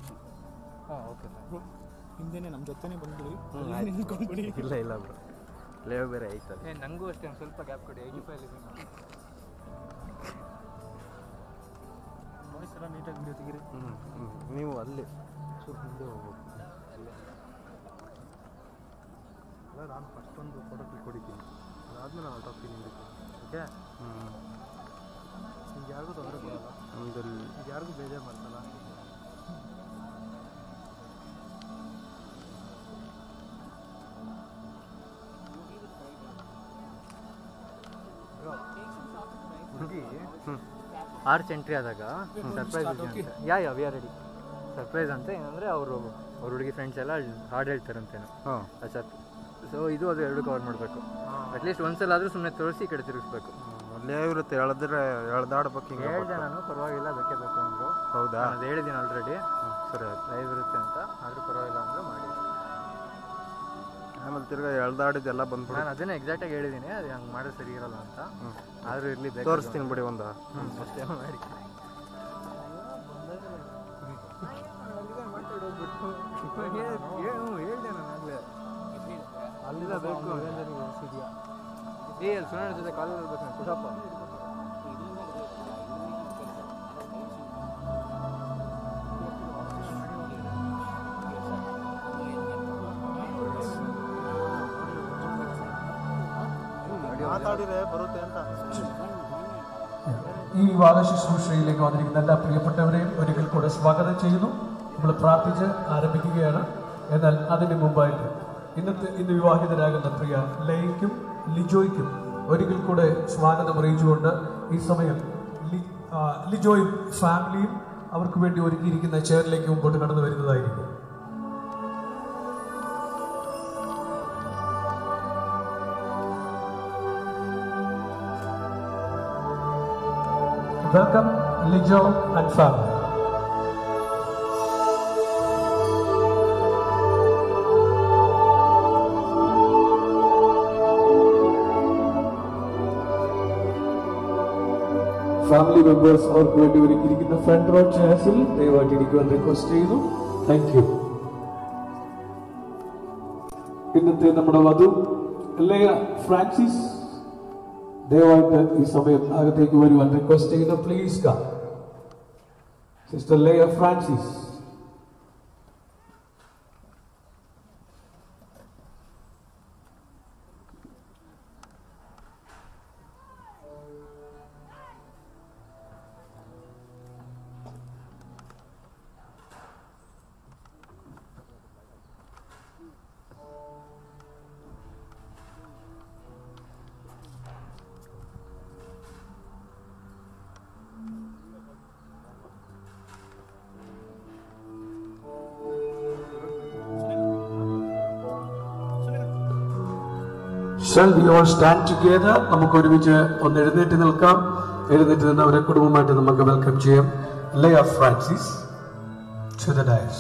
ಹಾಂ okay bro, ಹಿಂದೆನೇ ನಮ್ಮ ಜೊತೆನೇ ಬಂದ್ಬಿಡಿ, ನಿಂತ್ಕೊಂಡ್ಬಿಡಿ. ಇಲ್ಲ ಇಲ್ಲ ಬ್ರೋ, ಲೇವ್ ಬೇರೆ ಐತದೆ. ನನಗೂ ಅಷ್ಟೇ ಒಂದು ಸ್ವಲ್ಪ ಗ್ಯಾಪ್ ಕೊಡಿ. 85 ವಾಯ್ಸ್ ಎಲ್ಲ ನೀಟಾಗಿ ವಿಡಿಯೋ ತೆಗೀರಿ. ನೀವು ಅಲ್ಲಿ ಸ್ವಲ್ಪ ಮುಂದೆ ಹೋಗ್ಬೋದು. ಅಲ್ಲ, ನಾನು ಫಸ್ಟ್ ಒಂದು ಫೋಟೋ ಕ್ಲಿಕ್ ಹೊಡಿತೀನಿ, ಅದಾದ್ಮೇಲೆ ನಾನು ಹೊರಟೋಗ್ತೀನಿ ಇದಕ್ಕೆ. ಓಕೆ. ಈಗ ಯಾರಿಗೂ ತೊಂದರೆ ಕೊಡಲ್ಲ, ನಮ್ಮದಲ್ಲಿ ಈಗ ಯಾರಿಗೂ ಬೇಜಾರು ಮಾಡ್ತಲ್ಲ. ಆರ್ಚ್ ಎಂಟ್ರಿ ಆದಾಗ surprise yeah we are ready surprise ಅಂತ ಏನಂದರೆ ಅವ್ರ ಹುಡುಗಿ ಫ್ರೆಂಡ್ಸ್ ಎಲ್ಲ ಹಾಡು ಹೇಳ್ತಾರಂತೇನು. ಸರ್ ಸೊ ಇದು ಅದು ಎರಡು ಕವರ್ ಮಾಡಬೇಕು. ಅಟ್ಲೀಸ್ಟ್ ಒಂದ್ಸಲ ಆದರೂ ಸುಮ್ಮನೆ ತೋರಿಸಿ ಈ ಕಡೆ ತಿರುಗಿಸ್ಬೇಕು. ಅಲ್ಲೇ ಇರುತ್ತೆ, ಎಳ್ದಾಡ್ಬೇಕು. ಹಿಂಗೆ ಹೇಳಿದೆ ನಾನು, ಪರವಾಗಿಲ್ಲ, ಬೇಕೇ ಬೇಕು ಅಂದರು. ಹೌದಾ? ಅದು ಹೇಳಿದ್ದೀನಿ ಆಲ್ರೆಡಿ. ಸರಿ, ಲೈವ್ ಇರುತ್ತೆ ಅಂತ, ಆದರೂ ಪರವಾಗಿಲ್ಲ ಅಂದರು ಮಾಡಿ. ಆಮೇಲೆ ತಿರ್ಗಾ ಎಳ್ದಾಡಿದ್ದೆಲ್ಲ ಬಂದ್ಬಿಡು. ನಾನು ಅದನ್ನೇ ಎಕ್ಸಾಕ್ಟಾಗಿ ಹೇಳಿದ್ದೀನಿ, ಅದು ಹಂಗೆ ಮಾಡೋದು ಸರಿ ಇರೋಲ್ಲ ಅಂತ. ಆದರೂ ಇರಲಿ, ಬೇಕು ತೋರಿಸ್ತೀನಿ ಬಿಡಿ ಒಂದು. ಅಷ್ಟೇ ಮಾಡಿ. ಹೇಳಿದೆ ನಾನು ಆಗಲೇ, ಅಲ್ಲಿಲ್ಲ ಬೇಕು ಇದೆಯಾ ಸುನೀಲ್ ಜೊತೆ ಕಾಲೇಜ್ ಇರ್ಬೇಕು ನಾನು. ಕುಟಪ್ಪ മാതാടിരെ ബರುತ್ತೆ ಅಂತ. ഈ വിവാഹ ശുശ്രൂഷയിലേക്ക് വന്നിരിക്കുന്ന എല്ലാ പ്രിയപ്പെട്ടവരെയും ഒരിക്കൽ കൂടെ സ്വാഗതം ചെയ്യുന്നു. നമ്മൾ പ്രാർത്ഥിച്ച് ആരംഭിക്കുകയാണ്. എന്നാൽ അതിന് മുമ്പായിട്ട് ഇന്ന് വിവാഹിതരാകുന്ന പ്രിയ ലേയ്ക്കും ലിജോയ്ക്കും ഒരിക്കൽ കൂടെ സ്വാഗതം അറിയിച്ചുകൊണ്ട് ഈ സമയം ലിജോയും ഫാമിലിയും അവർക്ക് വേണ്ടി ഒരുക്കിയിരിക്കുന്ന ചെയറിലേക്ക് മുമ്പോട്ട് കടന്നു വരുന്നതായിരിക്കും. Welcome Lijo and family. Family members അവർക്ക് വേണ്ടി ഒരുക്കിയിരിക്കുന്ന ഫ്രണ്ട് റോ ചെയർസിൽ ദയവായിട്ട് ഇരിക്കുവാൻ റിക്വസ്റ്റ് ചെയ്യുന്നു. Thank you. ഇന്നത്തെ നമ്മുടെ വധു ലേയ ഫ്രാൻസിസ് ദയവായിട്ട് ഈ സമയം അകത്തേക്ക് വരുവാൻ റിക്വസ്റ്റ് ചെയ്യുന്നു. Please come. Sister Leya Francis. Shall we all stand together? നമുക്ക് ഒരുമിച്ച് ഒന്ന് എഴുന്നേറ്റ് നിൽക്കാം. എഴുന്നേറ്റ് നിന്ന് അവരെ കുടുംബമായിട്ട് നമുക്ക് വെൽക്കം ചെയ്യാം. Leya Francis to the dais.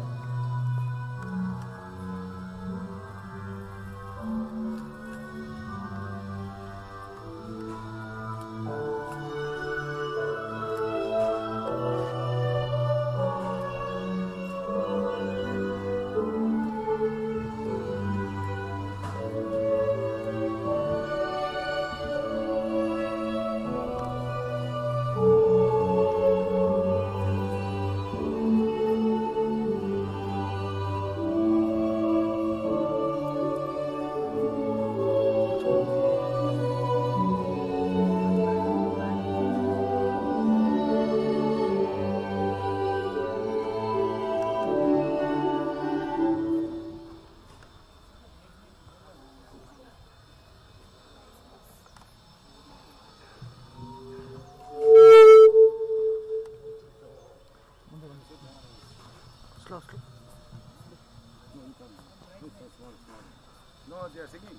No, they are singing.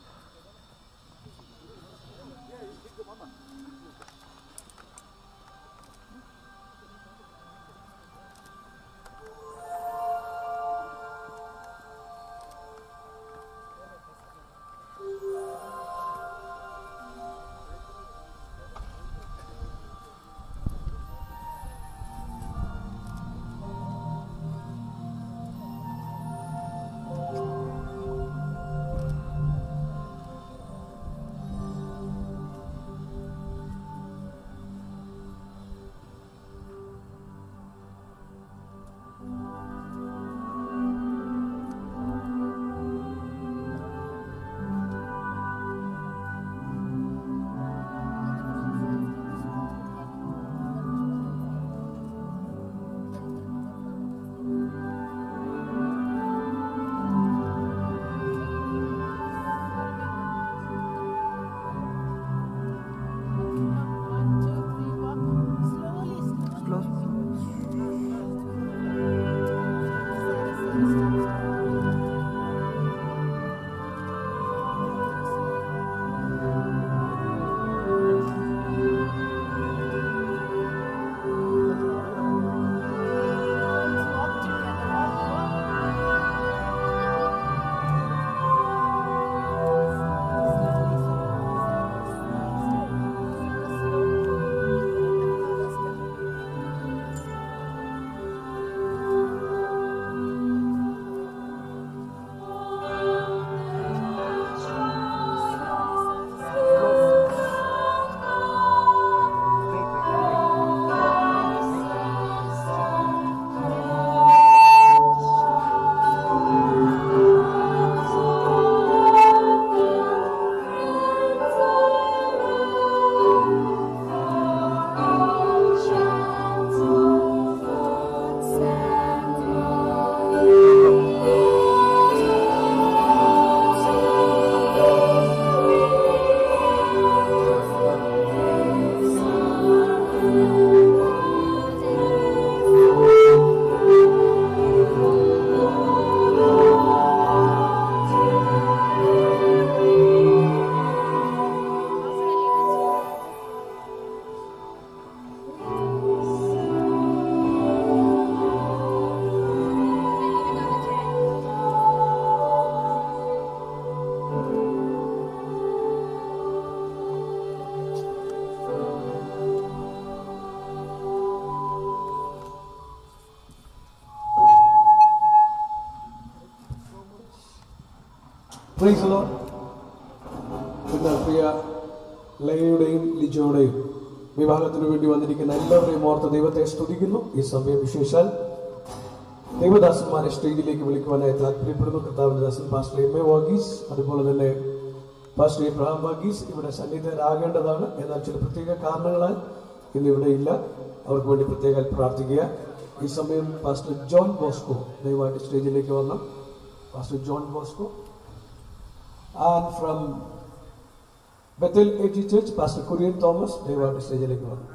Praise the Lord. ഇന്ന് പ്രിയ ലയയുടെയും ലിജോയുടെയും വിവാഹത്തിനു വേണ്ടി വന്നിരിക്കുന്ന എല്ലാവരെയും ഓർത്ത് ദൈവത്തെ സ്തുതിക്കുന്നു. ഈ സമയം വിശേഷാൽ ദൈവദാസന്മാരെ സ്റ്റേജിലേക്ക് വിളിക്കുവാനായി താല്പര്യപ്പെടുന്നു. കർത്താവിന്റെ ദാസൻ പാസ്റ്റർ എം എ വർഗീസ്, അതുപോലെ തന്നെ പാസ്റ്റർ എബ്രഹാം വർഗീസ് ഇവിടെ സന്നിധരാകേണ്ടതാണ്. എന്നാൽ ചില പ്രത്യേക കാരണങ്ങളാൽ ഇന്ന് ഇവിടെ ഇല്ല. അവർക്ക് വേണ്ടി പ്രത്യേകം പ്രാർത്ഥിക്കുക. ഈ സമയം പാസ്റ്റർ ജോൺ ബോസ്കോ ദയവായിട്ട് സ്റ്റേജിലേക്ക് വരണം. Pastor John Bosco. And from Bethel AG church pastor Kurian Thomas ദയവായിട്ട് സ്റ്റേജിലേക്ക് വരണം.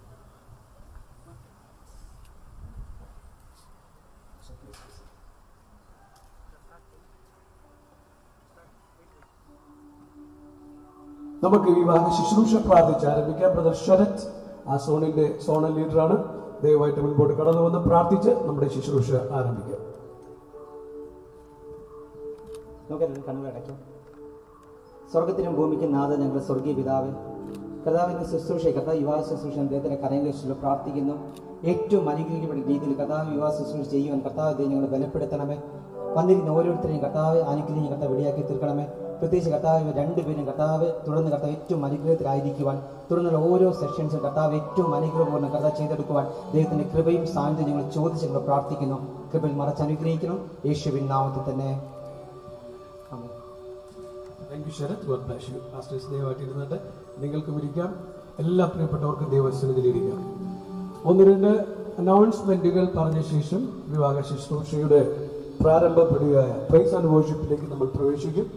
നമുക്ക് വിവാഹ ശുശ്രൂഷ പ്രാർത്ഥിച്ച് ആരംഭിക്കാം. ബ്രദർ ശരത് ആ സോണിന്റെ സോണൽ ലീഡറാണ്. ദയവായിട്ട് മുൻപോട്ട് കടന്നു വന്ന് പ്രാർത്ഥിച്ച് നമ്മുടെ ശുശ്രൂഷ ആരംഭിക്കാം. നമുക്കെല്ലാം കണ്ണുകളടയ്ക്കാം. സ്വർഗത്തിനും ഭൂമിക്കും നാഥ ഞങ്ങളുടെ സ്വർഗീയ പിതാവ്, കർത്താവിൻ്റെ ശുശ്രൂഷ കർത്താവ് വിവാഹ ശുശ്രൂഷ അദ്ദേഹത്തിൻ്റെ കരങ്ങളിൽ പ്രാർത്ഥിക്കുന്നു. ഏറ്റവും അനുഗ്രഹിക്കപ്പെട്ട രീതിയിൽ കർത്താവ് വിവാഹ ശുശ്രൂഷ ചെയ്യുവാൻ കർത്താവ് ഞങ്ങൾ ബലപ്പെടുത്തണമേ. വന്നിരിക്കുന്ന ഓരോരുത്തരെയും കർത്താവ് അനുഗ്രഹിക്കും, കർത്താവ് വെളിയാക്കി തീർക്കണമേ. പ്രത്യേകിച്ച് കർത്താവ് രണ്ടുപേരും കർത്താവ് തുടർന്ന് കർത്താവ് ഏറ്റവും അനുഗ്രഹത്തിലായിരിക്കുവാൻ, തുടർന്നുള്ള ഓരോ സെഷൻസും കർത്താവ് ഏറ്റവും അനുഗ്രഹപൂർണ്ണം കർത്താവ് ചെയ്തെടുക്കുവാൻ ദൈവത്തിൻ്റെ കൃപയും സാന്നിധ്യം ഞങ്ങൾ ചോദിച്ച് ഞങ്ങൾ പ്രാർത്ഥിക്കുന്നു. കൃപയിൽ മറച്ച് അനുഗ്രഹിക്കണം യേശുവിൻ നാമത്തിൽ തന്നെ. Thank you Sarath. God bless you. Pastors ദയവായിട്ട് ഇരുന്നിട്ട് നിങ്ങൾക്കും ഇരിക്കാം. എല്ലാ പ്രിയപ്പെട്ടവർക്കും ദൈവസന്നിധിയിലിരിക്കാം. 1-2 അനൗൺസ്മെന്റുകൾ പറഞ്ഞ ശേഷം വിവാഹ ശുശ്രൂഷയുടെ പ്രാരംഭപ്പെടുകയായ പ്രൈസ് ആൻഡ് വർഷിപ്പിലേക്ക് നമ്മൾ പ്രവേശിക്കും.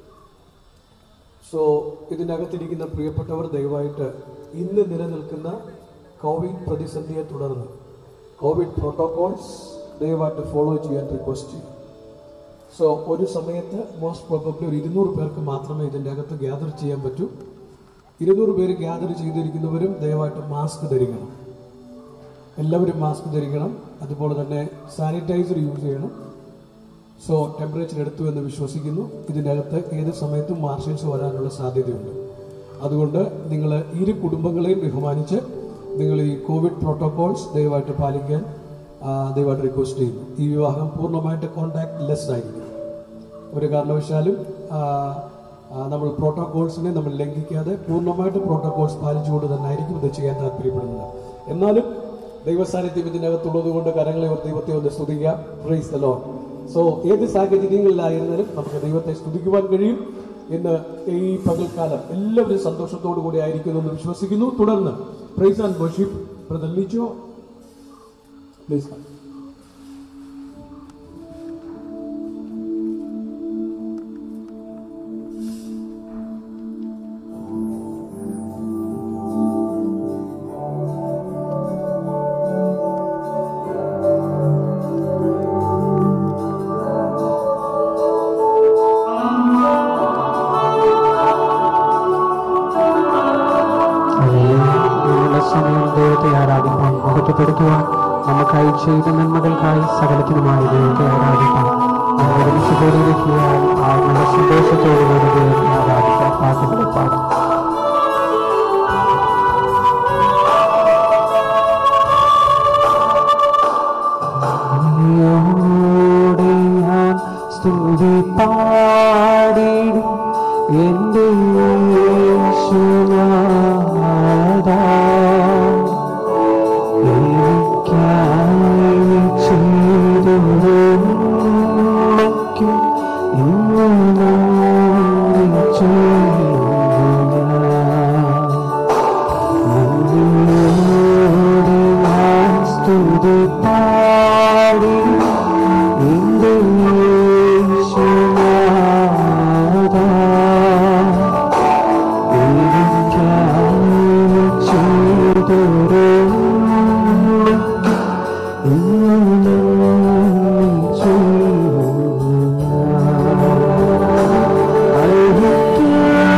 സോ ഇതിനകത്തിരിക്കുന്ന പ്രിയപ്പെട്ടവർ ദയവായിട്ട് ഇന്ന് നിലനിൽക്കുന്ന കോവിഡ് പ്രതിസന്ധിയെ തുടർന്ന് കോവിഡ് പ്രോട്ടോകോൾസ് ദയവായിട്ട് ഫോളോ ചെയ്യാൻ റിക്വസ്റ്റ് ചെയ്യും. സോ ഒരു സമയത്ത് മോസ്റ്റ് പ്രോബബ്ലി ഒരു 200 പേർക്ക് മാത്രമേ ഇതിൻ്റെ അകത്ത് ഗ്യാദർ ചെയ്യാൻ പറ്റൂ. 200 പേര് ഗ്യാദർ ചെയ്തിരിക്കുന്നവരും ദയവായിട്ട് മാസ്ക് ധരിക്കണം. എല്ലാവരും മാസ്ക് ധരിക്കണം. അതുപോലെ തന്നെ സാനിറ്റൈസർ യൂസ് ചെയ്യണം. സോ ടെമ്പറേച്ചർ എടുത്തു എന്ന് വിശ്വസിക്കുന്നു. ഇതിനകത്ത് ഏത് സമയത്തും മാർഷൽസ് വരാനുള്ള സാധ്യതയുണ്ട്. അതുകൊണ്ട് നിങ്ങൾ ഇരു കുടുംബങ്ങളെയും ബഹുമാനിച്ച് നിങ്ങൾ ഈ കോവിഡ് പ്രോട്ടോകോൾസ് ദയവായിട്ട് പാലിക്കാൻ ദയവായിട്ട് റിക്വസ്റ്റ് ചെയ്യുന്നു. ഈ വിവാഹം പൂർണ്ണമായിട്ട് കോൺടാക്ട് ലെസ് ആയിരിക്കും. ഒരു കാരണവശാലും നമ്മൾ പ്രോട്ടോകോൾസിനെ നമ്മൾ ലംഘിക്കാതെ പൂർണ്ണമായിട്ട് പ്രോട്ടോകോൾസ് പാലിച്ചുകൊണ്ട് തന്നെ ആയിരിക്കും ഇത് ചെയ്യാൻ താല്പര്യപ്പെടുന്നത്. എന്നാലും ദൈവസാന്നിധ്യം ഇതിനകത്തുള്ളത് കൊണ്ട് കരങ്ങളെ ദൈവത്തെ ഒന്ന് സ്തുതിക്കാം. Price the Lord. സോ ഏത് സാഹചര്യങ്ങളിലായിരുന്നാലും നമുക്ക് ദൈവത്തെ സ്തുതിക്കുവാൻ കഴിയും. ഇന്ന് ഈ പകൽക്കാലം എല്ലാവരും സന്തോഷത്തോടു കൂടി ആയിരിക്കുന്നു എന്ന് വിശ്വസിക്കുന്നു. തുടർന്ന് praise and worship brother Lijo please. നമുക്കായി ചെയ്ത നന്മകൾക്കായി സകലത്തിനുമായി ദൈവത്തെ ആരാധിക്കാം. നമ്മുടെ വിശുദ്ധീകരിക്കാൻ നമ്മുടെ സന്തോഷത്തോടുകൂടി ദൈവത്തെ ആരാധിക്കാം. പാട്ടുകളെ പാടാം. ഞാൻ സ്തുതി പാടിടും എൻ്റെ യേശുനാഥാ. I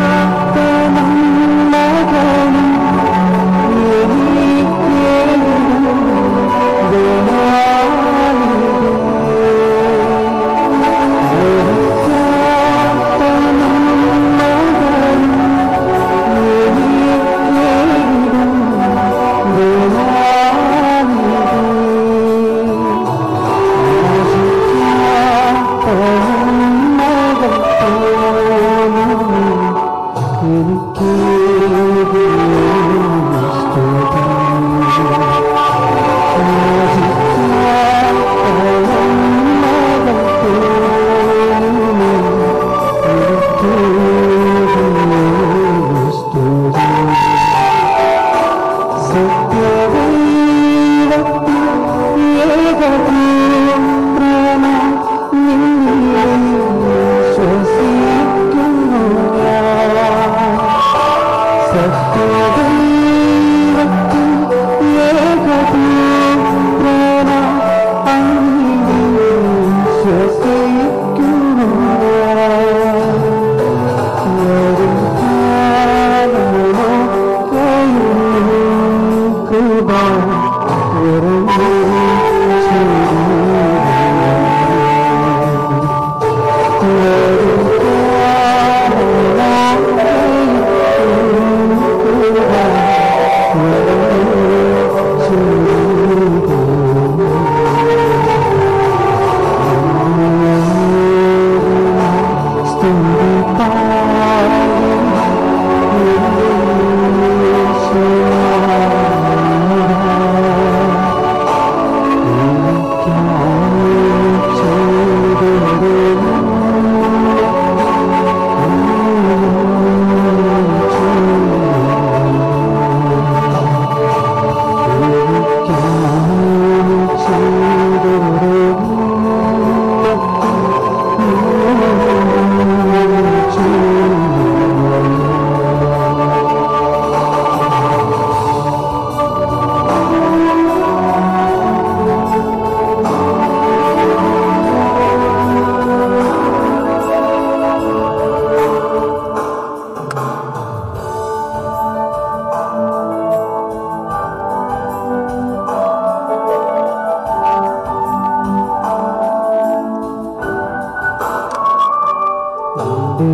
എൻ്റെ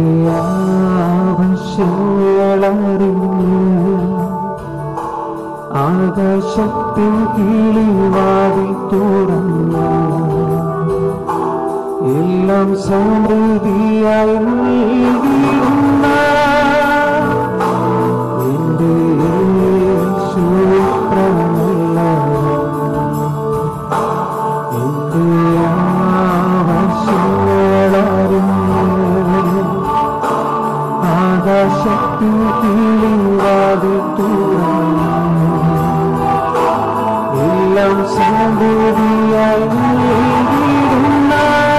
ആവശ്യങ്ങളറിഞ്ഞ് ആകാശത്തിൻ കിളിവാതിൽ തുറന്ന് എല്ലാം സമൃദ്ധിയായി നൽകിയിരുന്ന എൻ്റെ യേശു എൻ്റെ ആവശ്യങ്ങളറിഞ്ഞ് ആകാശത്തിൻ കിളിവാതിൽ തുറന്ന് എല്ലാം സമൃദ്ധിയായി നൽകിയിരുന്ന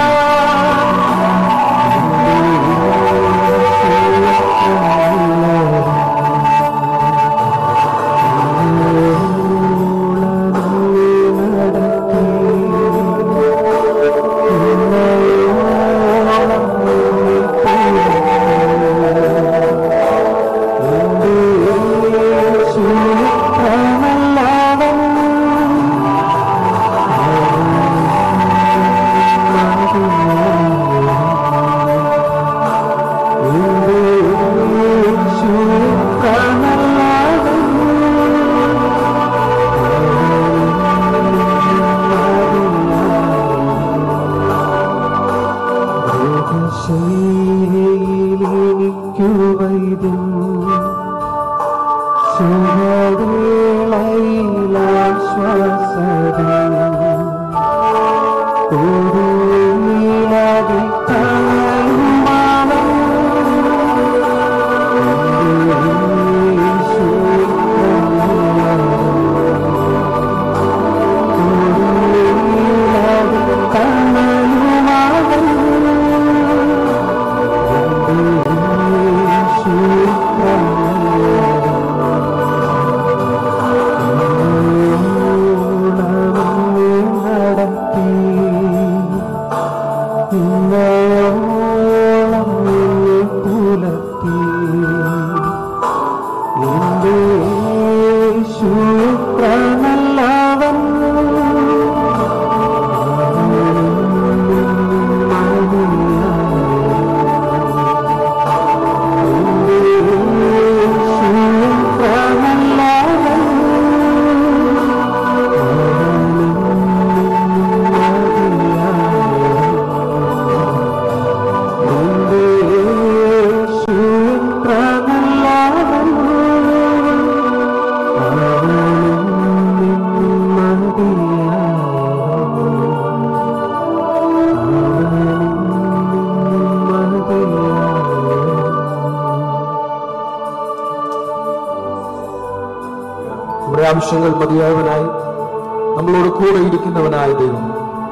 ആവശ്യങ്ങൾ മതിയായവനായി നമ്മളോട് കൂടെ ഇരിക്കുന്നവനായ ദൈവം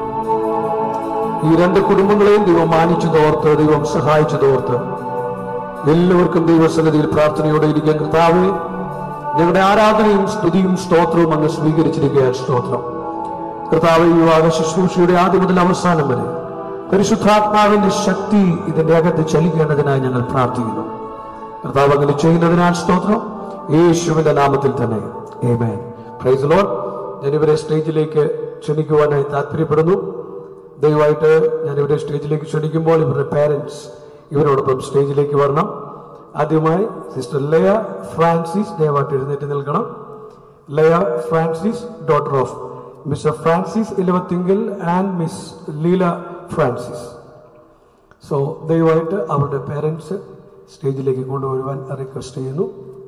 ഈ രണ്ട് കുടുംബങ്ങളെയും ദൈവം മാനിച്ചതോർത്ത് ദൈവം സഹായിച്ചതോർത്ത് എല്ലാവർക്കും ദൈവസന്നിധിയിൽ പ്രാർത്ഥനയോടെ ഇരിക്കാൻ കർത്താവേ, ഞങ്ങളുടെ ആരാധനയും സ്തുതിയും സ്തോത്രവും അങ്ങ് സ്വീകരിച്ചിരിക്കുകയാണ്. സ്തോത്രം കർത്താവേ, വിവാഹ ശുശ്രൂഷയുടെ ആദ്യം മുതൽ അവസാനം വരെ പരിശുദ്ധാത്മാവിന്റെ ശക്തി ഇതിന്റെ അകത്ത് ചലിക്കേണ്ടതിനായി ഞങ്ങൾ പ്രാർത്ഥിക്കുന്നു. കർത്താവ് അങ്ങനെ ചെയ്യുന്നതിനാൽ സ്തോത്രം, യേശുവിന്റെ നാമത്തിൽ തന്നെ ആമേൻ. Price the Lord. ഞാൻ ഇവരെ സ്റ്റേജിലേക്ക് ക്ഷണിക്കുവാനായി താല്പര്യപ്പെടുന്നു. ദയവായിട്ട് ഞാൻ ഇവരെ സ്റ്റേജിലേക്ക് ക്ഷണിക്കുമ്പോൾ ഇവരുടെ പാരന്റ്സ് ഇവരോടൊപ്പം സ്റ്റേജിലേക്ക് വരണം. ആദ്യമായി സിസ്റ്റർ ലെയ ഫ്രാൻസിസ് ദയവായിട്ട് എഴുന്നേറ്റ് നിൽക്കണം. Leya Francis, daughter of mister Francis Elavathingal and miss Leela Francis. So ദയവായിട്ട് അവരുടെ പാരന്റ്സ് സ്റ്റേജിലേക്ക് കൊണ്ടുവരുവാൻ റിക്വസ്റ്റ് ചെയ്യുന്നു.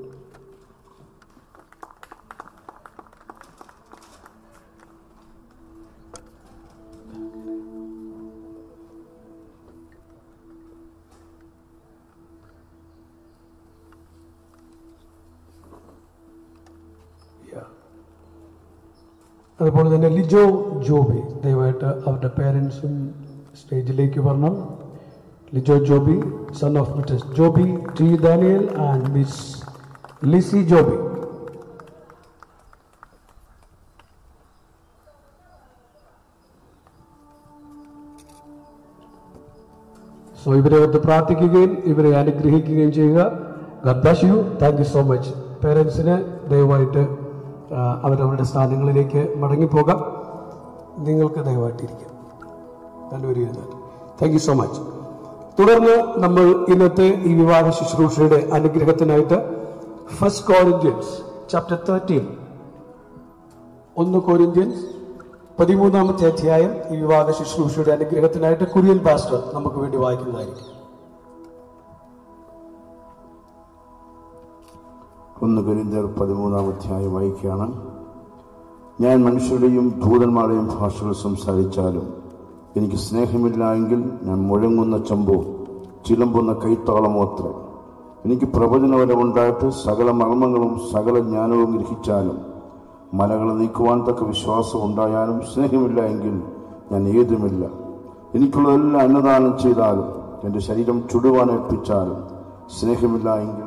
അതുപോലെ തന്നെ ലിജോ, ജോബി ദയവായിട്ട് അവരുടെ പേരൻസും സ്റ്റേജിലേക്ക് വരണം. Lijo Joby, son of mister Joby T Daniel and miss Lissy Joby. So ഇവരെ ഓർത്ത് പ്രാർത്ഥിക്കുകയും ഇവരെ അനുഗ്രഹിക്കുകയും ചെയ്യുക. God bless you. Thank you so much. പേരൻസിന് ദയവായിട്ട് അവരവരുടെ സ്ഥാനങ്ങളിലേക്ക് മടങ്ങിപ്പോകാം. നിങ്ങൾക്ക് ദയവായിട്ടിരിക്കാം. നല്ലൊരു ഇരുന്നാട്ട്. Thank you so much. തുടർന്ന് നമ്മൾ ഇന്നത്തെ ഈ വിവാഹ ശുശ്രൂഷയുടെ അനുഗ്രഹത്തിനായിട്ട് 1 Corinthians chapter 13 1 Corinthians 13 അധ്യായം ഈ വിവാഹ ശുശ്രൂഷയുടെ അനുഗ്രഹത്തിനായിട്ട് കുര്യൻ പാസ്റ്റർ നമുക്ക് വേണ്ടി വായിക്കുന്നതായിരിക്കും. 1 Corinthians 13 അധ്യായം വായിക്കുകയാണ്. ഞാൻ മനുഷ്യരുടെയും ദൂതന്മാരുടെയും ഭാഷകൾ സംസാരിച്ചാലും എനിക്ക് സ്നേഹമില്ല എങ്കിൽ ഞാൻ മുഴങ്ങുന്ന ചെമ്പോ ചിലമ്പുന്ന കൈത്താളമോ അത്ര. എനിക്ക് പ്രവചനപരമുണ്ടായിട്ട് സകല മർമ്മങ്ങളും സകല ജ്ഞാനവും ഗ്രഹിച്ചാലും മലകളെ നീക്കുവാൻ തക്ക വിശ്വാസം ഉണ്ടായാലും സ്നേഹമില്ല എങ്കിൽ ഞാൻ ഏതുമില്ല. എനിക്കുള്ളതെല്ലാം അന്നദാനം ചെയ്താലും എൻ്റെ ശരീരം ചുടുവാൻ ഏൽപ്പിച്ചാലും സ്നേഹമില്ല എങ്കിൽ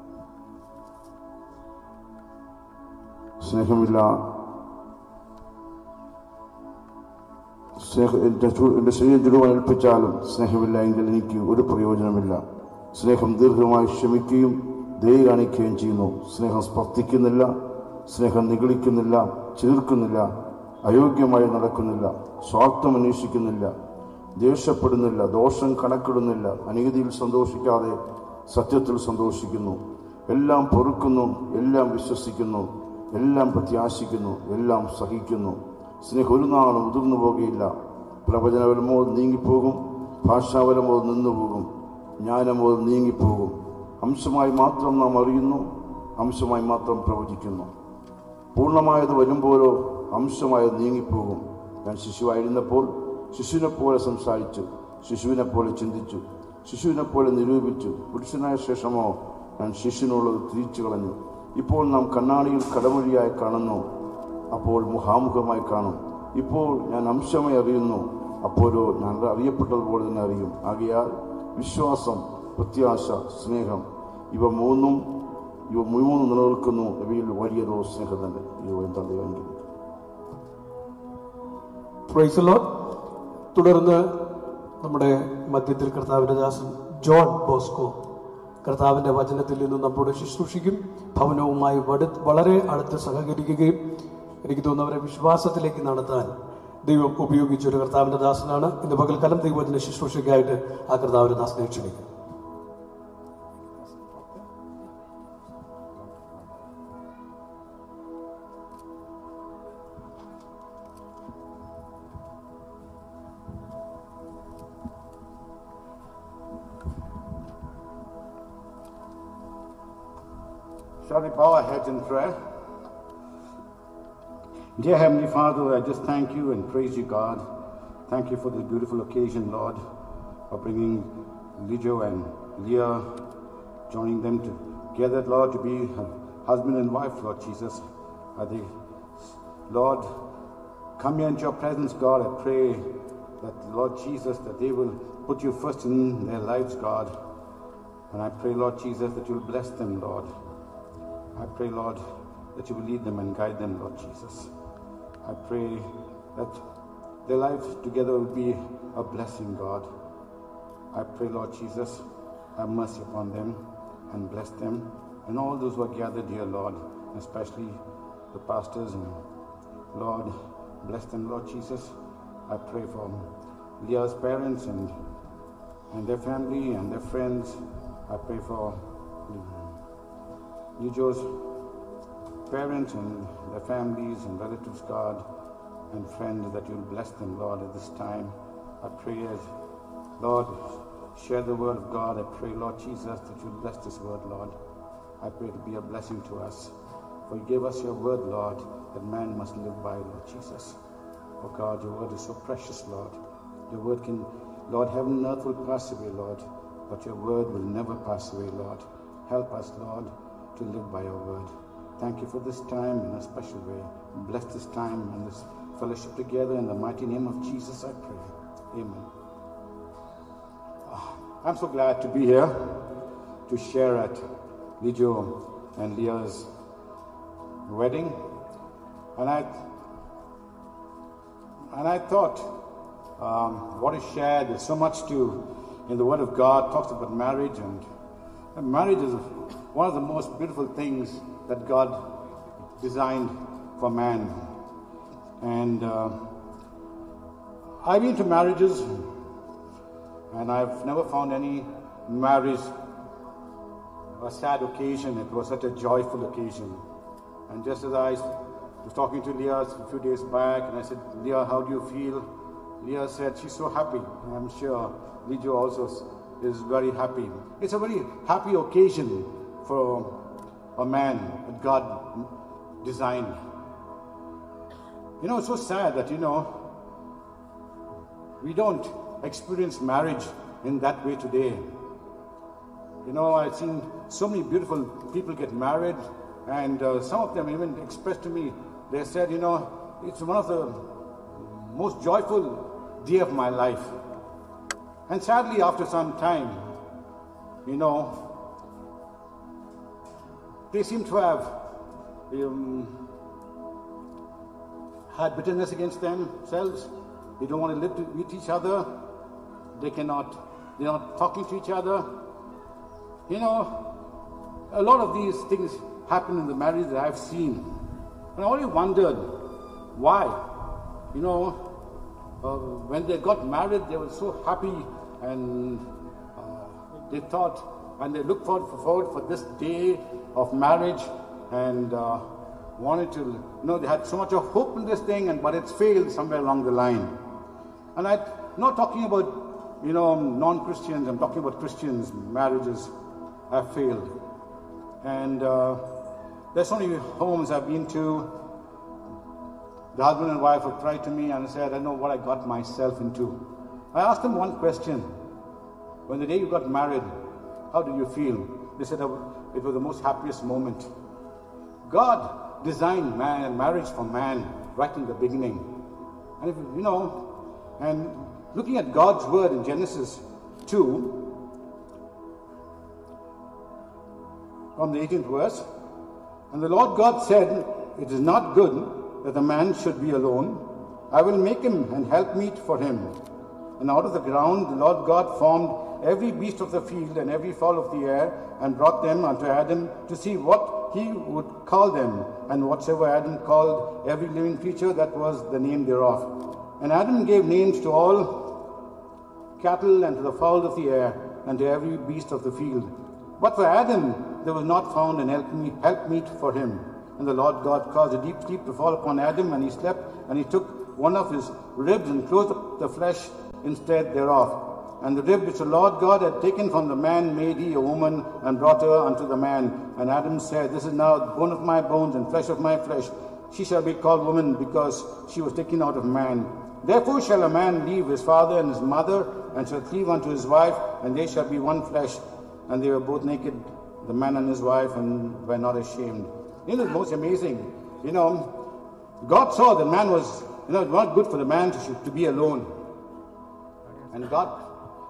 എൻ്റെ ശരീരം ചുടുവാൻ ഏൽപ്പിച്ചാലും സ്നേഹമില്ല എങ്കിൽ എനിക്ക് ഒരു പ്രയോജനമില്ല. സ്നേഹം ദീർഘമായി ക്ഷമിക്കുകയും ദയ കാണിക്കുകയും ചെയ്യുന്നു. സ്നേഹം സ്പർദ്ധിക്കുന്നില്ല, സ്നേഹം നിഗളിക്കുന്നില്ല, ചീർക്കുന്നില്ല, അയോഗ്യമായി നടക്കുന്നില്ല, സ്വാർത്ഥം അന്വേഷിക്കുന്നില്ല, ദേഷ്യപ്പെടുന്നില്ല, ദോഷം കണക്കിടുന്നില്ല, അനീതിയിൽ സന്തോഷിക്കാതെ സത്യത്തിൽ സന്തോഷിക്കുന്നു. എല്ലാം പൊറുക്കുന്നു, എല്ലാം വിശ്വസിക്കുന്നു, എല്ലാം പ്രത്യാശിക്കുന്നു, എല്ലാം സഹിക്കുന്നു. സ്നേഹം ഒരു നാളും ഉതിർന്നു പോകുകയില്ല. പ്രവചനപരമോ നീങ്ങിപ്പോകും, ഭാഷാപരമോ നിന്നുപോകും, ജ്ഞാനമോ നീങ്ങിപ്പോകും. അംശമായി മാത്രം നാം അറിയുന്നു, അംശമായി മാത്രം പ്രവചിക്കുന്നു. പൂർണ്ണമായത് വരുമ്പോഴോ അംശമായത് നീങ്ങിപ്പോകും. ഞാൻ ശിശുവായിരുന്നപ്പോൾ ശിശുവിനെപ്പോലെ സംസാരിച്ചു, ശിശുവിനെപ്പോലെ ചിന്തിച്ചു, ശിശുവിനെപ്പോലെ നിരൂപിച്ചു. പുരുഷനായ ശേഷമോ ഞാൻ ശിശുവിനുള്ളത് തിരിച്ചു കളഞ്ഞു. ഇപ്പോൾ നാം കണ്ണാടിയിൽ കടമൊഴിയായി കാണുന്നു, അപ്പോൾ മുഖാമുഖമായി കാണും. ഇപ്പോൾ ഞാൻ അംശമായി അറിയുന്നു, അപ്പോഴോ ഞാൻ അറിയപ്പെട്ടതുപോലെ തന്നെ അറിയും. ആകയാൽ വിശ്വാസം, പ്രത്യാശ, സ്നേഹം ഇവ മൂന്നും നിലനിൽക്കുന്നു. ഇവയിൽ വലിയതോ സ്നേഹം തന്നെ. എന്താ ദൈവം. Praise the Lord. തുടർന്ന് നമ്മുടെ മധ്യത്തിൽ കർത്താവിന്റെ ദാസൻ ജോൺ ബോസ്കോ കർത്താവിന്റെ വചനത്തിൽ നിന്ന് നമ്മളോട് ശുശ്രൂഷിക്കും. ഭവനവുമായി വളരെ അടുത്ത് സഹകരിക്കുകയും എനിക്ക് തോന്നുന്നു അവരെ വിശ്വാസത്തിലേക്ക് നടത്താൻ ദൈവം ഉപയോഗിച്ചൊരു കർത്താവിന്റെ ദാസനാണ്. ഇന്ന് പകൽക്കാലം ദൈവത്തിന്റെ ശുശ്രൂഷയ്ക്കായിട്ട് ആ കർത്താവിന്റെ ദാസനെ ക്ഷണിക്കും. Shall we bow our heads in prayer? Dear Heavenly Father, I just thank you and praise you, God. Thank you for this beautiful occasion, Lord, for bringing Lijo and Leah, joining them together, Lord, to be husband and wife, Lord Jesus. Lord, come here into your presence, God. I pray that, Lord Jesus, that they will put you first in their lives, God. And I pray, Lord Jesus, that you will bless them, Lord. I pray, Lord, that you will lead them and guide them, Lord Jesus. I pray that their life together will be a blessing, God. I pray, Lord Jesus, have mercy upon them and bless them and all those who are gathered here, Lord, especially the pastors. And Lord, bless them, Lord Jesus. I pray for Leah's parents and their family and their friends. I pray for Lijo's parents and their families and relatives, God, and friends, that you'll bless them, Lord, at this time. I pray as, Lord, share the word of God. I pray, Lord Jesus, that you'll bless this word, Lord. I pray to be a blessing to us. For you gave us your word, Lord, that man must live by, Lord Jesus. Oh God, your word is so precious, Lord. Your word can, Lord, heaven and earth will pass away, Lord, but your word will never pass away, Lord. Help us, Lord, to live by your word. Thank you for this time in a special way. Bless this time and this fellowship together in the mighty name of Jesus, I pray. Amen. I'm so glad to be here to share at Lijo and Leah's wedding. And I thought, what is shared, there's so much in the Word of God, talks about marriage, and marriage is one of the most beautiful things that God designed for man. And I've been to marriages And I've never found any marriage a sad occasion. It was such a joyful occasion. And just as I was talking to Leah a few days back, and I said, Leah, how do you feel? Leah said she's so happy. And I'm sure Lijo also is very happy. It's a very happy occasion for a man that God designed. You know, it's so sad that, we don't experience marriage in that way today. I've seen so many beautiful people get married, and some of them even expressed to me, they said, it's one of the most joyful day of my life. And sadly, after some time, they seem to have had bitterness against themselves. They don't want to live with each other. They're not talking to each other. A lot of these things happen in the marriage that I've seen. And I always wondered why. When they got married, they were so happy, and they thought, and they looked forward for this day of marriage, and wanted to, they had so much of hope in this thing, but it's failed somewhere along the line. And I'm not talking about, non-Christians, I'm talking about Christians. Marriages have failed. And there's so many homes I've been to. The husband and wife have cried to me and said, I know what I got myself into. I asked them one question. When the day you got married, how did you feel? They said it was the most happiest moment. God designed marriage for man right in the beginning. And and looking at God's word in Genesis 2, from the 18th verse, and the Lord God said, it is not good that a man should be alone. I will make him an helpmeet for him. And out of the ground the Lord God formed every beast of the field and every fowl of the air, and brought them unto Adam to see what he would call them. And whatsoever Adam called every living creature, that was the name thereof. And Adam gave names to all cattle, and to the fowl of the air, and to every beast of the field. But for Adam there was not found an helpmeet for him. And the Lord God caused a deep sleep to fall upon Adam, and he slept, and he took one of his ribs and closed up the flesh instead thereof. And the rib which the Lord God had taken from the man made he a woman, and brought her unto the man. And Adam said, this is now bone of my bones and flesh of my flesh. She shall be called woman, because she was taken out of man. Therefore shall a man leave his father and his mother, and shall cleave unto his wife, and they shall be one flesh. And they were both naked, the man and his wife, and were not ashamed. It's most amazing. God saw that man was, it's not good for the man to be alone. And God,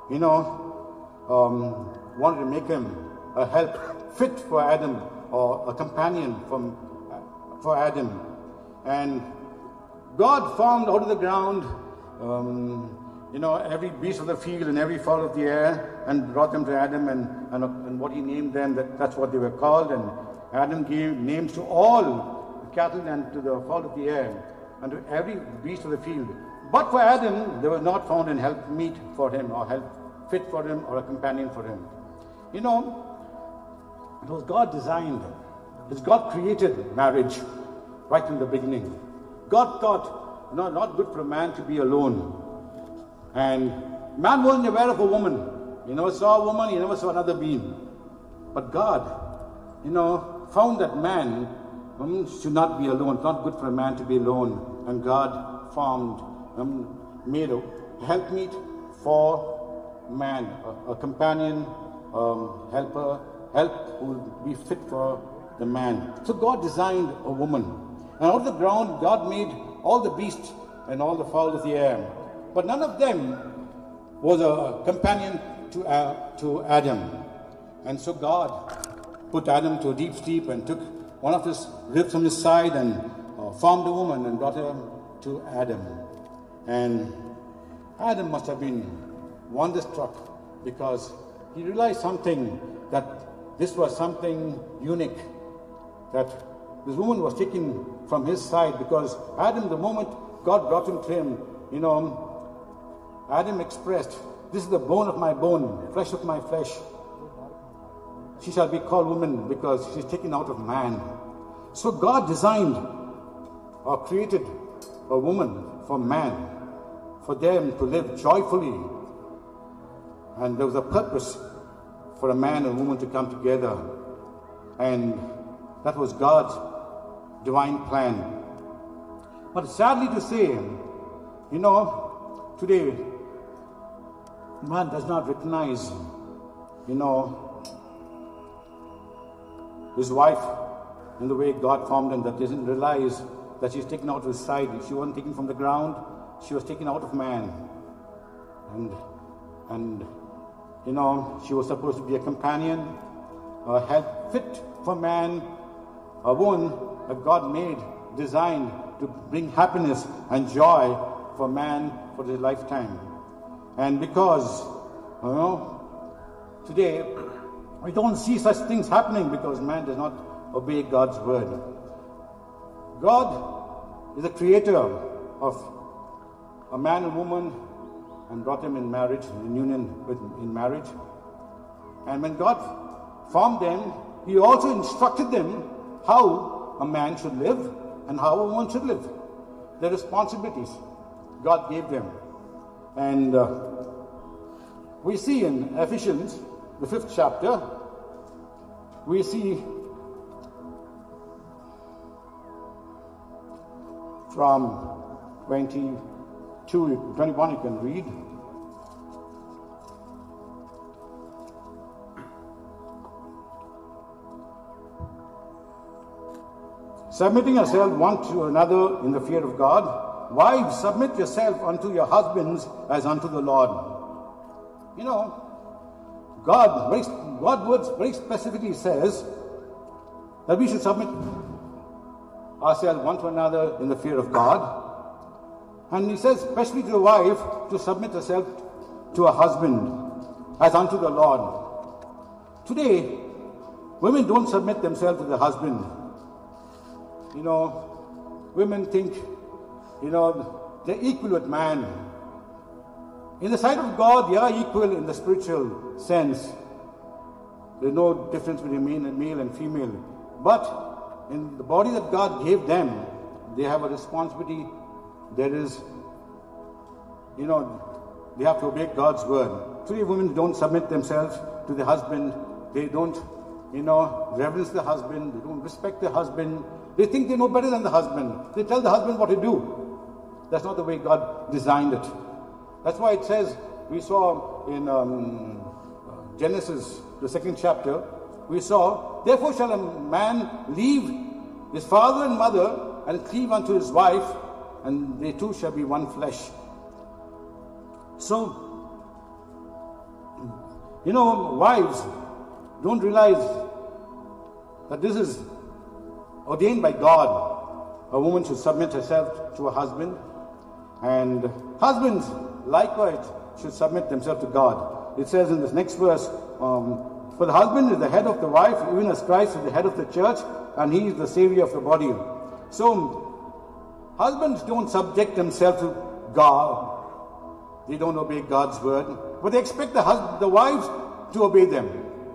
wanted to make him a help fit for Adam, or a companion for Adam. And God formed out of the ground, every beast of the field and every fowl of the air, and brought them to Adam, and what he named them, that's what they were called. And Adam gave names to all the cattle and to the fowl of the air, and to every beast of the field. But for Adam, there was not found an helpmeet for him, or help fit for him, or a companion for him. It was God designed. It's God created marriage right in the beginning. God thought, not good for a man to be alone. And man wasn't aware of a woman. He never saw a woman, he never saw another being. But God, found that man should not be alone. It's not good for a man to be alone. And God formed, made a helpmeet for man, a companion, helper, help who would be fit for the man. So God designed a woman. And out of the ground, God made all the beasts and all the fowl of the air. But none of them was a companion to Adam. And so God put Adam to a deep sleep, and took one of his ribs from his side, and formed a woman, and brought her to Adam. And Adam must have been wonderstruck, because he realized something, that this was something unique, that this woman was taken from his side, because Adam, the moment God brought him to him, Adam expressed this is the bone of my bone, flesh of my flesh. She shall be called woman because she's taken out of man. So God designed or created a woman for man, for them to live joyfully. And there was a purpose for a man and woman to come together. And that was God's divine plan. But sadly to say, today, man does not recognize, his wife in the way God formed him, that doesn't realize that she's taken out of his side. She wasn't taken from the ground, she was taken out of man. And she was supposed to be a companion, a help fit for man, a woman that God made, designed to bring happiness and joy for man for his lifetime. And because, today, we don't see such things happening because man does not obey God's word. God is the creator of a man and woman and brought them in marriage, in union in marriage. And when God formed them, He also instructed them how a man should live and how a woman should live. The responsibilities God gave them. And we see in Ephesians, the 5th chapter, we see from 22 to 21, you can read. Submitting yourself one to another in the fear of God. Wives, submit yourself unto your husbands as unto the Lord. God's words very specifically says that we should submit ourselves one to another in the fear of God. And He says, especially to the wife, to submit herself to her husband as unto the Lord. Today, women don't submit themselves to the husband. Women think, they're equal with man. In the sight of God, they are equal in the spiritual sense. There's no difference between male and female. But in the body that God gave them, they have a responsibility. There is, they have to obey God's word. Today, women don't submit themselves to the husband. They don't, reverence the husband. They don't respect the husband. They think they know better than the husband. They tell the husband what to do. That's not the way God designed it. That's why it says, we saw in Genesis, the 2nd chapter, we saw, therefore shall a man leave his father and mother and cleave unto his wife, and they two shall be one flesh. So, wives don't realize that this is ordained by God. A woman should submit herself to her husband, and husbands likewise should submit themselves to God. It says in this next verse, for the husband is the head of the wife, even as Christ is the head of the church, and He is the Savior of the body. So, husbands don't subject themselves to God. They don't obey God's word, but they expect the wives to obey them.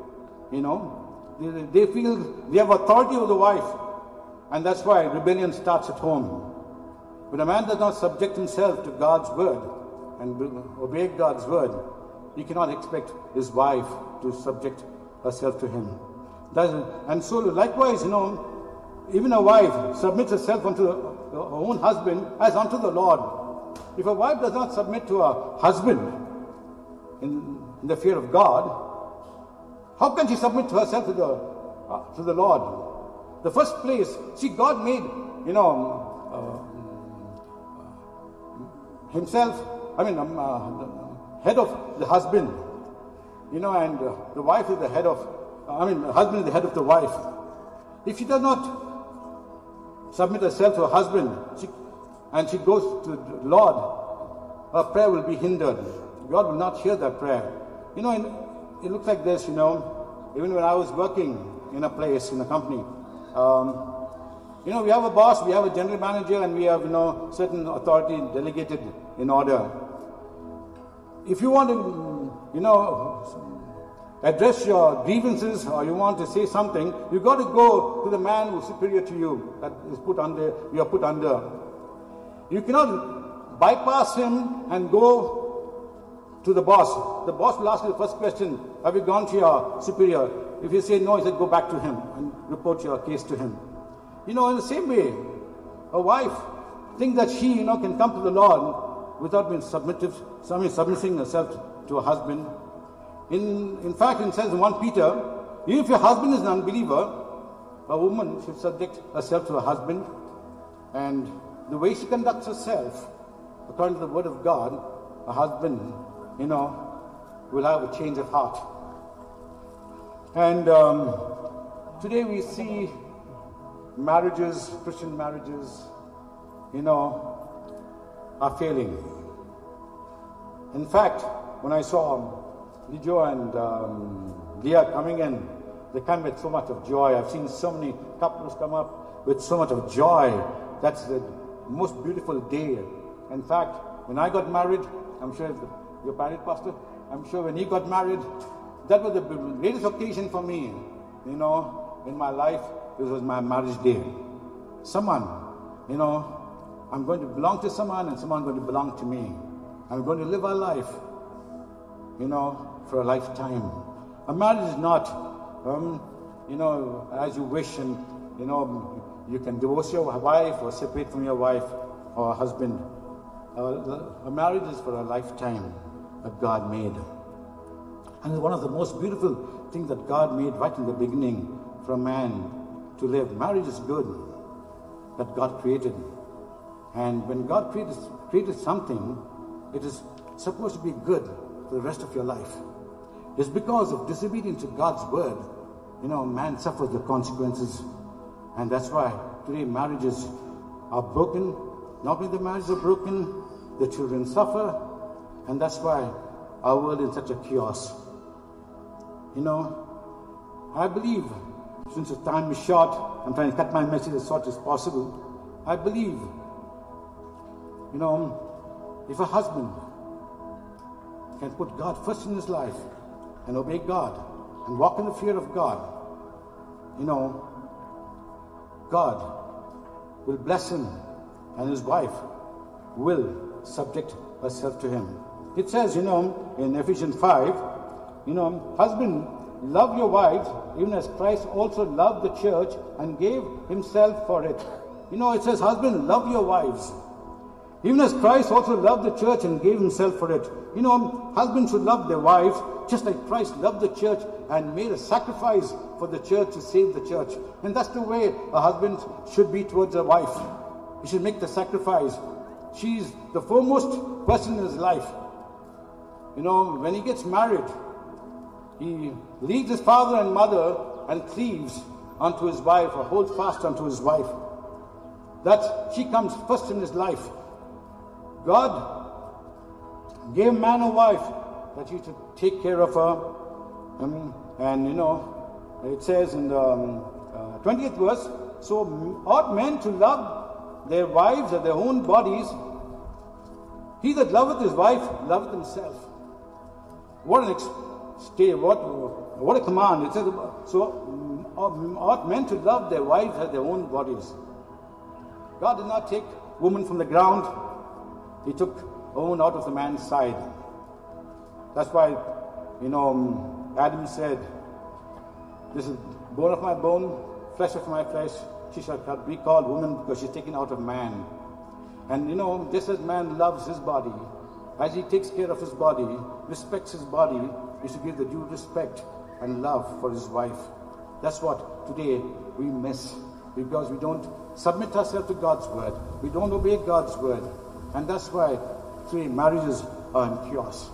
They feel they have authority over the wife, and that's why rebellion starts at home. When a man does not subject himself to God's word and obey God's word, he cannot expect his wife to subject herself to him. And so likewise, even a wife submits herself unto her own husband as unto the Lord. If a wife does not submit to her husband in the fear of God, how can she submit herself to the Lord? The first place, God made, himself, the head of the husband, and the wife is the head of, the husband is the head of the wife. If she does not submit herself to her husband, and she goes to the Lord, her prayer will be hindered. God will not hear that prayer. It looks like this, even when I was working in a place, in a company, we have a boss, we have a general manager, and we have, certain authority delegated in order. if you want to, address your grievances or you want to say something, you got to go to the man who's superior to you, that is you are put under. You cannot bypass him and go to the boss. The boss will ask you the first question, have you gone to your superior? If you say no, he said go back to him and report your case to him. In the same way, a wife thinks that she, can come to the Lord without being submitting herself to her husband. In fact, it says in 1 Peter, even if your husband is an unbeliever, a woman should subject herself to her husband. And the way she conducts herself, according to the word of God, a husband, will have a change of heart. And today we see marriages, Christian marriages, are failing. In fact, when I saw Lijo and Leah coming in, they come with so much of joy. I've seen so many couples come up with so much of joy. That's the most beautiful day. In fact, when I got married, I'm sure you're married, Pastor, I'm sure when he got married, that was the greatest occasion for me. In my life, this was my marriage day. Someone, I'm going to belong to someone and someone going to belong to me. I'm going to live our life, for a lifetime. A marriage is not, as you wish, and, you can divorce your wife or separate from your wife or husband. A marriage is for a lifetime that God made. And it's one of the most beautiful things that God made right in the beginning for a man to live. Marriage is good, that God created. And when God created something, it is supposed to be good for the rest of your life. It's because of disobedience to God's word, man suffers the consequences. And that's why today marriages are broken. Not only the marriages are broken, the children suffer. And that's why our world is such a chaos. I believe, since the time is short, I'm trying to cut my message as short as possible. I believe, if a husband can put God first in his life and obey God and walk in the fear of God, God will bless him and his wife will subject herself to him. It says, in Ephesians 5, husband, love your wives, even as Christ also loved the church and gave himself for it. It says, husband, love your wives. Even as Christ also loved the church and gave himself for it. Husbands should love their wives just like Christ loved the church and made a sacrifice for the church to save the church. And that's the way a husband should be towards a wife. He should make the sacrifice. She's the foremost person in his life. When he gets married, he leaves his father and mother and cleaves unto his wife or holds fast unto his wife. That she comes first in his life. God gave man a wife that he should take care of her. It says in the 20th verse, so ought men to love their wives as their own bodies. He that loveth his wife loveth himself. What a command. It says, so ought men to love their wives as their own bodies. God did not take woman from the ground. He took a woman out of the man's side. That's why, Adam said, this is bone of my bone, flesh of my flesh. She shall be called woman because she's taken out of man. And just as man loves his body, as he takes care of his body, respects his body, he should give the due respect and love for his wife. That's what today we miss, because we don't submit ourselves to God's word. We don't obey God's word. And that's why today marriages are in chaos.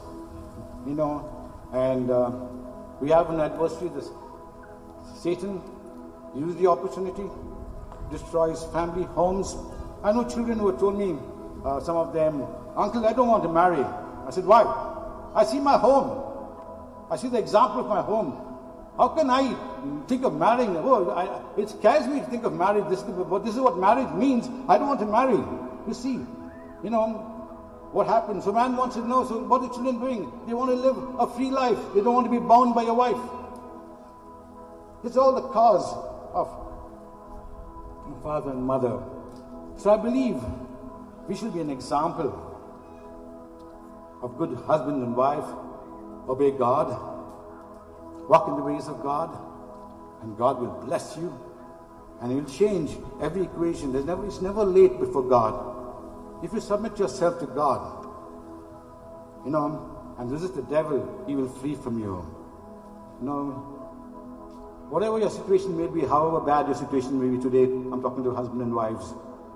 And we have an adversary. Satan uses the opportunity, destroys family, homes. I know children who have told me, some of them, Uncle, I don't want to marry. I said, why? I see my home. I see the example of my home. How can I think of marrying? Oh, it scares me to think of marriage. This is what marriage means. I don't want to marry. You see, what happens? So man wants to know, so what are the children doing? They want to live a free life. They don't want to be bound by a wife. It's all the cause of father and mother. So I believe we should be an example of good husband and wife. Obey God, walk in the ways of God, and God will bless you, and He will change every equation. It's never late before God. If you submit yourself to God, and resist the devil, he will flee from you. Whatever your situation may be, however bad your situation may be today, I'm talking to husband and wives,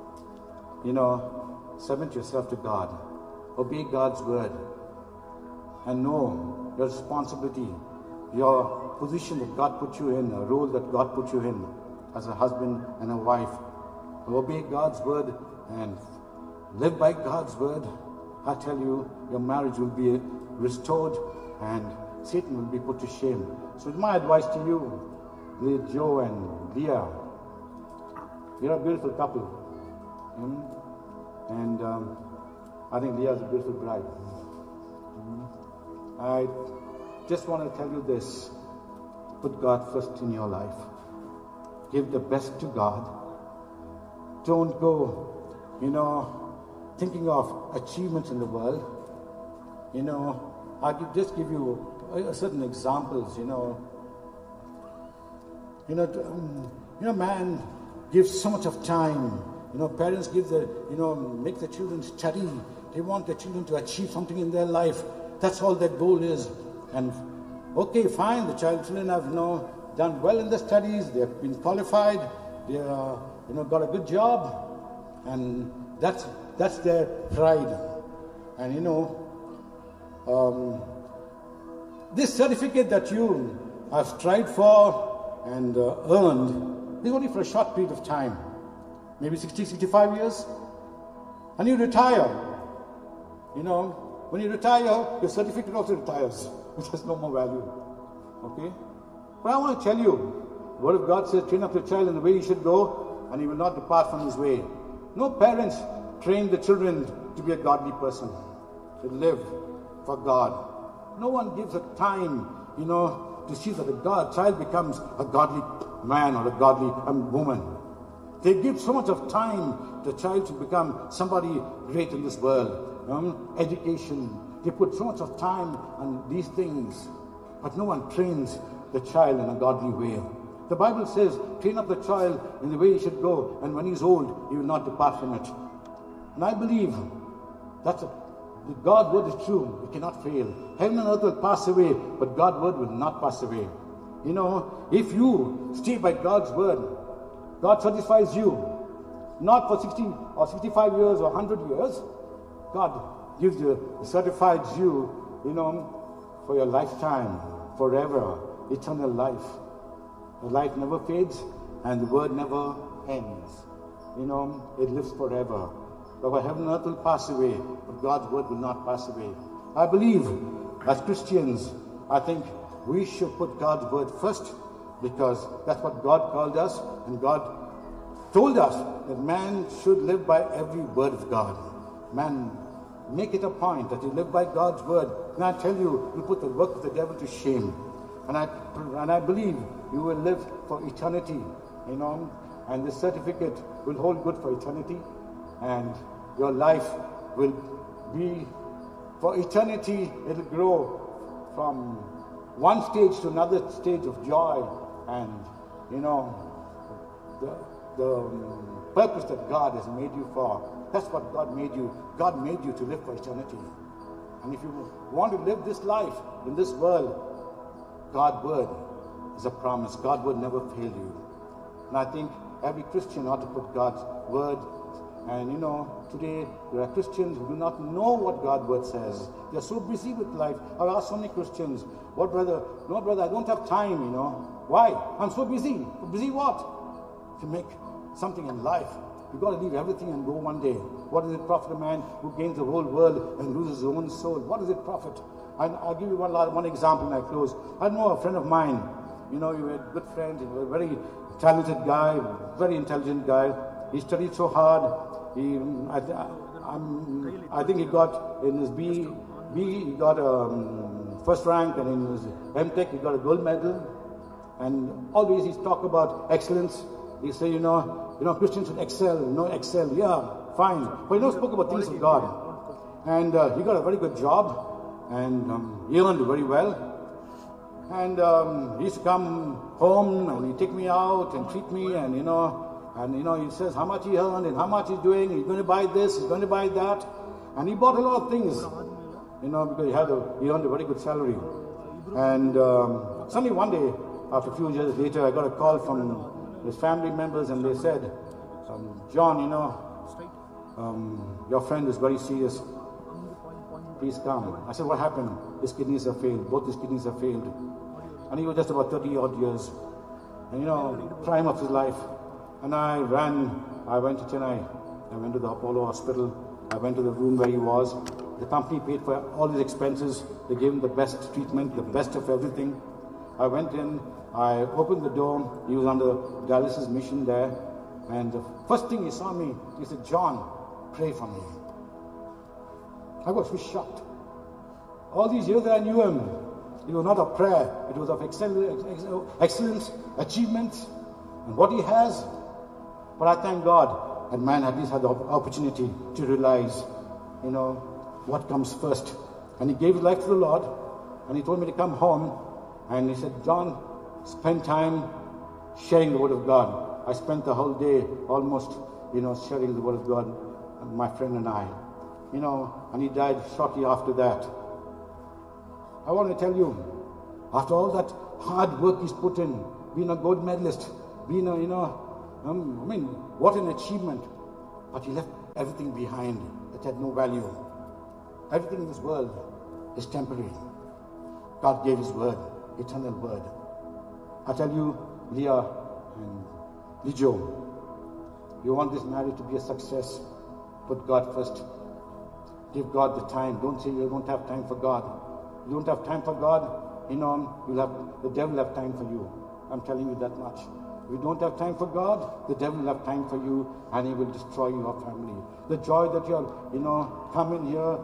submit yourself to God. Obey God's word. And know your responsibility, your position that God put you in, a role that God put you in as a husband and a wife. Obey God's word and live by God's word. I tell you, your marriage will be restored and Satan will be put to shame. So it's my advice to you, Lijo and Leah. You're a beautiful couple. And I think Leah is a beautiful bride. I just want to tell you this. Put God first in your life. Give the best to God. Don't go, thinking of achievements in the world. I could just give you certain examples, man gives so much of time. Parents give make the children study. They want the children to achieve something in their life. That's all their goal is. And okay, fine, the children have done well in the studies, they have been qualified, they got a good job, and that's their pride. And this certificate that you have strived for and earned is only for a short period of time, maybe 60, 65 years, and you retire. When you retire, your certificate also retires, which has no more value. Okay? But I want to tell you, the Word of God says, train up your child in the way he should go, and he will not depart from his way. No parents train the children to be a godly person, to live for God. No one gives a time, to see that a child becomes a godly man or a godly woman. They give so much of time to the child to become somebody great in this world. Education. They put so much of time on these things, but no one trains the child in a godly way. The Bible says, train up the child in the way he should go, and when he's old, he will not depart from it. And I believe that God's word is true. It cannot fail. Heaven and earth will pass away, but God's word will not pass away. If you stay by God's word, God satisfies you, not for 60 or 65 years or 100 years. God gives you, certifies you, for your lifetime, forever, eternal life. The life never fades and the word never ends. It lives forever. But heaven and earth will pass away, but God's word will not pass away. I believe, as Christians, I think we should put God's word first, because that's what God called us, and God told us that man should live by every word of God. Man, make it a point that you live by God's word. And I tell you, you put the work of the devil to shame. And I believe you will live for eternity, and this certificate will hold good for eternity, and your life will be for eternity. It will grow from one stage to another stage of joy, and the purpose that God has made you for. That's what God made you. God made you to live for eternity. And if you want to live this life in this world, God's word is a promise. God's word never fail you. And I think every Christian ought to put God's word. And today there are Christians who do not know what God's word says. They are so busy with life. I've asked so many Christians, what brother? No brother, I don't have time, Why? I'm so busy. Busy what? To make something in life. You've got to leave everything and go one day. What does it profit a man who gains the whole world and loses his own soul? What does it profit? I'll give you one example and I close. I know a friend of mine, you were a good friend, he was a very talented guy, very intelligent guy. He studied so hard. I think he got in his B he got first rank, and in his M.Tech he got a gold medal. And always he's talk about excellence. He say, you know, Christians should excel, excel. Yeah, fine. But he spoke about things of God. And he got a very good job, and he earned very well. And he used to come home and he'd take me out and treat me, and he says how much he earned and how much he's doing. He's going to buy this, he's going to buy that. And he bought a lot of things, because he earned a very good salary. And suddenly one day, after a few years later, I got a call from his family members, and they said, John, your friend is very serious. Please come. I said, what happened? His kidneys have failed. Both his kidneys have failed. And he was just about 30 odd years. And prime of his life. And I went to Chennai. I went to the Apollo hospital. I went to the room where he was. The company paid for all his expenses. They gave him the best treatment, the best of everything. I went in, I opened the door. He was under dialysis mission there. And the first thing he saw me, he said, John, pray for me. I was shocked. All these years that I knew him, it was not of prayer. It was of excellence, achievements, and what he has. But I thank God that man at least had the opportunity to realize, what comes first. And he gave his life to the Lord, and he told me to come home. And he said, John, spend time sharing the Word of God. I spent the whole day almost, sharing the Word of God, my friend and I. And he died shortly after that. I want to tell you, after all that hard work he's put in, being a gold medalist, being what an achievement. But he left everything behind that had no value. Everything in this world is temporary. God gave his word, eternal word. I tell you, Leah and Lijo, you want this marriage to be a success, put God first. Give God the time. Don't say you don't have time for God. You don't have time for God, the devil will have time for you. I'm telling you that much. If you don't have time for God, the devil will have time for you, and he will destroy your family. The joy that you're, coming here,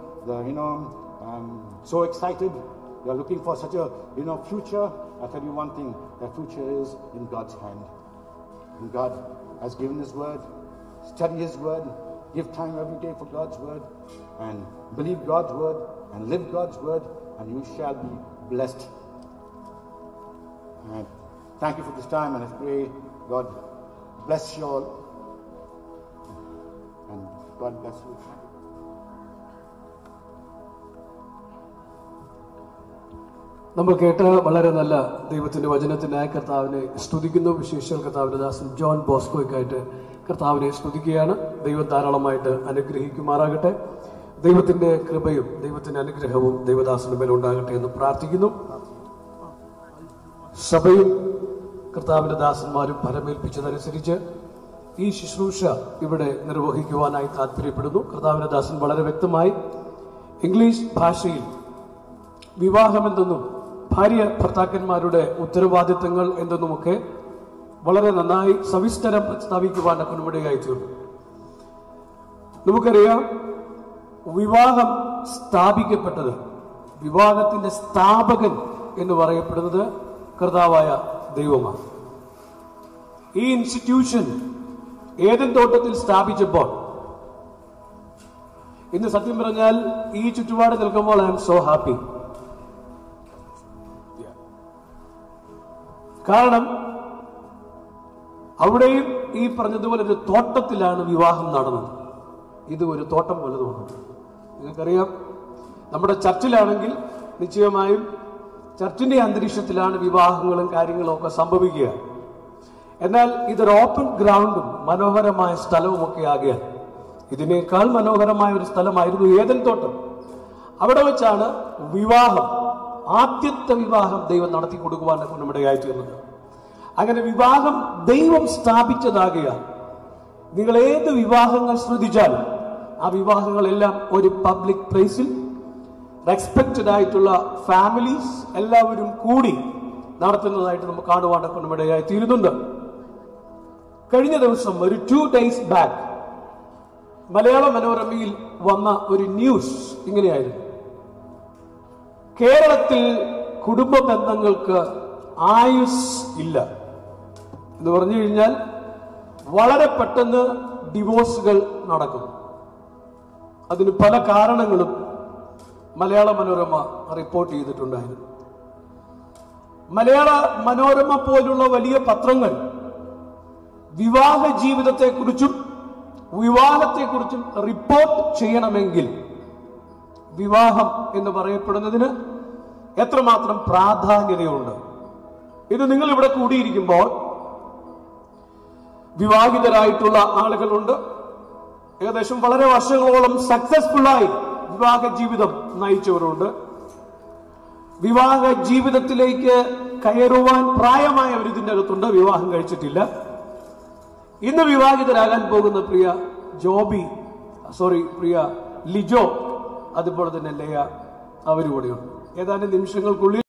so excited, you're looking for such a, future. I tell you one thing, that future is in God's hand. And God has given his word. Study his word. Give time every day for God's word, and believe God's word, and live God's word, and you shall be blessed. And thank you for this time, and I pray God bless you all, and God bless you. നമ്മൾ കേട്ട വളരെ നല്ല ദൈവത്തിന്റെ വചനത്തിനായി കർത്താവിനെ സ്തുതിക്കുന്നു. വിശേഷാൽ കർത്താവിന്റെ ദാസൻ John ബോസ്കോയ്ക്കായിട്ട് കർത്താവിനെ സ്തുതിക്കുകയാണ്. ദൈവം ധാരാളമായിട്ട് അനുഗ്രഹിക്കുമാറാകട്ടെ. ദൈവത്തിന്റെ കൃപയും ദൈവത്തിന്റെ അനുഗ്രഹവും ദൈവദാസന്റെ മേൽ ഉണ്ടാകട്ടെ എന്ന് പ്രാർത്ഥിക്കുന്നു. സഭയും കർത്താവിന്റെ ദാസന്മാരും ഫലമേൽപ്പിച്ചതനുസരിച്ച് ഈ ശുശ്രൂഷ ഇവിടെ നിർവഹിക്കുവാനായി താല്പര്യപ്പെടുന്നു. കർത്താവിന്റെ ദാസൻ വളരെ വ്യക്തമായി ഇംഗ്ലീഷ് ഭാഷയിൽ വിവാഹമെന്തെന്നും ഭാര്യ ഭർത്താക്കന്മാരുടെ ഉത്തരവാദിത്തങ്ങൾ എന്തെന്നുമൊക്കെ വളരെ നന്നായി സവിസ്തരം പ്രസ്താവിക്കുവാൻ അനുമതിയായി തീർന്നു. നമുക്കറിയാം, വിവാഹം സ്ഥാപിക്കപ്പെട്ടത്, വിവാഹത്തിന്റെ സ്ഥാപകൻ എന്ന് പറയപ്പെടുന്നത് കർത്താവായ ദൈവമാണ്. ഈ ഇൻസ്റ്റിറ്റ്യൂഷൻ ഏദൻ തോട്ടത്തിൽ സ്ഥാപിച്ചപ്പോൾ, ഇന്ന് സത്യം പറഞ്ഞാൽ ഈ ചുറ്റുപാട് നിൽക്കുമ്പോൾ ഐ ആം സോ ഹാപ്പി. കാരണം അവിടെയും ഈ പറഞ്ഞതുപോലെ ഒരു തോട്ടത്തിലാണ് വിവാഹം നടന്നത്. ഇത് ഒരു തോട്ടം പോലെ തോന്നുന്നു. നിങ്ങൾക്കറിയാം, നമ്മുടെ ചർച്ചിലാണെങ്കിൽ നിശ്ചയമായും ചർച്ചിന്റെ അന്തരീക്ഷത്തിലാണ് വിവാഹങ്ങളും കാര്യങ്ങളും ഒക്കെ സംഭവിക്കുക. എന്നാൽ ഇതൊരു ഓപ്പൺ ഗ്രൗണ്ടും മനോഹരമായ സ്ഥലവും ഒക്കെ ആകിയാൽ ഇതിനേക്കാൾ മനോഹരമായ ഒരു സ്ഥലമായിരുന്നു ഏദൻ തോട്ടം. അവിടെ വെച്ചാണ് വിവാഹം, ആദ്യത്തെ വിവാഹം ദൈവം നടത്തി കൊടുക്കുവാൻ നമ്മുടെ ആയിത്തീർന്നത്. അങ്ങനെ വിവാഹം ദൈവം സ്ഥാപിച്ചതാകുകയാണ്. നിങ്ങൾ ഏത് വിവാഹങ്ങൾ ശ്രദ്ധിച്ചാലും ആ വിവാഹങ്ങളെല്ലാം ഒരു പബ്ലിക് പ്ലേസിൽ റെസ്പെക്റ്റഡ് ആയിട്ടുള്ള ഫാമിലീസ് എല്ലാവരും കൂടി നടത്തുന്നതായിട്ട് നമുക്ക് കാണുവാനൊക്കെ നമ്മുടെ ആയിത്തീരുന്നുണ്ട്. കഴിഞ്ഞ ദിവസം ഒരു 2 days ബാക്ക് മലയാള മനോരമയിൽ വന്ന ഒരു ന്യൂസ് ഇങ്ങനെയായിരുന്നു: കേരളത്തിൽ കുടുംബ ബന്ധങ്ങൾക്ക് ആയുസ് ഇല്ല എന്ന് പറഞ്ഞു കഴിഞ്ഞാൽ വളരെ പെട്ടെന്ന് ഡിവോഴ്സുകൾ നടക്കുന്നു. അതിന് പല കാരണങ്ങളും മലയാള മനോരമ റിപ്പോർട്ട് ചെയ്തിട്ടുണ്ടായിരുന്നു. മലയാള മനോരമ പോലുള്ള വലിയ പത്രങ്ങൾ വിവാഹ ജീവിതത്തെക്കുറിച്ചും വിവാഹത്തെക്കുറിച്ചും റിപ്പോർട്ട് ചെയ്യണമെങ്കിൽ വിവാഹം എന്ന് പറയപ്പെടുന്നതിന് എത്രമാത്രം പ്രാധാന്യതയുണ്ട്. ഇത് നിങ്ങൾ ഇവിടെ കൂടിയിരിക്കുമ്പോൾ വിവാഹിതരായിട്ടുള്ള ആളുകളുണ്ട്. ഏകദേശം വളരെ വർഷങ്ങളോളം സക്സസ്ഫുള്ളായി വിവാഹ ജീവിതം നയിച്ചവരുണ്ട്. വിവാഹ ജീവിതത്തിലേക്ക് കയറുവാൻ പ്രായമായവർ ഇതിൻ്റെ അകത്തുണ്ട്, വിവാഹം കഴിച്ചിട്ടില്ല. ഇന്ന് വിവാഹിതരാകാൻ പോകുന്ന പ്രിയ ലിജോ, അതുപോലെ തന്നെ ലേയ, അവരുകൂടെയുണ്ട്. ഏതാനും നിമിഷങ്ങൾക്കുള്ളിൽ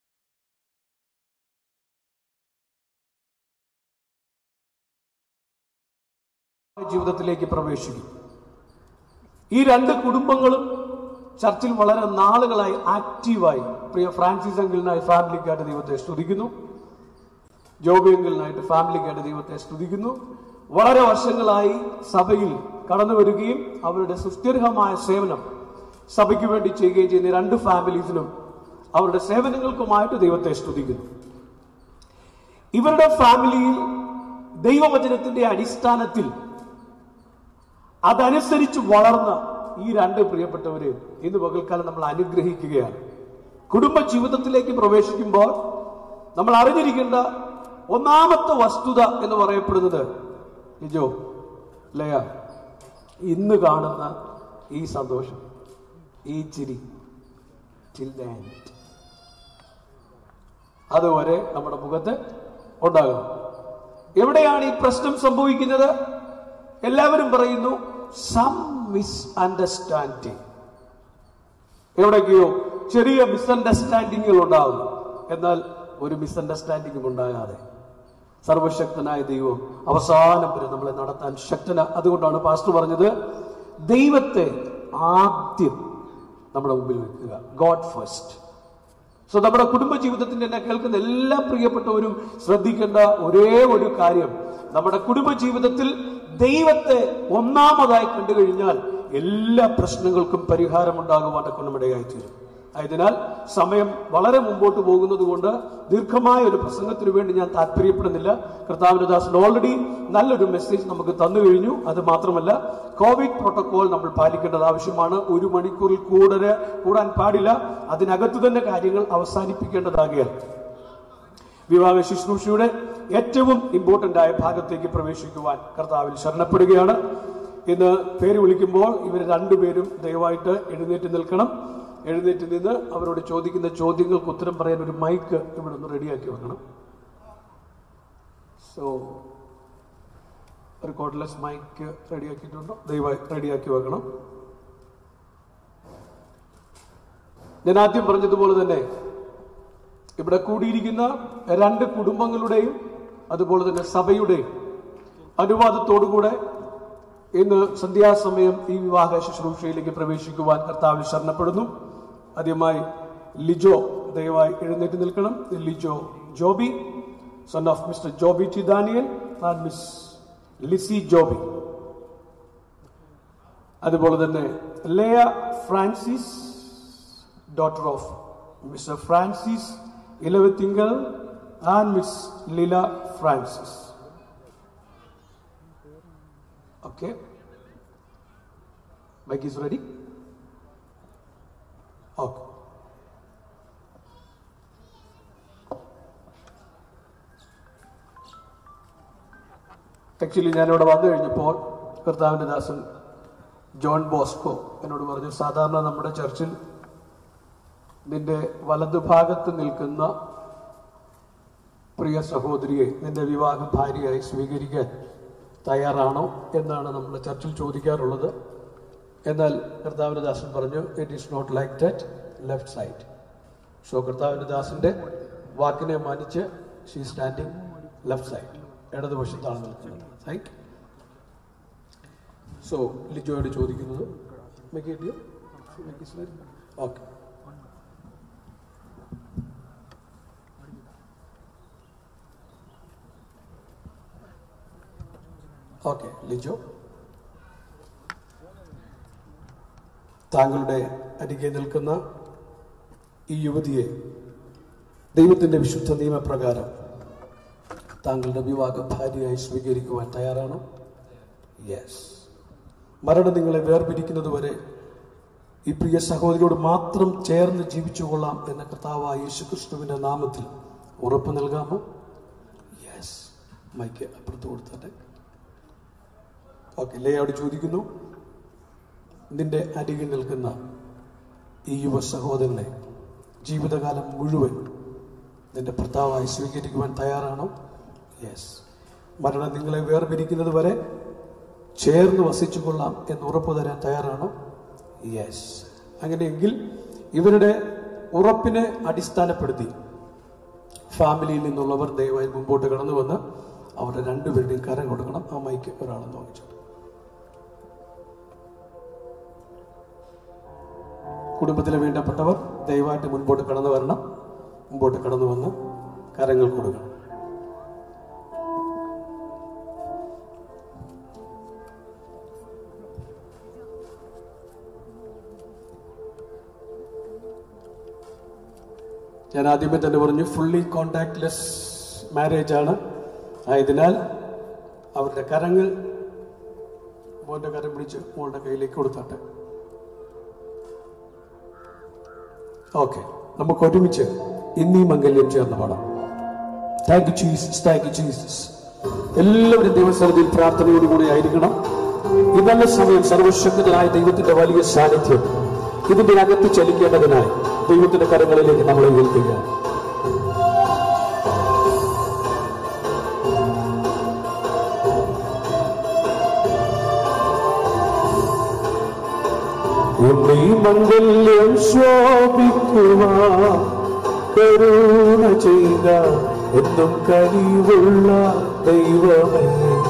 ജീവിതത്തിലേക്ക് പ്രവേശിക്കും. ഈ രണ്ട് കുടുംബങ്ങളും ചർച്ചിൽ വളരെ നാളുകളായി ആക്റ്റീവായി. പ്രിയ ഫ്രാൻസിസ് അങ്കിളിനായി ഫാമിലിക്കായിട്ട് ദൈവത്തെ സ്തുതിക്കുന്നു. ജോബി അങ്കിളിനായിട്ട് ഫാമിലിക്കായിട്ട് ദൈവത്തെ സ്തുതിക്കുന്നു. വളരെ വർഷങ്ങളായി സഭയിൽ കടന്നു വരികയും അവരുടെ സുസ്ഥിരമായ സേവനം സഭയ്ക്ക് വേണ്ടി ചെയ്യുകയും ചെയ്യുന്ന രണ്ട് ഫാമിലീസിനും അവരുടെ സേവനങ്ങൾക്കുമായിട്ട് ദൈവത്തെ സ്തുതിക്കുന്നു. ഇവരുടെ ഫാമിലിയിൽ ദൈവവചനത്തിന്റെ അടിസ്ഥാനത്തിൽ അതനുസരിച്ച് വളർന്ന ഈ രണ്ട് പ്രിയപ്പെട്ടവരെ ഇന്ന് പകൽക്കാലം നമ്മൾ അനുഗ്രഹിക്കുകയാണ്. കുടുംബ ജീവിതത്തിലേക്ക് പ്രവേശിക്കുമ്പോൾ നമ്മൾ അറിഞ്ഞിരിക്കേണ്ട ഒന്നാമത്തെ വസ്തുത എന്ന് പറയപ്പെടുന്നത്, ലിജോ, ലയ, ഇന്ന് കാണുന്ന ഈ സന്തോഷം, ഈ ചിരി, അതുവരെ നമ്മുടെ മുഖത്ത് ഉണ്ടാകും. എവിടെയാണ് ഈ പ്രശ്നം സംഭവിക്കുന്നത്? എല്ലാവരും പറയുന്നു സം മിസ്അണ്ടർസ്റ്റാൻഡിങ്. എവിടേക്കോ ചെറിയ മിസ്അണ്ടർസ്റ്റാൻഡിങ്ങുകൾ ഉണ്ടാകുന്നു. എന്നാൽ ഒരു മിസ്അണ്ടർസ്റ്റാൻഡിങ്ങും ഉണ്ടാകാതെ സർവശക്തനായ ദൈവം അവസാനം വരെ നമ്മളെ നടത്താൻ ശക്തന. അതുകൊണ്ടാണ് പാസ്റ്റർ പറഞ്ഞത്, ദൈവത്തെ ആദ്യം നമ്മുടെ മുമ്പിൽ വെക്കുക, ഗോഡ് ഫസ്റ്റ്. സോ നമ്മുടെ കുടുംബ ജീവിതത്തിന്റെ എന്നെ കേൾക്കുന്ന എല്ലാ പ്രിയപ്പെട്ടവരും ശ്രദ്ധിക്കേണ്ട ഒരേ ഒരു കാര്യം, നമ്മുടെ കുടുംബ ജീവിതത്തിൽ ദൈവത്തെ ഒന്നാമതായി കണ്ടു കഴിഞ്ഞാൽ എല്ലാ പ്രശ്നങ്ങൾക്കും പരിഹാരമുണ്ടാകുവാനൊക്കെ നമ്മുടെയായി തീരും. ആയതിനാൽ സമയം വളരെ മുമ്പോട്ട് പോകുന്നത് കൊണ്ട് ദീർഘമായ ഒരു പ്രസംഗത്തിന് വേണ്ടി ഞാൻ താല്പര്യപ്പെടുന്നില്ല. കർത്താവിന്റെ ദാസൻ ഓൾറെഡി നല്ലൊരു മെസ്സേജ് നമുക്ക് തന്നു കഴിഞ്ഞു. അത് മാത്രമല്ല, കോവിഡ് പ്രോട്ടോകോൾ നമ്മൾ പാലിക്കേണ്ടത് ആവശ്യമാണ്. 1 മണിക്കൂറിൽ കൂടാൻ പാടില്ല. അതിനകത്ത് തന്നെ കാര്യങ്ങൾ അവസാനിപ്പിക്കേണ്ടതാകിയാൽ വിവാഹ ശുശ്രൂഷയുടെ ഏറ്റവും ഇമ്പോർട്ടന്റ് ആയ ഭാഗത്തേക്ക് പ്രവേശിക്കുവാൻ കർത്താവിൽ ശരണപ്പെടുകയാണ്. ഇന്ന് പേര് വിളിക്കുമ്പോൾ ഇവർ രണ്ടുപേരും ദയവായിട്ട് എഴുന്നേറ്റ് നിൽക്കണം. എഴുന്നേറ്റ് നിന്ന് അവരോട് ചോദിക്കുന്ന ചോദ്യങ്ങൾക്ക് ഉത്തരം പറയാൻ ഒരു മൈക്ക് ഇവിടെ ഒന്ന് റെഡിയാക്കി വെക്കണം. സോ ഒരു കോർഡ്ലെസ് മൈക്ക് റെഡിയാക്കിയിട്ടുണ്ടോ? ദയവായി റെഡിയാക്കി വെക്കണം. ഞാൻ ആദ്യം പറഞ്ഞതുപോലെ തന്നെ ഇവിടെ കൂടിയിരിക്കുന്ന രണ്ട് കുടുംബങ്ങളുടെയും അതുപോലെ തന്നെ സഭയുടെയും അനുവാദത്തോടുകൂടെ ഇന്ന് സന്ധ്യാസമയം ഈ വിവാഹ ശുശ്രൂഷയിലേക്ക് പ്രവേശിക്കുവാൻ കർത്താവിൽ ശരണപ്പെടുന്നു. ആദ്യമായി ലിജോ ദയവായി എഴുന്നേറ്റ് നിൽക്കണം. Lijo Joby, son of mister Joby T Daniel and miss Lissy Joby. അതുപോലെ തന്നെ Leya Francis, daughter of mister Francis Elavathingal and miss Leela Francis. Okay, mic is ready. Okay. Actually ഞാനിവിടെ വന്നു കഴിഞ്ഞപ്പോൾ കർത്താവിൻ്റെ ദാസൻ ജോൺ ബോസ്കോ എന്നോട് പറഞ്ഞു, സാധാരണ നമ്മുടെ ചർച്ചിൽ നിന്റെ വലതുഭാഗത്ത് നിൽക്കുന്ന പ്രിയ സഹോദരിയെ നിന്റെ വിവാഹ ഭാര്യയായി സ്വീകരിക്കാൻ തയ്യാറാണോ എന്നാണ് നമ്മൾ ചർച്ചിൽ ചോദിക്കാറുള്ളത്. എന്നാൽ കർത്താവിൻ്റെ ദാസൻ പറഞ്ഞു, it is not like that, left side. So കർത്താവിൻ്റെ ദാസന്റെ വാക്കിനെ മാനിച്ച് ഷീ സ്റ്റാൻഡിങ് ലെഫ്റ്റ് സൈഡ്, ഇടതുപക്ഷത്താണ് നിൽക്കുന്നത്. സോ ലിജോയോട് ചോദിക്കുന്നത് ഓക്കെ. ഓക്കെ ലിജോ, താങ്കളുടെ അരികെ നിൽക്കുന്ന ഈ യുവതിയെ ദൈവത്തിന്റെ വിശുദ്ധ നിയമപ്രകാരം താങ്കളുടെ വിവാഹ ഭാര്യയായി സ്വീകരിക്കുവാൻ തയ്യാറാണോ? യെസ്. മരണം നിങ്ങളെ വേർപിരിക്കുന്നത് വരെ ഈ പ്രിയ സഹോദരിയോട് മാത്രം ചേർന്ന് ജീവിച്ചു കൊള്ളാം എന്ന കർത്താവായ യേശുക്രിസ്തുവിന്റെ നാമത്തിൽ ഉറപ്പ് നൽകാമോ? യെസ്. മൈക്ക് അപ്പുറത്ത് കൊടുത്തട്ടെ. ഓക്കെ. ലേയോട് ചോദിക്കുന്നു, നിന്റെ അരികിൽ നിൽക്കുന്ന ഈ യുവ സഹോദരനെ ജീവിതകാലം മുഴുവൻ നിന്റെ ഭർത്താവായി സ്വീകരിക്കുവാൻ തയ്യാറാണോ? യെസ്. മരണം നിങ്ങളെ വേർപിരിക്കുന്നത് വരെ ചേർന്ന് വസിച്ചു കൊള്ളാം എന്ന് ഉറപ്പ് തരാൻ തയ്യാറാണോ? യെസ്. അങ്ങനെയെങ്കിൽ ഇവരുടെ ഉറപ്പിനെ അടിസ്ഥാനപ്പെടുത്തി ഫാമിലിയിൽ നിന്നുള്ളവർ ദയവായി മുമ്പോട്ട് കടന്നു വന്ന് അവരുടെ രണ്ടുപേരുടെയും കരം കൊടുക്കണം. ആ മൈക്ക് ഒരാളെന്ന് വാങ്ങിച്ചു. കുടുംബത്തിലെ വേണ്ടപ്പെട്ടവർ ദയവായിട്ട് മുൻപോട്ട് കടന്നു വരണം. മുമ്പോട്ട് കടന്നു വന്ന് കരങ്ങൾ കൊടുക്കണം. ഞാൻ ആദ്യമേ തന്നെ പറഞ്ഞു, ഫുള്ളി കോണ്ടാക്ട്ലെസ് മാരേജ് ആണ്. ആയതിനാൽ അവരുടെ കരങ്ങൾ മോന്റെ കരം പിടിച്ച് മോളുടെ കയ്യിലേക്ക് കൊടുത്തട്ടെ. ഓക്കെ, നമുക്ക് ഒരുമിച്ച് ഇന്നീ മംഗല്യം ചേർന്ന് പാടാം. Thank you Jesus, thank you Jesus. എല്ലാവരും ദൈവസന്നിധിയിൽ പ്രാർത്ഥനയോടുകൂടി ആയിരിക്കണം. ഈ നല്ല സമയം സർവശക്തനായ ദൈവത്തിന്റെ വലിയ സാന്നിധ്യം ഇതിന്റെ അകത്ത് ചലിക്കേണ്ടതിനായി ദൈവത്തിന്റെ കരങ്ങളിലേക്ക് നമ്മളെ ഏൽപ്പിക്കുകയാണ്. ഉണ്ണി മംഗല്യം ശോഭിക്കുവാൻ കരുണ ചെയ്ത എന്നും കനിവുള്ള ദൈവമേ,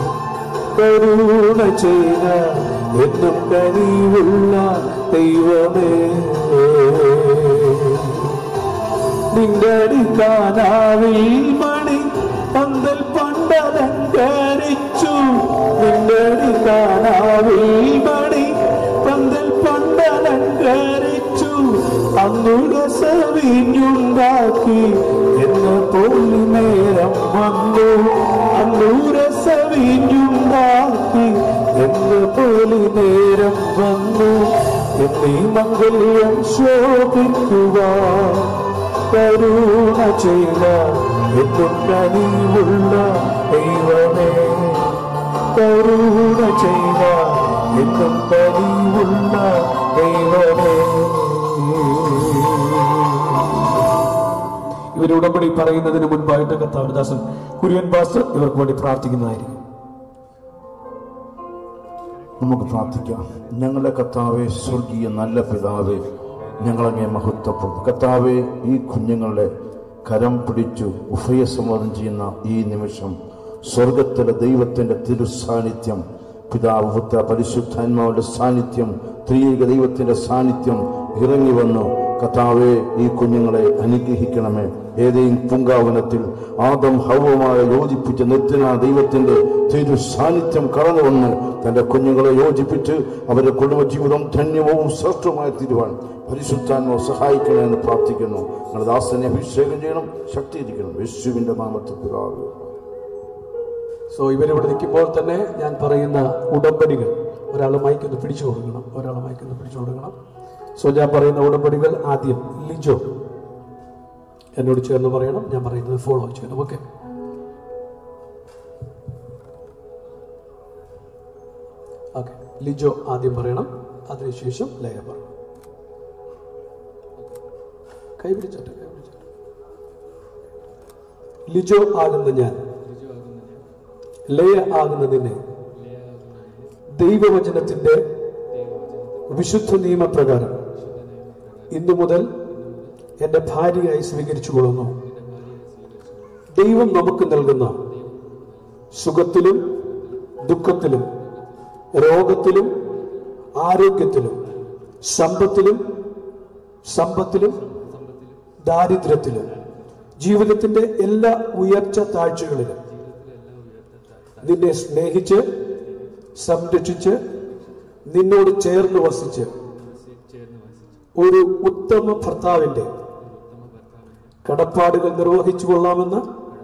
കരുണ ചെയ്ത എന്നും കനിവുള്ള ദൈവമേ, നിന്റെ അടിക്കാനാവിൽ മണി പന്തൽ പണ്ടലങ്കരിച്ചു, നിന്റെ അടിക്കാനാവിൽ മണി പന്തൽ പണ്ടലങ്കരിച്ചു, അന്നുടെ സവിഞ്ഞുണ്ടാക്കി എന്ന പോലെ നേരം വന്നു, അന്നൂരെ സവിഞ്ഞുണ്ടാക്കി എന്ന പോലെ നേരം വന്നു, എന്നീ മംഗല്യം ശോഭിക്കുവാൻ കരുണ ചെയ്ത എന്നും കനിവുള്ള ദൈവമേ, കരുണ ചെയ്ത എന്നും കനിവുള്ള ദൈവമേ. ഇവർ ഉടമ്പടി പറയുന്നതിന് മുൻപായിട്ട് കർത്താവിന്റെ ദാസൻ കുര്യൻ പാസ്റ്റർ ഇവർക്ക് വേണ്ടി പ്രാർത്ഥിക്കുന്നതായിരിക്കും. നമുക്ക് പ്രാർത്ഥിക്കാം. ഞങ്ങളുടെ കർത്താവേ, സ്വർഗീയ നല്ല പിതാവേ, ഞങ്ങളങ്ങേ മഹത്വപ്പെടും. കർത്താവേ, ഈ കുഞ്ഞുങ്ങളുടെ കരം പിടിച്ചു ഉഭയസമ്മതം ചെയ്യുന്ന ഈ നിമിഷം സ്വർഗത്തിലെ ദൈവത്തിന്റെ തിരുസാന്നിധ്യം, പിതാവ് പുത്ര പരിശുദ്ധാത്മാവിന്റെ സാന്നിധ്യം, ത്രിയേക ദൈവത്തിന്റെ സാന്നിധ്യം ഇറങ്ങി വന്നു. കർത്താവേ, ഈ കുഞ്ഞുങ്ങളെ അനുഗ്രഹിക്കണമേ. ഏതെങ്കിലും പൂങ്കാവനത്തിൽ ആദം ഹവ്വമായി യോജിപ്പിച്ച് നിർത്തുന്ന ദൈവത്തിന്റെ തിരു സാന്നിധ്യം കടന്നു വന്ന് തന്റെ കുഞ്ഞുങ്ങളെ യോജിപ്പിച്ച് അവരുടെ കുടുംബജീവിതം ധന്യവും ശ്രേഷ്ഠവുമായി തീരുവാൻ പരിശുദ്ധാത്മാവ് സഹായിക്കണമെന്ന് പ്രാർത്ഥിക്കുന്നു. നിങ്ങളുടെ ദാസനെ അഭിഷേകം ചെയ്യണം, ശക്തിയിരിക്കണം. യേശുവിന്റെ നാമത്തിൽ പിതാവേ. സോ ഇവരിവിടെ നിൽക്കുമ്പോൾ തന്നെ ഞാൻ പറയുന്ന ഉടമ്പടികൾ ഒരാൾ മൈക്കൊന്ന് പിടിച്ചു കൊടുക്കണം, ഒരാൾ മൈക്കൊന്ന് പിടിച്ചു കൊടുക്കണം. സോ ഞാൻ പറയുന്ന ഉടമ്പടികൾ ആദ്യം ലിജോ എന്നോട് ചേർന്ന് പറയണം, ഞാൻ പറയുന്നത് ഫോളോ ചെയ്യണം. ഓക്കെ? ഓക്കെ, ലിജോ ആദ്യം പറയണം, അതിനുശേഷം ലേയ പറയണം. കൈ പിടിച്ചോട്ടെ, കൈ പിടിച്ചോട്ടെ. ലിജോ ആകുന്ന ഞാൻ, ലേയ ആകുന്ന നിന്നെ ദൈവവചനത്തിന്റെ വിശുദ്ധ നിയമപ്രകാരം ഇന്നു മുതൽ എന്റെ ഭാര്യയായി സ്വീകരിച്ചു കൊള്ളുന്നു. ദൈവം നമുക്ക് നൽകുന്ന സുഖത്തിലും ദുഃഖത്തിലും രോഗത്തിലും ആരോഗ്യത്തിലും സമ്പത്തിലും ദാരിദ്ര്യത്തിലും ജീവിതത്തിന്റെ എല്ലാ ഉയർച്ച താഴ്ചകളിലും നിന്നെ സ്നേഹിച്ച് സംരക്ഷിച്ച് നിന്നോട് ചേർന്ന് വസിച്ച് ഒരു ഉത്തമ ഭർത്താവിന്റെ കടപ്പാടുകൾ നിർവഹിച്ചു കൊള്ളാമെന്ന്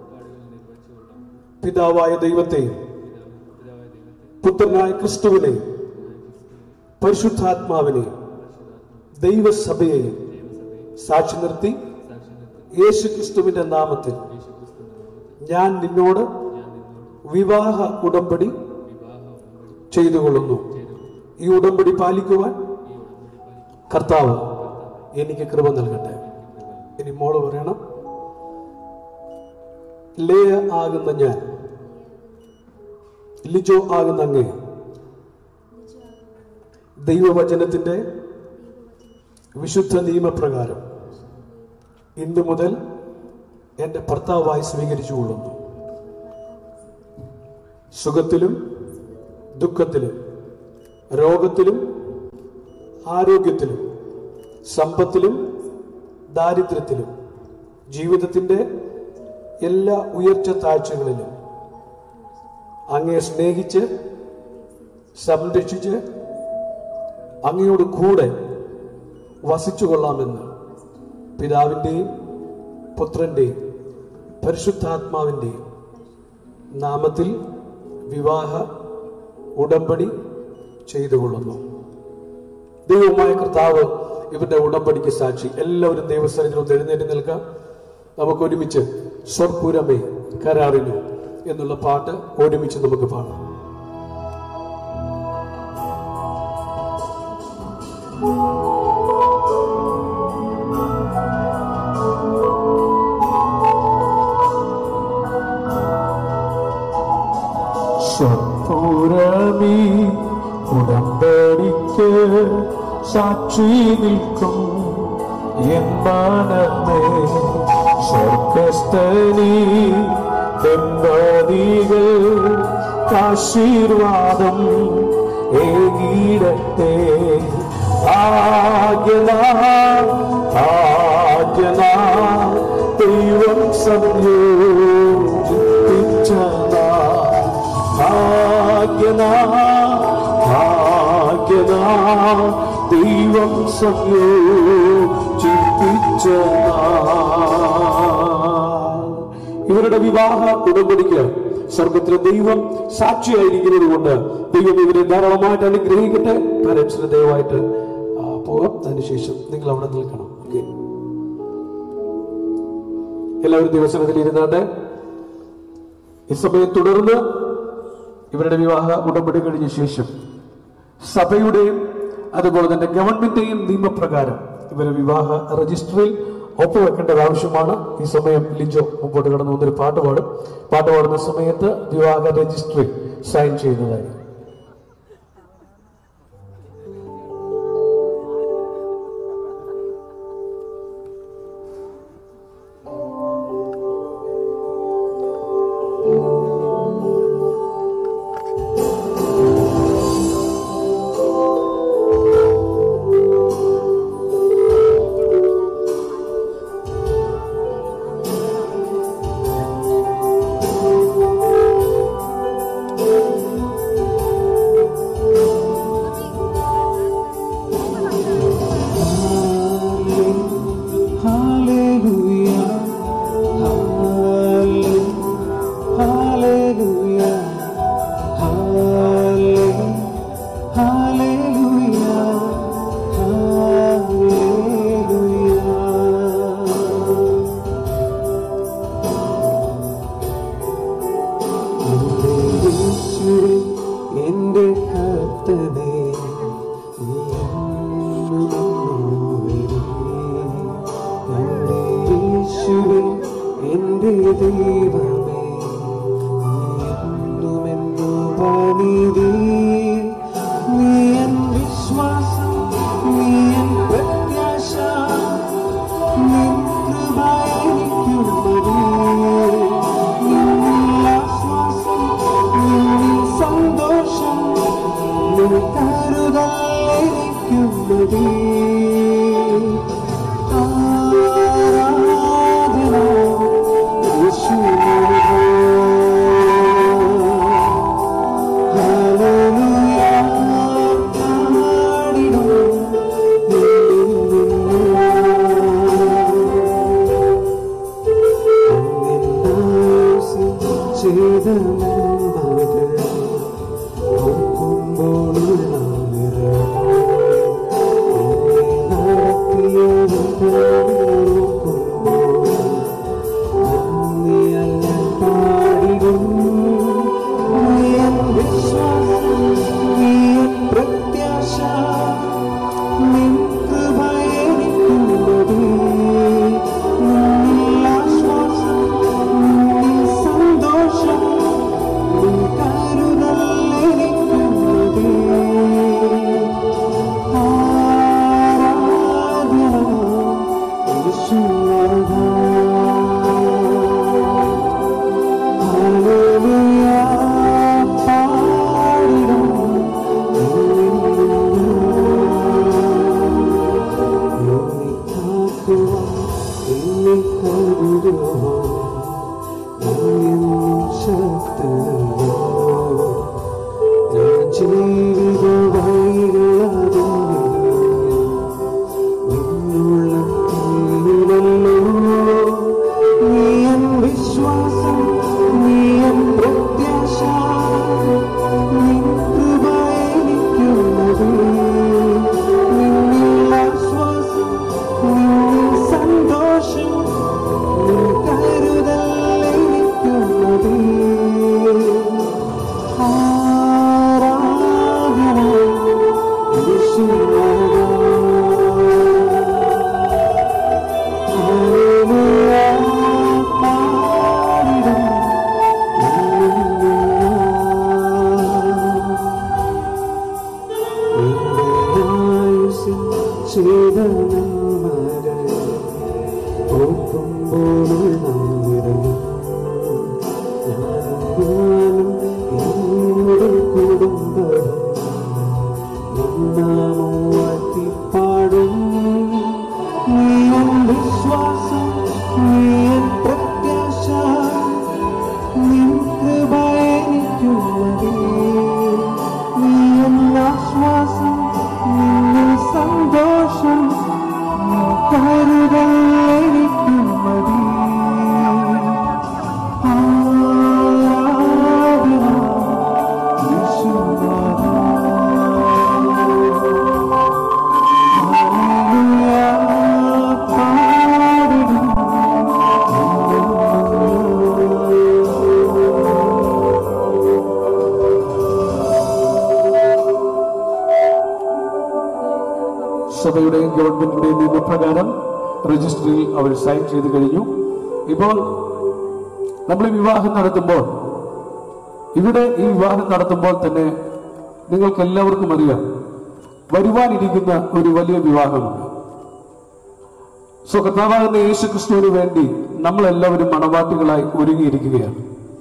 പിതാവായ ദൈവത്തെയും പുത്രനായ ക്രിസ്തുവിനെയും പരിശുദ്ധാത്മാവിനെയും ദൈവസഭയെയും സാക്ഷി നിർത്തി യേശു ക്രിസ്തുവിന്റെ നാമത്തിൽ ഞാൻ നിന്നോട് വിവാഹ ഉടമ്പടി ചെയ്തുകൊള്ളുന്നു. ഈ ഉടമ്പടി പാലിക്കുവാൻ കർത്താവ് എനിക്ക് കൃപ നൽകട്ടെ. ഇനി മോള് പറയണം, ലേയ ആകുന്ന ഞാൻ, ലിജോ ആകുന്ന അങ്ങേ ദൈവവചനത്തിന്റെ വിശുദ്ധ നിയമപ്രകാരം ഇന്നു മുതൽ എന്റെ ഭർത്താവായി സ്വീകരിച്ചുകൊള്ളുന്നു. സുഖത്തിലും ദുഃഖത്തിലും രോഗത്തിലും ആരോഗ്യത്തിലും സമ്പത്തിലും ദാരിദ്ര്യത്തിലും ജീവിതത്തിന്റെ എല്ലാ ഉയർച്ച താഴ്ചകളിലും അങ്ങയെ സ്നേഹിച്ച് സംരക്ഷിച്ച് അങ്ങയോട് കൂടെ വസിച്ചുകൊള്ളാമെന്ന് പിതാവിൻ്റെയും പുത്രന്റെയും പരിശുദ്ധാത്മാവിൻ്റെയും നാമത്തിൽ വിവാഹ ഉടമ്പടി ചെയ്തുകൊള്ളുന്നു. ദൈവമായ കർത്താവ് ഇവരുടെ ഉടമ്പടിക്ക് സാക്ഷി. എല്ലാവരും ദൈവസന്നിധിയിൽ എഴുന്നേറ്റ് നിൽക്കാം. നമുക്ക് ഒരുമിച്ച് സ്വർപുരമേ കരാറിനു എന്നുള്ള പാട്ട് ഒരുമിച്ച് നമുക്ക് പാടാം. സ്വപുരമീ ഉടമ്പടിക്ക് സാക്ഷി നിൽക്കും എന്മാനമേ സ്വർഗസ്ഥനീ ദമ്പതികൾ ആശീർവാദം ഏകിടട്ടെ. ആജ്ഞനാ ദൈവം സംയോജിപ്പിച്ച ഭാഗ്യനാ ദൈവം സംയോജിപ്പിച്ച ഇവരുടെ വിവാഹ ഉടമ്പടിക്ക് സ്വർഗത്തിലെ ദൈവം സാക്ഷിയായിരിക്കുന്നത് കൊണ്ട് ദൈവം ഇവരെ ധാരാളമായിട്ട് അനുഗ്രഹിക്കട്ടെ. പാരൻസിന് ദയവായിട്ട് പോകാം. അതിനുശേഷം നിങ്ങൾ അവിടെ നിൽക്കണം. ഓക്കെ, എല്ലാവരും ദിവസത്തിൽ ഇരുന്നാട്ടെ. ഈ സമയം തുടർന്ന് ഇവരുടെ വിവാഹ ഉടമ്പടി കഴിഞ്ഞ ശേഷം സഭയുടെയും അതുപോലെ തന്നെ ഗവൺമെന്റിന്റെയും നിയമപ്രകാരം ഇവരെ വിവാഹ രജിസ്റ്ററിൽ ഒപ്പുവെക്കേണ്ടത് ആവശ്യമാണ്. ഈ സമയം ലിജോ മുമ്പോട്ട് കടന്നു വന്നൊരു പാട്ട് പാടുന്ന സമയത്ത് വിവാഹ രജിസ്ട്രി സൈൻ ചെയ്യുന്നതായി. Some ചെയ്ത ഓർക്കുമ്പോൾ സഭയുടെയും ഗവൺമെന്റിന്റെയും നിയമപ്രകാരം രജിസ്ട്രിയിൽ അവർ സൈൻ ചെയ്ത് കഴിഞ്ഞു. ഇപ്പോൾ നമ്മൾ വിവാഹം നടത്തുമ്പോൾ ഇവിടെ ഈ വിവാഹം നടത്തുമ്പോൾ തന്നെ നിങ്ങൾക്ക് എല്ലാവർക്കും അറിയാം വരുവാനിരിക്കുന്ന ഒരു വലിയ വിവാഹമുണ്ട്. കർത്താവാകുന്ന യേശു ക്രിസ്തുവിന് വേണ്ടി നമ്മളെല്ലാവരും മണവാട്ടികളായി ഒരുങ്ങിയിരിക്കുകയാണ്.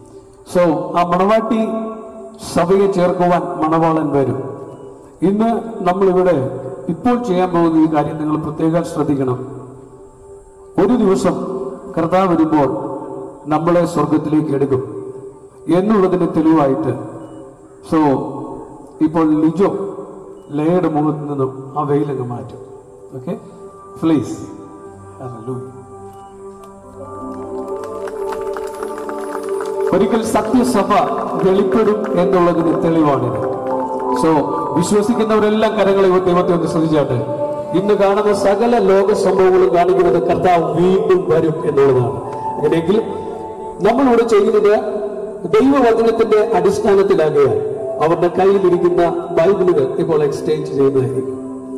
ആ മണവാട്ടി സഭയെ ചേർക്കുവാൻ മണവാളൻ വരും. ഇന്ന് നമ്മളിവിടെ ഇപ്പോൾ ചെയ്യാൻ പോകുന്ന ഈ കാര്യം നിങ്ങൾ പ്രത്യേകം ശ്രദ്ധിക്കണം. ഒരു ദിവസം കർത്താവ് വരുമ്പോൾ നമ്മളെ സ്വർഗത്തിലേക്ക് എടുക്കും എന്നുള്ളതിന് തെളിവായിട്ട് ഇപ്പോൾ ലിജോ ലേയുടെ മുഖത്ത് നിന്നും ആ വെയിലങ്ങ് മാറ്റും. Okay, please. ഒരിക്കൽ സത്യസഭ വെളിപ്പെടും എന്നുള്ളതിന് തെളിവാണിത്. വിശ്വസിക്കുന്നവരെല്ലാം കരങ്ങളെ ദൈവത്തെ ഒന്ന് ശ്രദ്ധിച്ചാട്ടെ. ഇന്ന് കാണുന്ന സകല ലോക സംഭവങ്ങളും കാണിക്കുന്നത് കർത്താവ് വീണ്ടും വരും എന്നുള്ളതാണ്. അങ്ങനെയെങ്കിൽ നമ്മളിവിടെ ചെയ്യുന്നത് ദൈവവചനത്തിന്റെ അടിസ്ഥാനത്തിലാകയാൽ അവരുടെ കയ്യിലിരിക്കുന്ന ബൈബിളുകൾ ഇപ്പോൾ എക്സ്ചേഞ്ച് ചെയ്യുന്നതായിരിക്കും.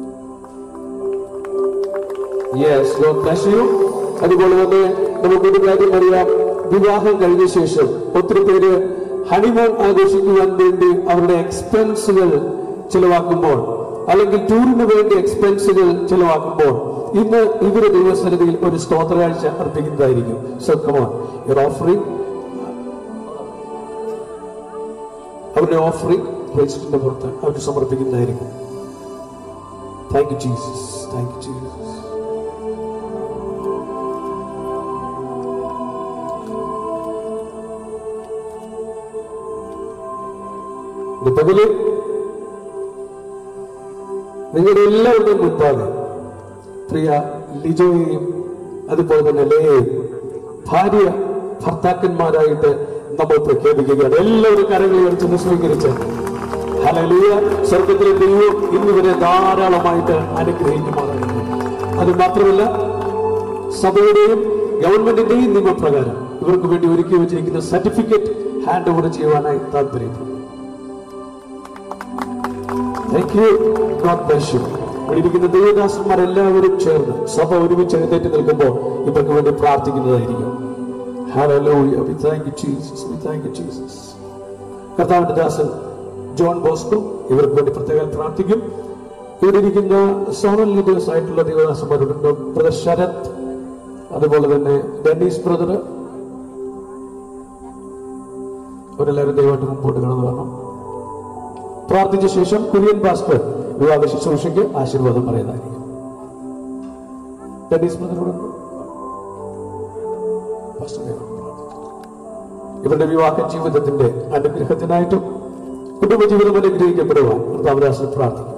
അതുപോലെ തന്നെ നമുക്കൊരു കാര്യം അറിയാം, വിവാഹം കഴിഞ്ഞ ശേഷം ഒത്തിരി പേര് ഹണിമൂൺ ആഘോഷിക്കുവാൻ വേണ്ടി അവരുടെ എക്സ്പെൻസുകൾ ചെലവാക്കുമ്പോൾ, അല്ലെങ്കിൽ ടൂറിന് വേണ്ടി എക്സ്പെൻസുകൾ ചെലവാക്കുമ്പോൾ ഇന്ന് ഇവരുടെ ദൈവസന്നിധിയിൽ ഒരു സ്തോത്രകാഴ്ച അർപ്പിക്കുന്നതായിരിക്കും. അവരുടെ ഓഫറിംഗ് രജിസ്റ്ററിന്റെ പുറത്ത് അവർ സമർപ്പിക്കുന്നതായിരിക്കും. Thank you Jesus, thank you Jesus. പകല് നിങ്ങളുടെ എല്ലാവരുടെയും മുൻപാകെ പ്രിയ ലിജോയെയും അതുപോലെ തന്നെ ലേയെയും ഭാര്യ ഭർത്താക്കന്മാരായിട്ട് നമ്മൾ പ്രഖ്യാപിക്കുകയാണ്. എല്ലാവരും കരങ്ങൾ ഉയർത്തുന്ന സ്വീകരിച്ച് ഹല്ലേലൂയ. സ്വർഗത്തിലെ ദൈവം ഇന്നിവരെ ധാരാളമായിട്ട് അനുഗ്രഹിക്കുമാറായിരുന്നു. അത് മാത്രമല്ല, സഭയുടെയും ഗവൺമെന്റിന്റെയും നിയമപ്രകാരം ഇവർക്ക് വേണ്ടി ഒരുക്കി വെച്ചിരിക്കുന്ന സർട്ടിഫിക്കറ്റ് ഹാൻഡ് ഓവർ ചെയ്യുവാനായി താല്പര്യപ്പെടുന്നു. Thank you. God bless you. ഇവിടെ ഇരിക്കുന്ന ദൈവദാസന്മാരെല്ലാവരും ചേർന്ന് സഭ ഒരുമിച്ച് എഴുന്നേറ്റ് നിൽക്കുമ്പോൾ ഇവർക്ക് വേണ്ടി പ്രാർത്ഥിക്കുന്നതായിരിക്കും. Hallelujah. We thank you, Jesus. We thank you, Jesus. കർത്താവിന്റെ ദാസൻ ജോൺ ബോസ്കോ ഇവർക്ക് വേണ്ടി പ്രത്യേകം പ്രാർത്ഥിക്കും. ഇവിടെ ഇരിക്കുന്ന സോണൽ ലീഡേഴ്സ് ആയിട്ടുള്ള ദൈവദാസന്മാരുണ്ട്. ബ്രദർ ശരത്, അതുപോലെ തന്നെ ഡെന്നീസ് ബ്രദർ, അവരെല്ലാവരും ദൈവമായിട്ട് മുമ്പോട്ട് കടന്നു വരണം. പ്രാർത്ഥിച്ച ശേഷം കുര്യൻ പാസ്റ്റർ വിവാഹ ശുശ്രൂഷയ്ക്ക് ആശീർവാദം പറയുന്നതായിരിക്കും. ഡെന്നീസ് ബ്രദറോട് ഇവരുടെ വിവാഹ ജീവിതത്തിന്റെ അനുഗ്രഹത്തിനായിട്ടും കുടുംബജീവിതം അനുഗ്രഹിക്കപ്പെടുവാൻ കർത്താവിനെ പ്രാർത്ഥിക്കും.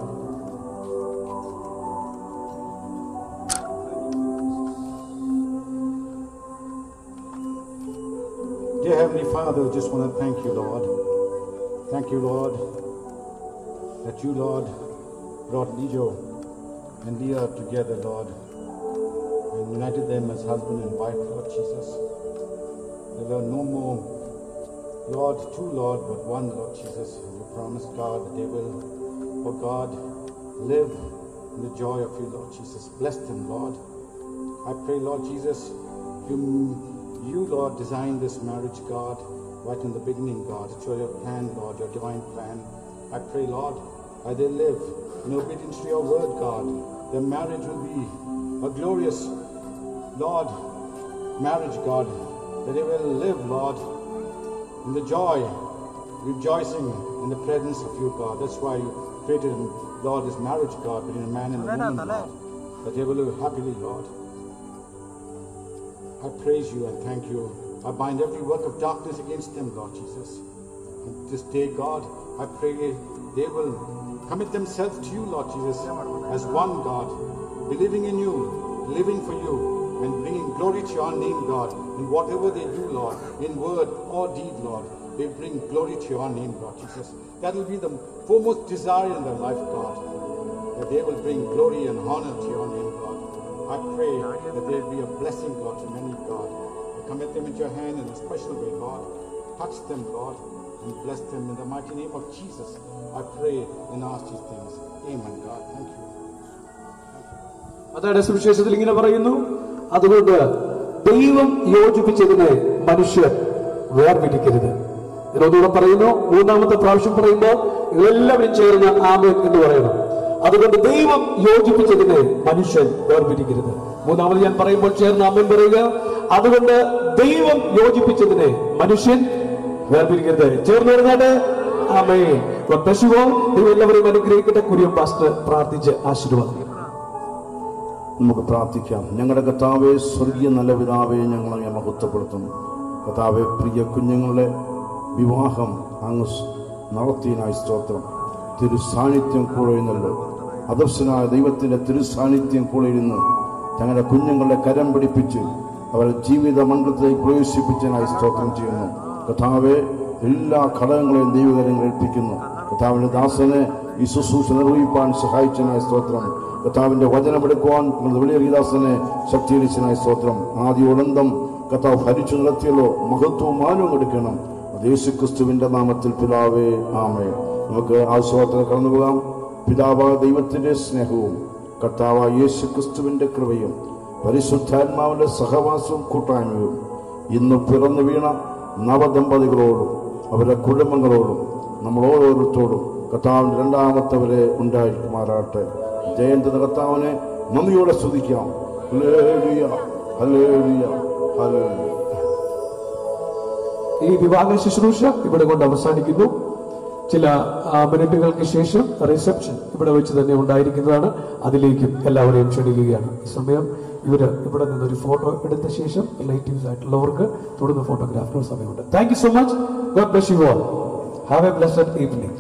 Dear Heavenly Father, I just want to thank you, Lord. Thank you, Lord, that you, Lord, brought Lijo and Leah together, Lord, and united them as husband and wife, Lord Jesus. There are no more, Lord, two, Lord, but one, Lord Jesus. You promised, God, that they will, oh God, live in the joy of you, Lord Jesus. Bless them, Lord. I pray, Lord Jesus, you, Lord, designed this marriage, God, right in the beginning, God. It's your plan, Lord, your divine plan. I pray, Lord, as they live in obedience to your word, God, their marriage will be a glorious, Lord, marriage, God, that they will live, Lord, in the joy, rejoicing in the presence of you, God. That's why you created, Lord, this marriage, God, between a man and a woman, Lord, that they will live happily, Lord. I praise you and thank you. I bind every work of darkness against them, Lord Jesus. And this day, God, I pray they will commit themselves to you, Lord Jesus, as one, God, believing in you, living for you, and bringing glory to your name, God. In whatever they do, Lord, in word or deed, Lord, they bring glory to your name, Lord Jesus. That will be the foremost desire in their life, God, that they will bring glory and honor to your name, God. I pray that there will be a blessing, Lord, to many, God. I commit them into your hand in a special way, Lord. Touch them, Lord, and bless them in the mighty name of Jesus. I pray and ask these things. Amen, God. Thank you. അതായത് സുവിശേഷത്തിൽ ഇങ്ങനെ പറയുന്നു, അതുകൊണ്ട് ദൈവം യോജിപ്പിച്ചതിനെ മനുഷ്യർ വേർപിരിക്കരുത്. എന്നോടുകൂടെ പറയുന്നു, മൂന്നാമത്തെ പ്രാവശ്യം പറയുമ്പോൾ എല്ലാവരും ചേർന്ന് ആമേൻ എന്ന് പറയണം. അതുകൊണ്ട് ദൈവം യോജിപ്പിച്ചതിനെ മനുഷ്യൻ വേർപിരിക്കരുത്. മൂന്നാമത് ഞാൻ പറയുമ്പോൾ ചേർന്ന് ആമേൻ പറയുക. അതുകൊണ്ട് ദൈവം യോജിപ്പിച്ചതിനെ മനുഷ്യൻ വേർപിരിക്കരുത്. ചേർന്ന് വരുന്നാട്ടെ. ആമേൻ. ദൈവം എല്ലാവരെയും അനുഗ്രഹിക്കട്ടെ. കുര്യൻ പാസ്റ്റർ പ്രാർത്ഥിച്ച് ആശീർവാദം. നമുക്ക് പ്രാർത്ഥിക്കാം. ഞങ്ങളുടെ കർത്താവേ, സ്വർഗീയ നല്ല പിതാവേ, ഞങ്ങളെ മഹത്വപ്പെടുത്തുന്നു. കർത്താവേ, പ്രിയ കുഞ്ഞുങ്ങളുടെ വിവാഹം അങ്ങ് നടത്തിയതിനായി സ്തോത്രം. തിരുസാന്നിധ്യം കൂടെ ഇരുന്നല്ലോ. അദർശനായ ദൈവത്തിൻ്റെ തിരുസാന്നിധ്യം കൂടെ ഇരുന്ന് തങ്ങളുടെ കുഞ്ഞുങ്ങളെ കരം പിടിപ്പിച്ച് അവരുടെ ജീവിത മണ്ഡലത്തിലേക്ക് പ്രവേശിപ്പിച്ചതിനായി സ്തോത്രം ചെയ്യുന്നു. കർത്താവെ, എല്ലാ ഘടകങ്ങളെയും ദൈവകരങ്ങൾ ഏൽപ്പിക്കുന്നു. കർത്താവിൻ്റെ ദാസനെ ഈ ശുശ്രൂഷ നിർവഹിപ്പാൻ സഹായിച്ചതിനായി സ്തോത്രം. കർത്താവിൻ്റെ വചനമെടുക്കുവാൻ വെളിയേറിയ ദാസനെ ശക്തിയടിച്ചതിനായി സ്തോത്രം. ആദ്യോടന്തം കർത്താവ് ഭരിച്ചു നടത്തിയല്ലോ. മഹത്വവും മാനവും എടുക്കണം. യേശുക്രിസ്തുവിന്റെ നാമത്തിൽ പിതാവേ, ആമേൻ. നമുക്ക് ആശ്വാസത്തിൽ കടന്നു പോകാം. പിതാവായ ദൈവത്തിന്റെ സ്നേഹവും കർത്താവായ യേശുക്രിസ്തുവിന്റെ കൃപയും പരിശുദ്ധാത്മാവിന്റെ സഹവാസവും കൂട്ടായ്മയും ഇന്ന് പിറന്നു വീണ നവദമ്പതികളോടും അവരുടെ കുടുംബങ്ങളോടും നമ്മൾ ഓരോരുത്തോടും കർത്താവിന്റെ രണ്ടാമത്തവരെ ഉണ്ടായിരിക്കുമാറാട്ടെ. ജയന്ത കർത്താവിനെ നന്ദിയോടെ സ്തുതിക്കാം. Hallelujah, hallelujah, hallelujah. ഈ വിവാഹ ശുശ്രൂഷ ഇവിടെ കൊണ്ട് അവസാനിക്കുന്നു. ചില മിനിറ്റുകൾക്ക് ശേഷം റിസപ്ഷൻ ഇവിടെ വെച്ച് തന്നെ ഉണ്ടായിരിക്കുന്നതാണ്. അതിലേക്കും എല്ലാവരെയും ക്ഷണിക്കുകയാണ്. ഈ സമയം ഇവിടെ നിന്നൊരു ഫോട്ടോ എടുത്ത ശേഷം റിലേറ്റീവ്സ് ആയിട്ടുള്ളവർക്ക് തുടർന്ന് ഫോട്ടോഗ്രാഫിന് സമയമുണ്ട്. Thank you so much. God bless you all. Have a blessed evening.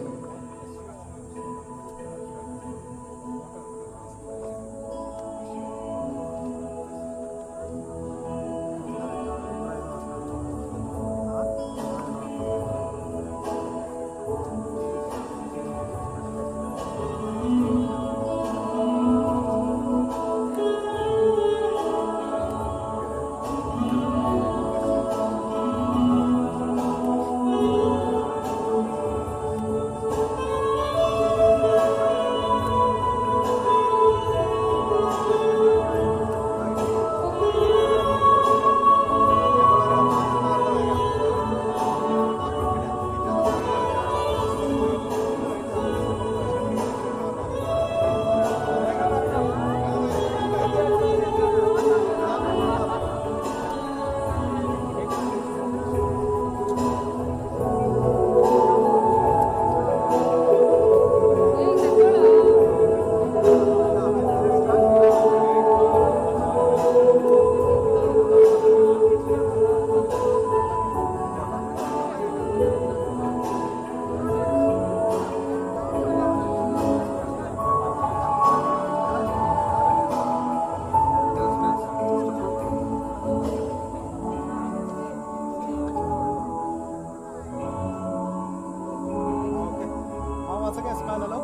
once again, smile, hello.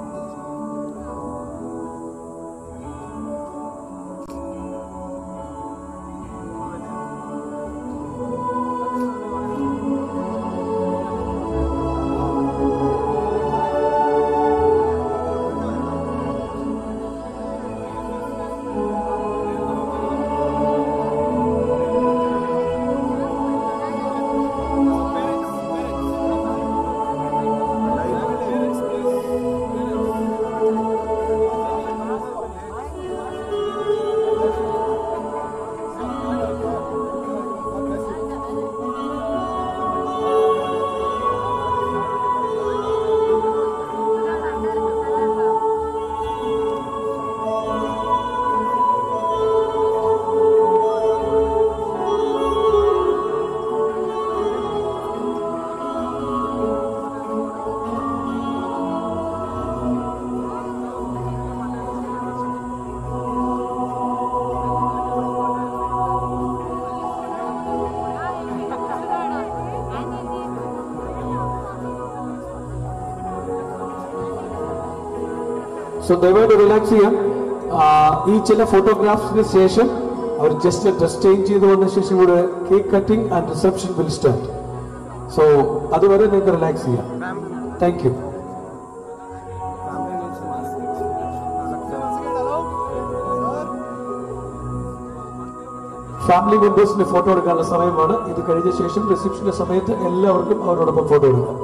So ദയവായിട്ട് റിലാക്സ് ചെയ്യാം. ഈ ചില ഫോട്ടോഗ്രാഫ്സിന് ശേഷം അവർ ജസ്റ്റ് ഡ്രസ് ചേഞ്ച് ചെയ്ത് വന്ന ശേഷം ഇവിടെ cake cutting and reception will start. So അതുവരെ നിങ്ങൾക്ക് റിലാക്സ് ചെയ്യാം. Thank you. ഫാമിലി മെമ്പേഴ്സിന് ഫോട്ടോ എടുക്കാനുള്ള സമയമാണ്. ഇത് കഴിഞ്ഞ ശേഷം റിസപ്ഷന്റെ സമയത്ത് എല്ലാവർക്കും അവരോടൊപ്പം ഫോട്ടോ എടുക്കാം.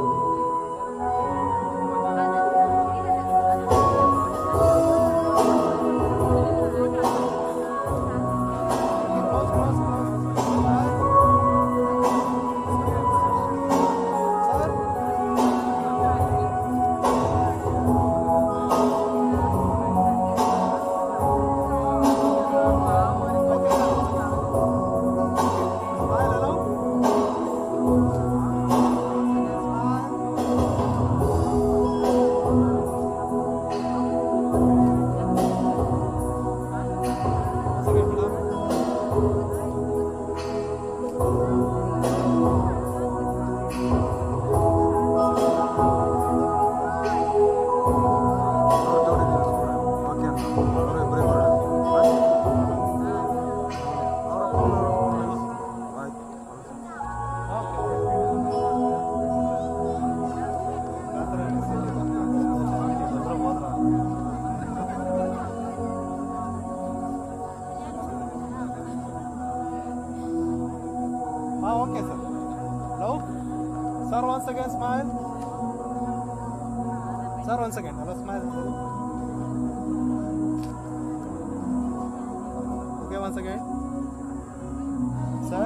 Okay, sir. Hello? Sir, once again, smile. Sir, once again. Hello, smile. Okay, once again. Sir?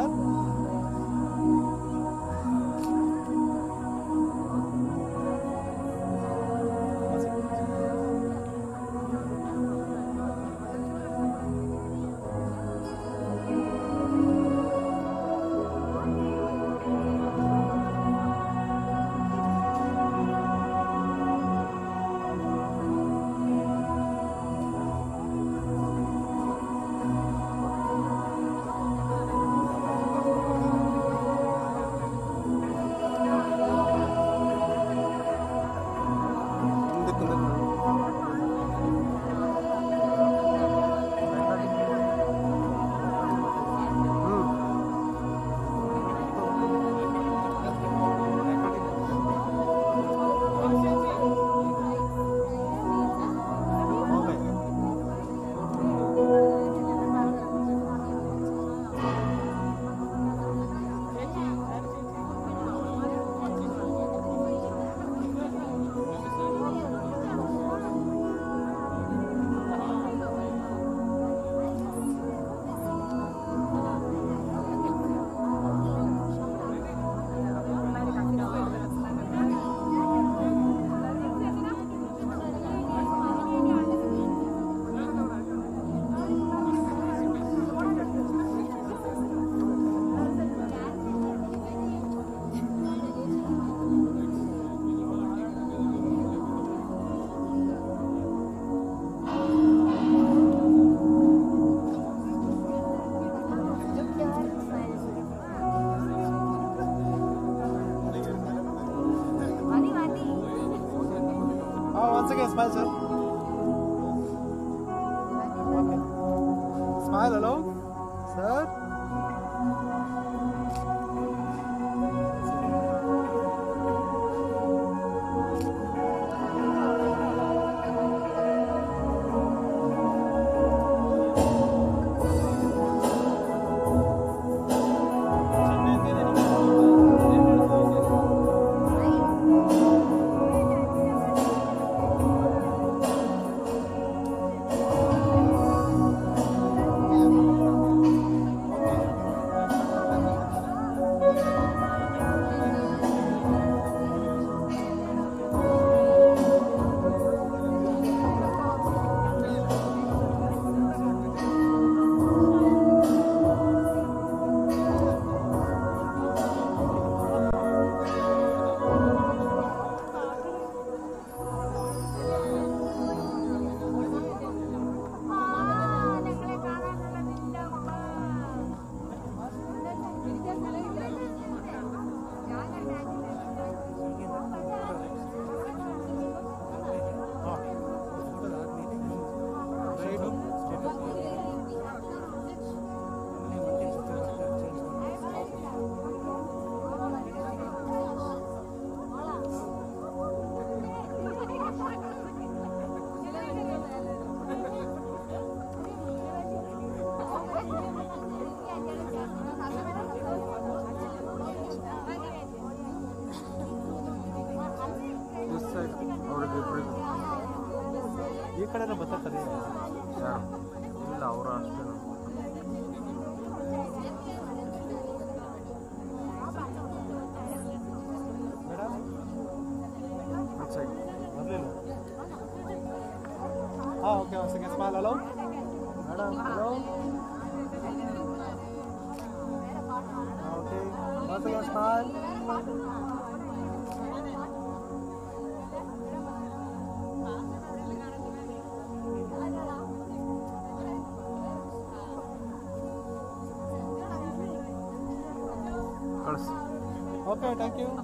once again, smile, sir. Okay. Smile, hello, sir. ಈ ಕಡೆನೇ ಬರ್ತಾರೆ ಯಾರು ಇಲ್ಲ ಅವರು ಅಷ್ಟೇ ಮೇಡಮ್ ಸೈಡ್ ಬರಲಿಲ್ಲ ಹಾಂ ಓಕೆ ಒಂದು second smile hello madam hello okay ಒಂದು ಸೆಕೆಂಡ್ ಸ್ಮೈಲ್ ಕಳಿಸಿ okay thank you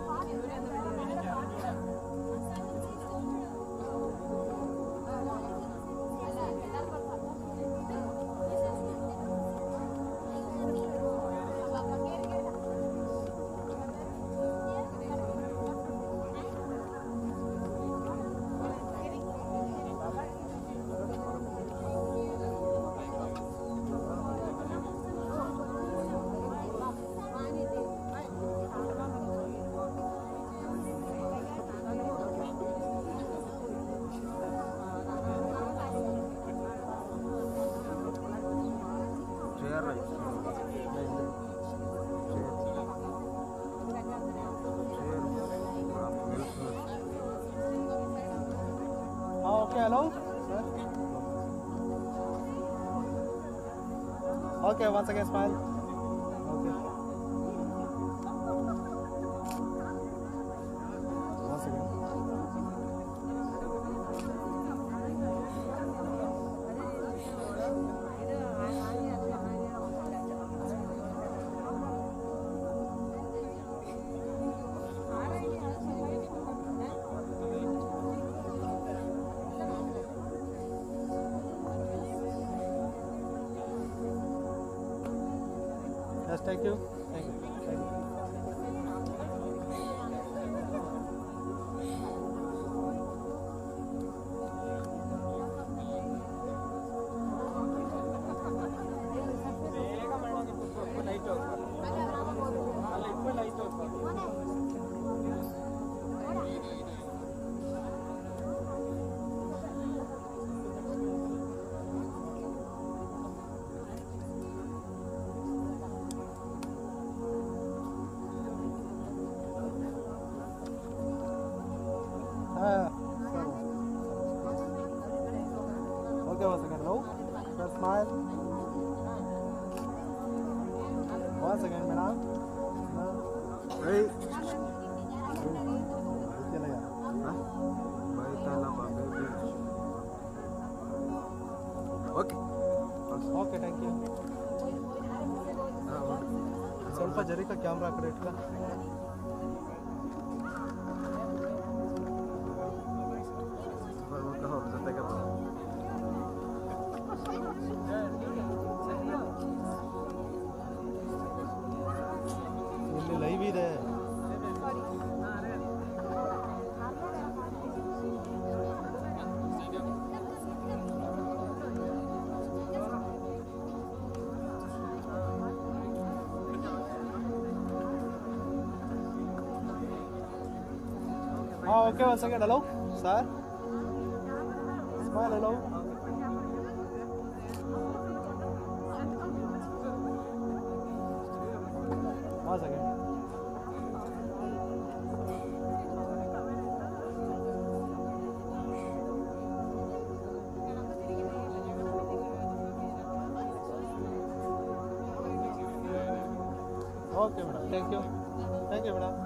Okay, hello, sir. Okay, once again, smile. Okay. Once again. Yes, thank you. Thank you. Thank you. Okay, once again, hello. Just smile. Once again, madam. Hey. Okay okay thank you ಸ್ವಲ್ಪ ಜರಿಕ camera ಆ ಕಡೆ ಇಟ್ಕ Oh, okay, one second. Hello, sir. Smile, hello. One second. Okay, madam. Thank you. Thank you, madam.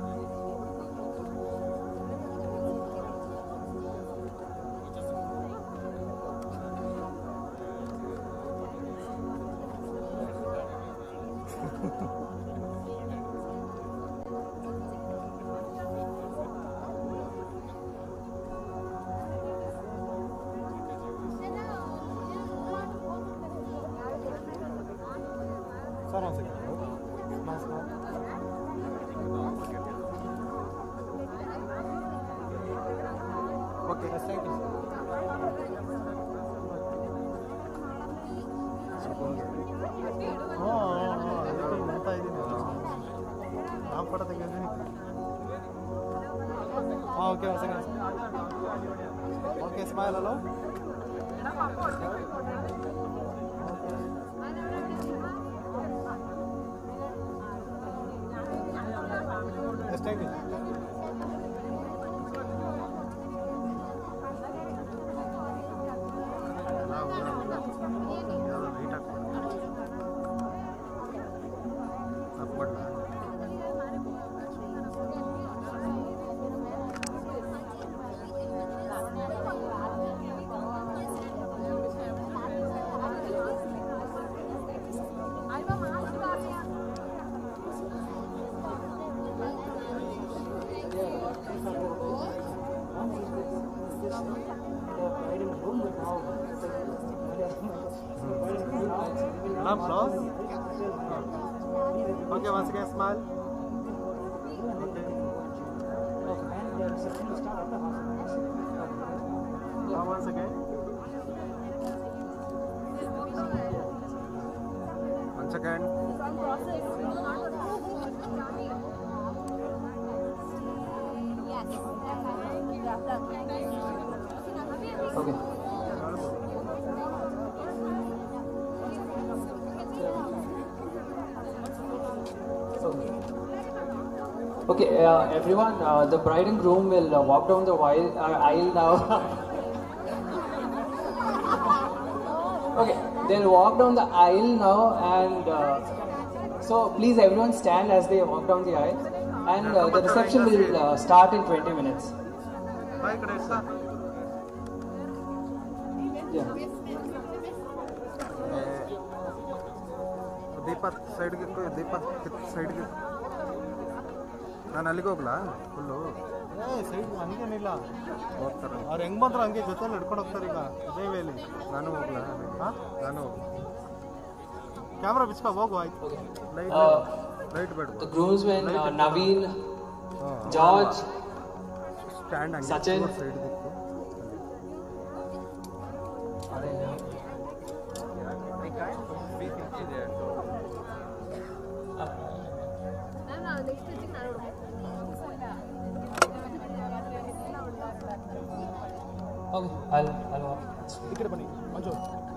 Sir, one second. Smile, smile. Okay, yes, thank you. ನೋಡ್ತಾ ಇದ್ದೀನಿ ನಾವು photo ತೆಗೆದಿದ್ದೀನಿ okay ಒಂದು second okay smile ಅಲ್ಲೋ yes thank you Madam, close. Okay, once again, smile. Now once again. Once again. Okay. Okay, everyone, the bride and groom will walk down the aisle now. Okay, they'll walk down the aisle now, and so please everyone stand as they walk down the aisle, and the reception will start in 20 minutes. Yeah. Deepa ಸೈಡ್ಗೆ ದೀಪ ಸೈಡ್ಗೆ ನಾನು ಅಲ್ಲಿಗೆ ಹೋಗ್ಲಾ full side ಹಂಗೇನಿಲ್ಲ ಹೋಗ್ತಾರೆ ಅವ್ರು ಹೆಂಗ್ ಬಂದ್ರು ಹಂಗೆ ಜೊತೆಲಿ ಹಿಡ್ಕೊಂಡು ಹೋಗ್ತಾರೆ ಈಗ ಅದೇ ವೇಲಿ ನಾನು ಹೋಗ್ಲಾ ಹಾಂ ನಾನು ಕ್ಯಾಮ್ರಾ ಬಿಚ್ಕೊ ಹೋಗು ಆಯ್ತು ಲೈಟ್ ಬೇಡ The groomsmen, Naveen, George, stand ಹಂಗೆ Sachin. ಸೈಡ್ ದಿಕ್ಕು Okay, I'll walk. ಈ ಕಡೆ ಬನ್ನಿ ಮಂಜು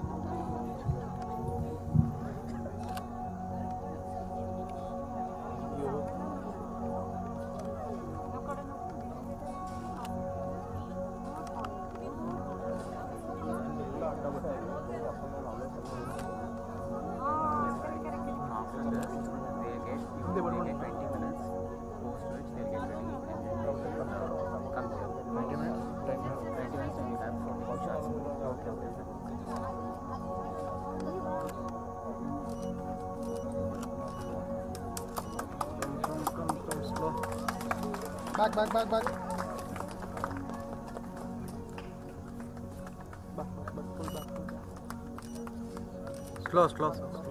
ಹಿಂದೆ ಬನ್ನಿ back back pull back slow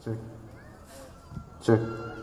Check. Check.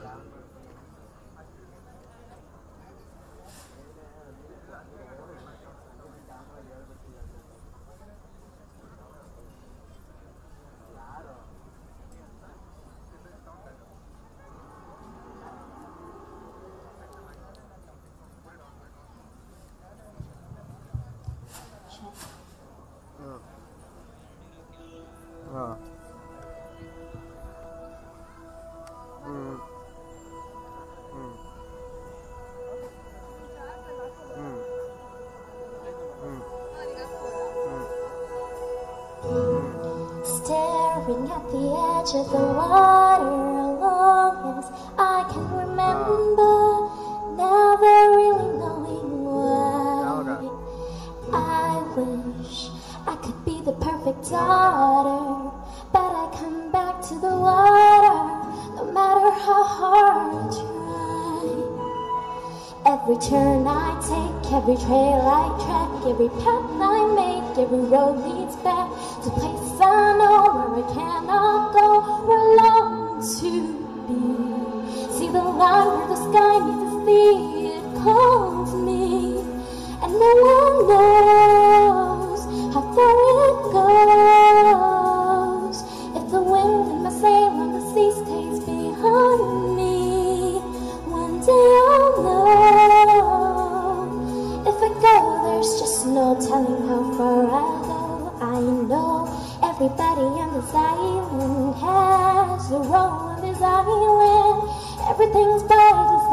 Staring at the edge of the water long as I can remember, never really knowing why. I wish I could be the perfect daughter, but I come back to the water no matter how hard I try. Every turn I take, every trail I track, every path I make, every road leads back to places I know where I cannot go, where I long to be. See the line where the sky meets the sea, it calls me, and no one knows how far it goes. If the wind in my sail on the sea stays behind me, one day I'll know. If I go, there's just no telling how far I'll go. I know everybody on this island has a role on this island. Everything's by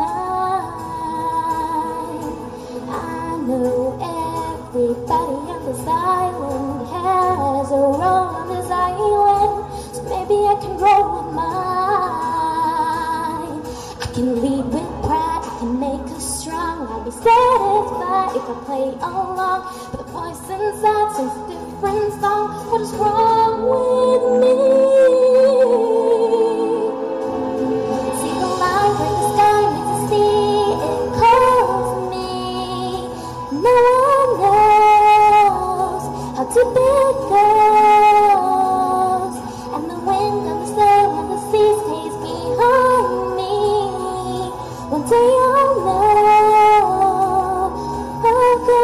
design. I know everybody on this island has a role on this island. So maybe I can grow with mine. I can lead with pride, I can make us strong. I'll be satisfied if I play along. But the voice inside sings a different song. What is wrong with me? See the line where the sky meets the sea, it calls me. No one knows how deep it goes, and the wind and the sail and the sea stays behind me. One day I'll know. I'll go.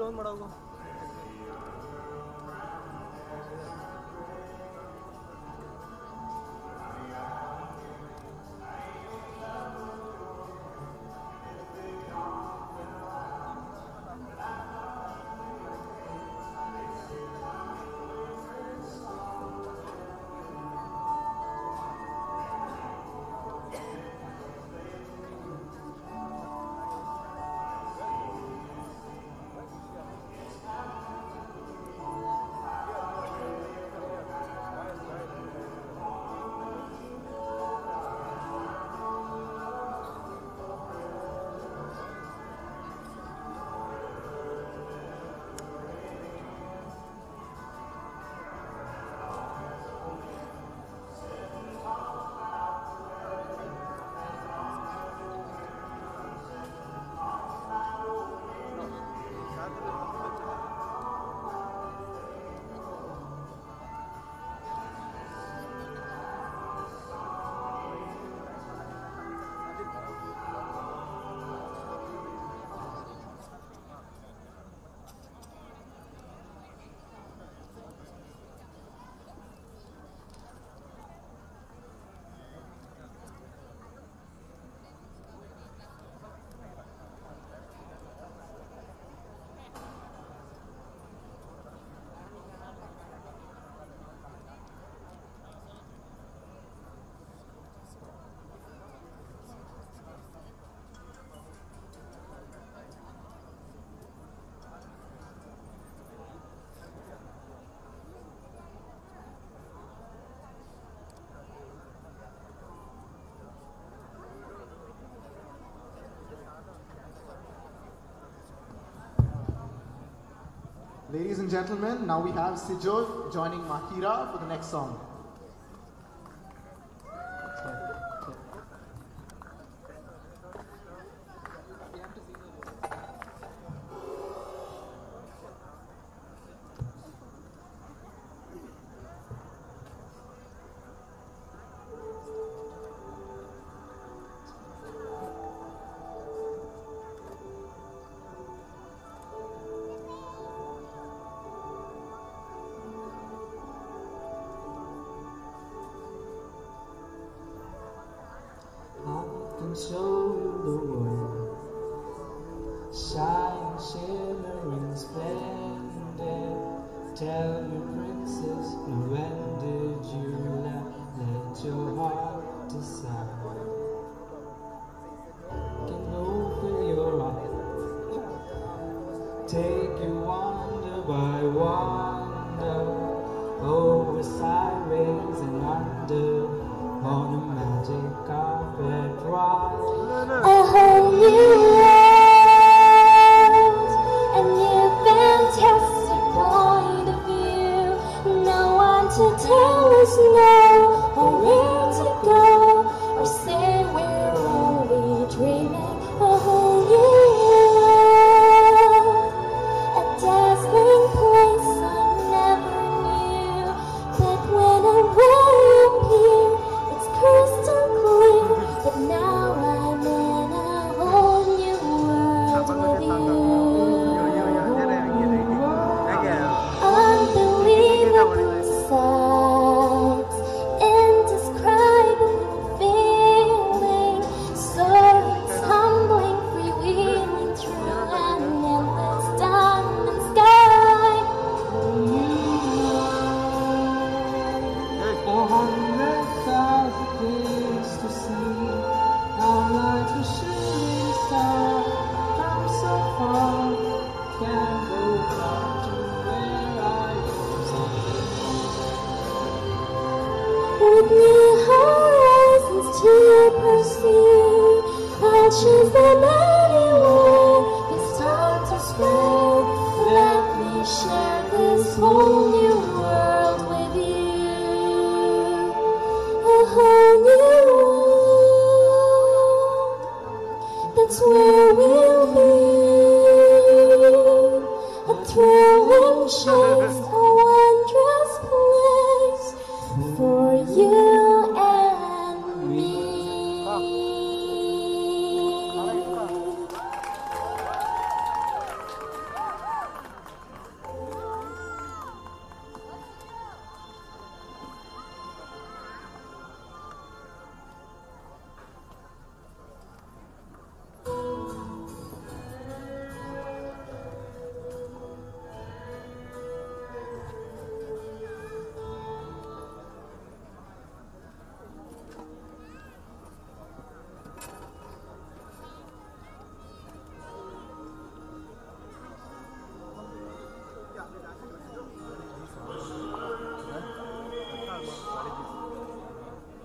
Close ಮಾಡೋಗು. Ladies and gentlemen, now we have Lijo joining Mahira for the next song. Show you the world, shine, shimmering, splendid. Tell me, princess, when did you let your heart decide? Can open your eyes, take you wonder by wonder, over sirens and under, on a magic carpet ride. A whole new world, a new fantastic point of view. No one to tell us no, or where to go, or say we're only dreaming. A whole new world, a dazzling place I never knew. But when I appear, it's crystal clear. But now I'm in a whole new world with you. Unbelievable sights, indescribable feeling, soaring, tumbling, freewheeling through an endless diamond sky. 100,000 things to see. I'm like a shooting star, come so far, can't go back to where I With new horizons to pursue, I'll choose them anywhere. It's time to spread. Let me share this whole new world with you. A whole new world, that's where we'll be. A thrilling chase, a wondrous place for you and me.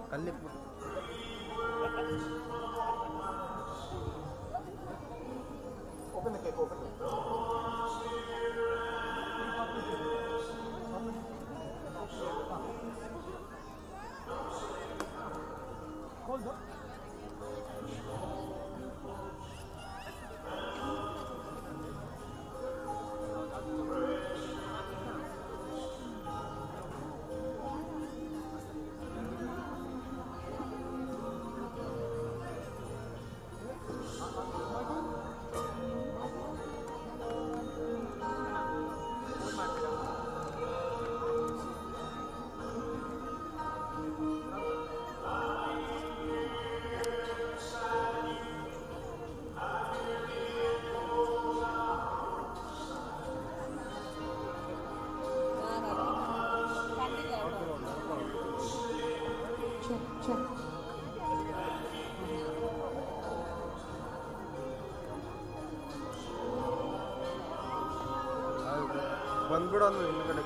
Open the cake, open it. Hold on. ಬಂದ್ಬಿಡೋದು ಹಿಂದ್ಗಡೆ.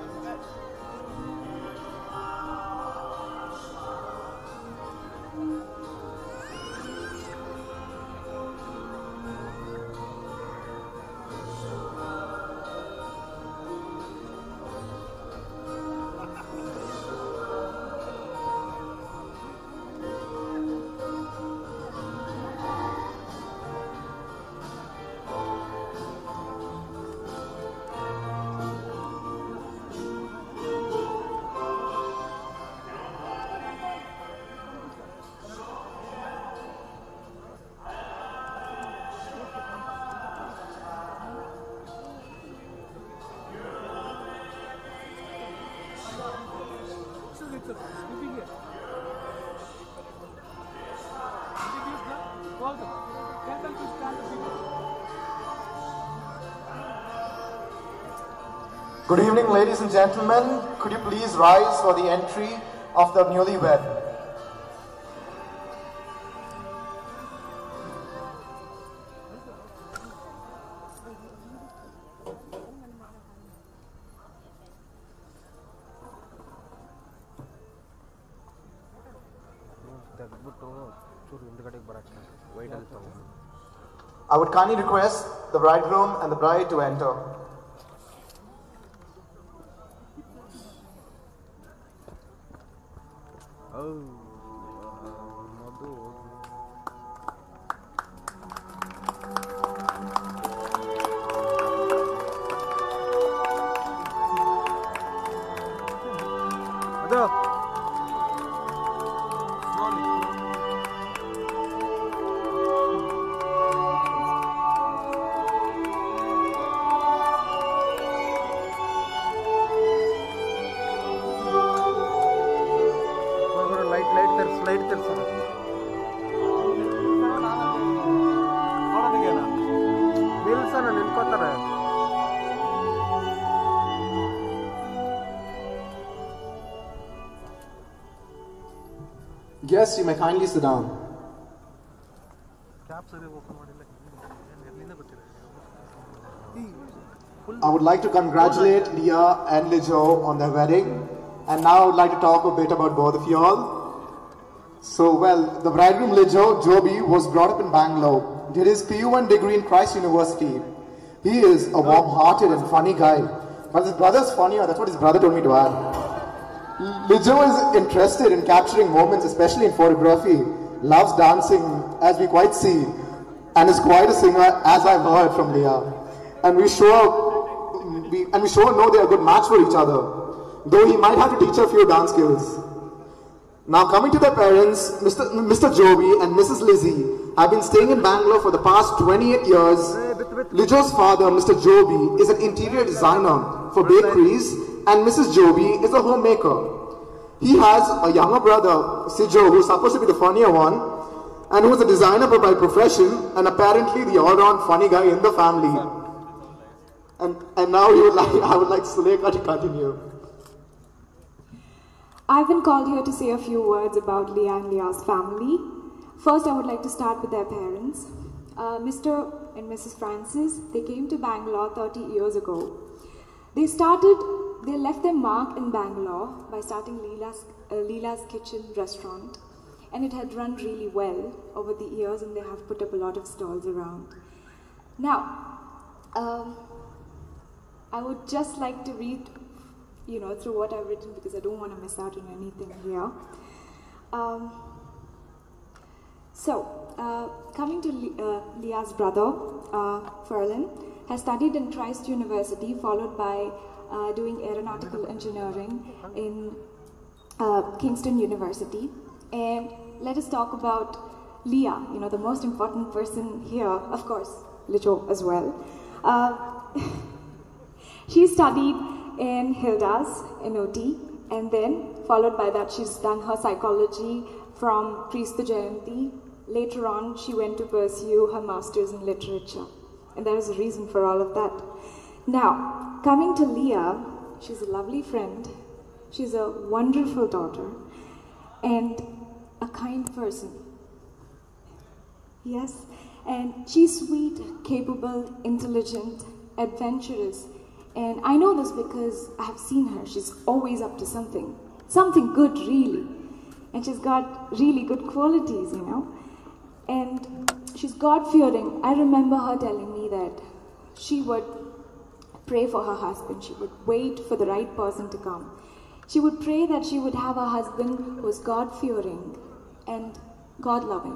Good evening, ladies and gentlemen. Could you please rise for the entry of the newlywed? I would kindly request the bridegroom and the bride to enter. Guests, you may kindly sit down. I would like to congratulate Leah and Lijo on their wedding, and now I would like to talk a bit about both of you all. So, well, the bridegroom Lijo, Joby, was brought up in Bangalore, did his PU1 degree in Christ University. He is a warm-hearted and funny guy, but his brother's funnier, that's what his brother told me to add. Lijo is interested in capturing moments, especially in photography, loves dancing, as we quite see, and is quite a singer, as I've heard from Leah. And we sure know they're a good match for each other, though he might have to teach her a few dance skills. Now coming to their parents, Mr. Joby and Mrs. Lizzie have been staying in Bangalore for the past 28 years. Lijo's father, Mr. Joby, is an interior designer for bakeries, and Mrs. Joby is a homemaker. He has a younger brother, Lijo, who is supposed to be the funnier one, and who is a designer by profession, and apparently the all-round funny guy in the family. And now I would like Sulekha to continue. I've been called here to say a few words about Leah and Leah's family. First, I would like to start with their parents. Mr. and Mrs. Francis, they came to Bangalore 30 years ago. They started They left their mark in Bangalore by starting Leela's Kitchen restaurant, and it had run really well over the years, and they have put up a lot of stalls around. Now, I would just like to read, through what I've written, because I don't want to miss out on anything here. Coming to Leah's brother, Ferlin, has studied in Christ University, followed by doing aeronautical engineering in Kingston University. And let us talk about Leah, the most important person here, of course, Lijo as well. She studied in Hilda's in OT, and then followed by that she's done her psychology from Krista Jayanti. Later on, she went to pursue her master's in literature, and there is a reason for all of that. Now, coming to Leah, she's a lovely friend, she's a wonderful daughter, and a kind person. Yes, and she's sweet, capable, intelligent, adventurous, and I know this because I have seen her. She's always up to something good really, and she's got really good qualities, and she's God-fearing. I remember her telling me that she would pray for her husband. She would wait for the right person to come. She would pray that she would have a husband who was God-fearing and God-loving.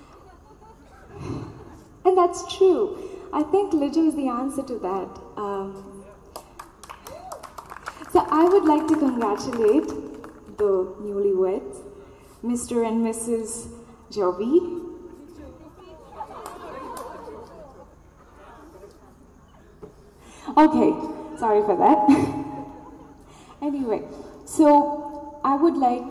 And that's true. I think Lijo is the answer to that. So I would like to congratulate the newlyweds, Mr. and Mrs. Joby. Okay, sorry for that. Anyway, so I would like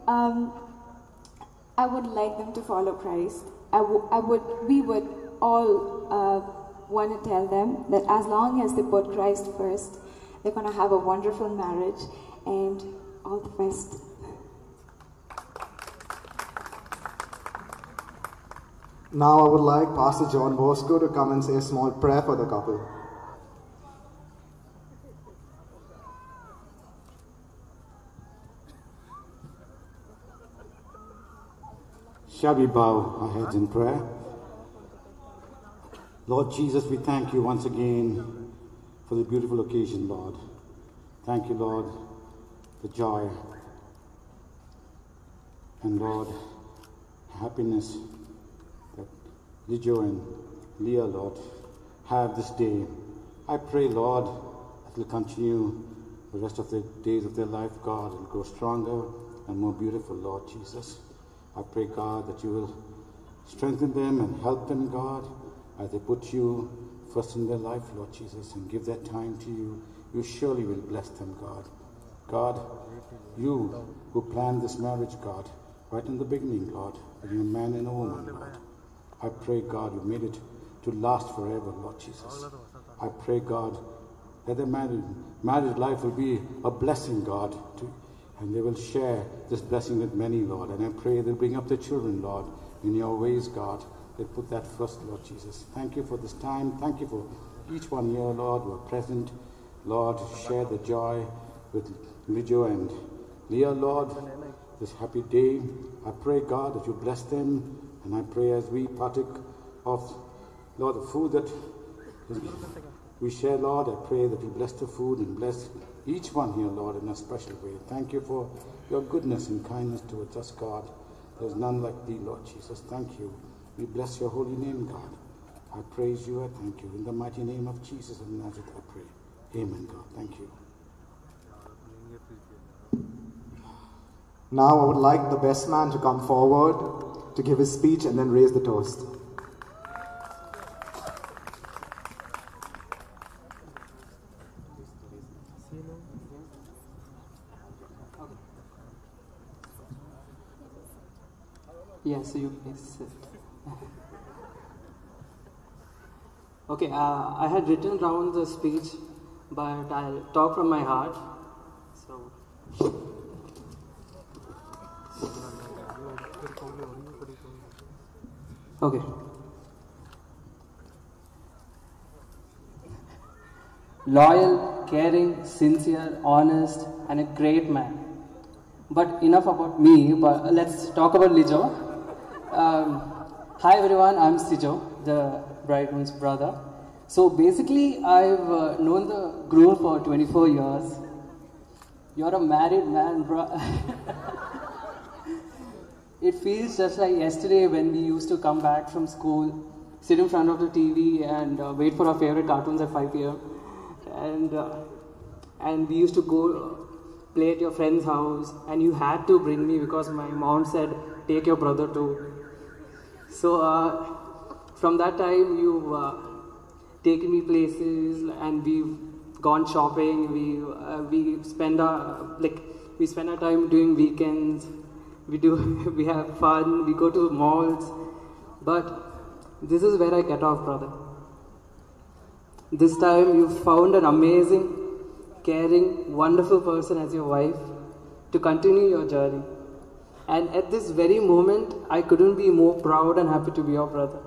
them to follow Christ. We would all want to tell them that as long as they put Christ first, they're going to have a wonderful marriage, and all the best. Now I would like Pastor John Bosco to come and say a small prayer for the couple. Shall we bow our heads in prayer? Lord Jesus, we thank you once again for the beautiful occasion, Lord. Thank you, Lord, for joy and, Lord, happiness that Lijo and Leah, Lord, have this day. I pray, Lord, that will continue the rest of the days of their life, God, and grow stronger and more beautiful, Lord Jesus. I pray, God, that you will strengthen them and help them, God, as they put you first in their life, Lord Jesus, and give that time to you. You surely will bless them, God. God, you who planned this marriage, God, right in the beginning, Lord, with a man and a woman, Lord. I pray, God, you made it to last forever, Lord Jesus. I pray, God, that their marriage life will be a blessing, God, and they will share this blessing with many, Lord. And I pray they'll bring up their children, Lord, in your ways, God. They'll put that first, Lord Jesus. Thank you for this time. Thank you for each one here, Lord, who are present. Lord, share the joy with Lijo and Leah, Lord, this happy day. I pray, God, that you bless them. And I pray as we partake of, Lord, the food that we share, Lord, I pray that you bless the food and bless each one here, Lord, in a special way. Thank you for your goodness and kindness towards us, God. There's none like thee, Lord Jesus. Thank you. We bless your holy name, God. I praise you. I thank you. In the mighty name of Jesus of Nazareth, I pray. Amen, God. Thank you. Now I would like the best man to come forward to give his speech and then raise the toast. Yes, you please sit. Okay, I had written down the speech, but I'll talk from my heart. So, okay. Loyal, caring, sincere, honest, and a great man. But enough about me, but let's talk about Lijo. Hi everyone, I'm Sijo, the bridegroom's brother. So basically, I've known the groom for 24 years. You're a married man, bro. It feels just like yesterday when we used to come back from school, sit in front of the TV and wait for our favorite cartoons at 5 p.m. And we used to go play at your friend's house, and you had to bring me because my mom said, take your brother too. So from that time, you've taken me places, and we've gone shopping. We spend our time doing weekends. We have fun. We go to malls. But this is where I get off, brother. This time you found an amazing, caring, wonderful person as your wife to continue your journey. And at this very moment, I couldn't be more proud and happy to be your brother.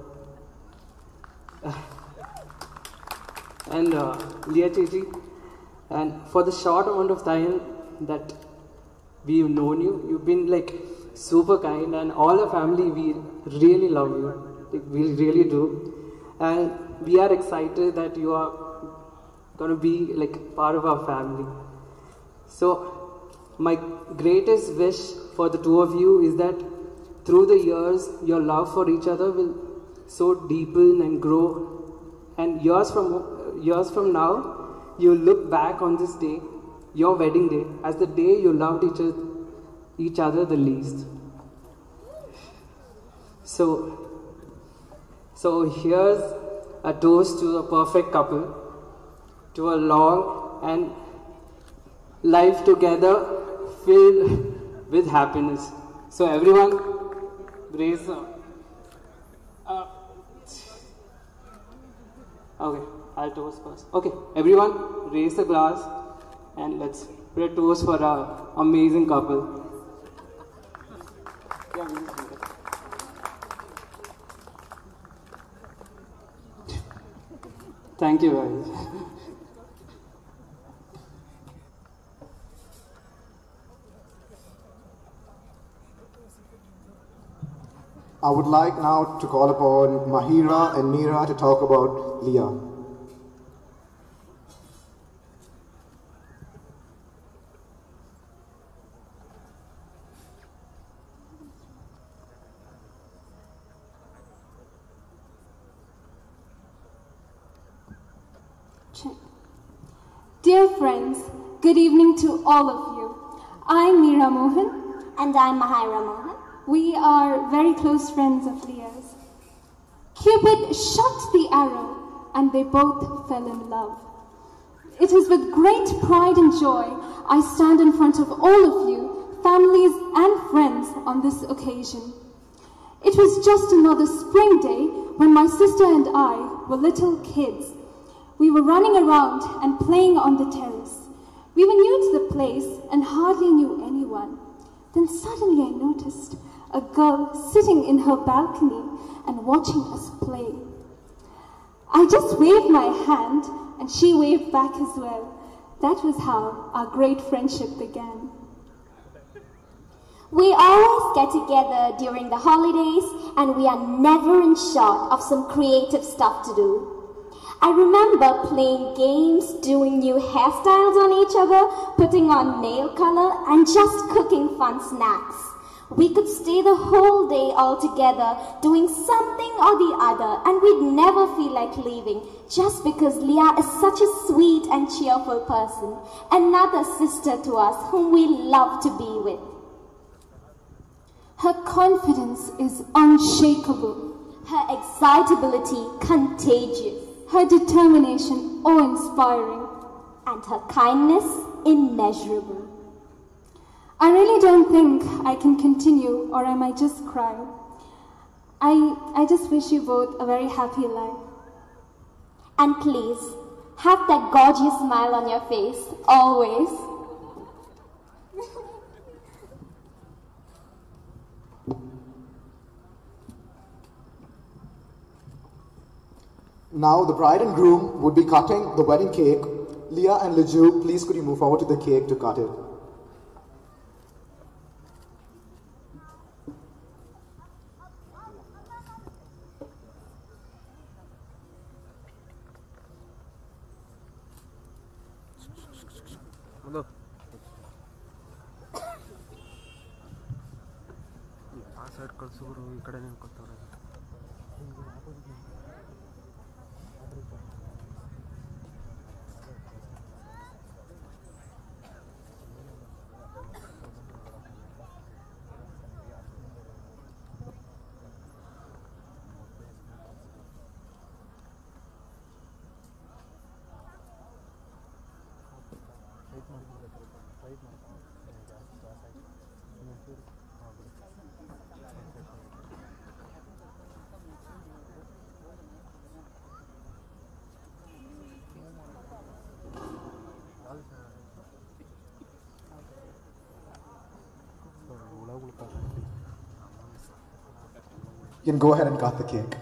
And Leah Chichi, and for the short amount of time that we've known you, you've been like super kind, and all our family, we really love you. We really do. And we are excited that you are going to be like part of our family. So my greatest wish for the two of you is that through the years, your love for each other will so deepen and grow. And years from now, you'll look back on this day, your wedding day, as the day you loved each other the least. So here's a toast to the perfect couple, to a long and life together filled with happiness. So everyone, raise okay, I'll toast first. Okay, everyone, raise the glass and let's put a toast for our amazing couple. Yeah, we just do that. Thank you, guys. I would like now to call upon Mahira and Meera to talk about Leah. Dear friends, good evening to all of you. I'm Meera Mohan. And I'm Mahira Mohan. We are very close friends of Leah's. Cupid shot the arrow and they both fell in love. It is with great pride and joy I stand in front of all of you, families and friends on this occasion. It was just another spring day when my sister and I were little kids. We were running around and playing on the terrace. We were new to the place and hardly knew anyone. Then suddenly I noticed a girl sitting in her balcony and watching us play. I just waved my hand and she waved back as well. That was how our great friendship began. We always get together during the holidays and we are never in short of some creative stuff to do. I remember playing games, doing new hairstyles on each other, putting on nail color, and just cooking fun snacks. We could stay the whole day all together, doing something or the other, and we'd never feel like leaving, just because Leah is such a sweet and cheerful person, another sister to us whom we love to be with. Her confidence is unshakable. Her excitability contagious. Her determination awe-inspiring. And her kindness immeasurable. I really don't think I can continue or I might just cry. I just wish you both a very happy life. And please, have that gorgeous smile on your face, always. Now the bride and groom would be cutting the wedding cake. Leah and Lijo, please could you move forward to the cake to cut it? ಆ side ಕಳ್ಸೋರು ಈ ಕಡೆ ನಿಂತ್ಕೊತಾರೆ. You can go ahead and cut the cake.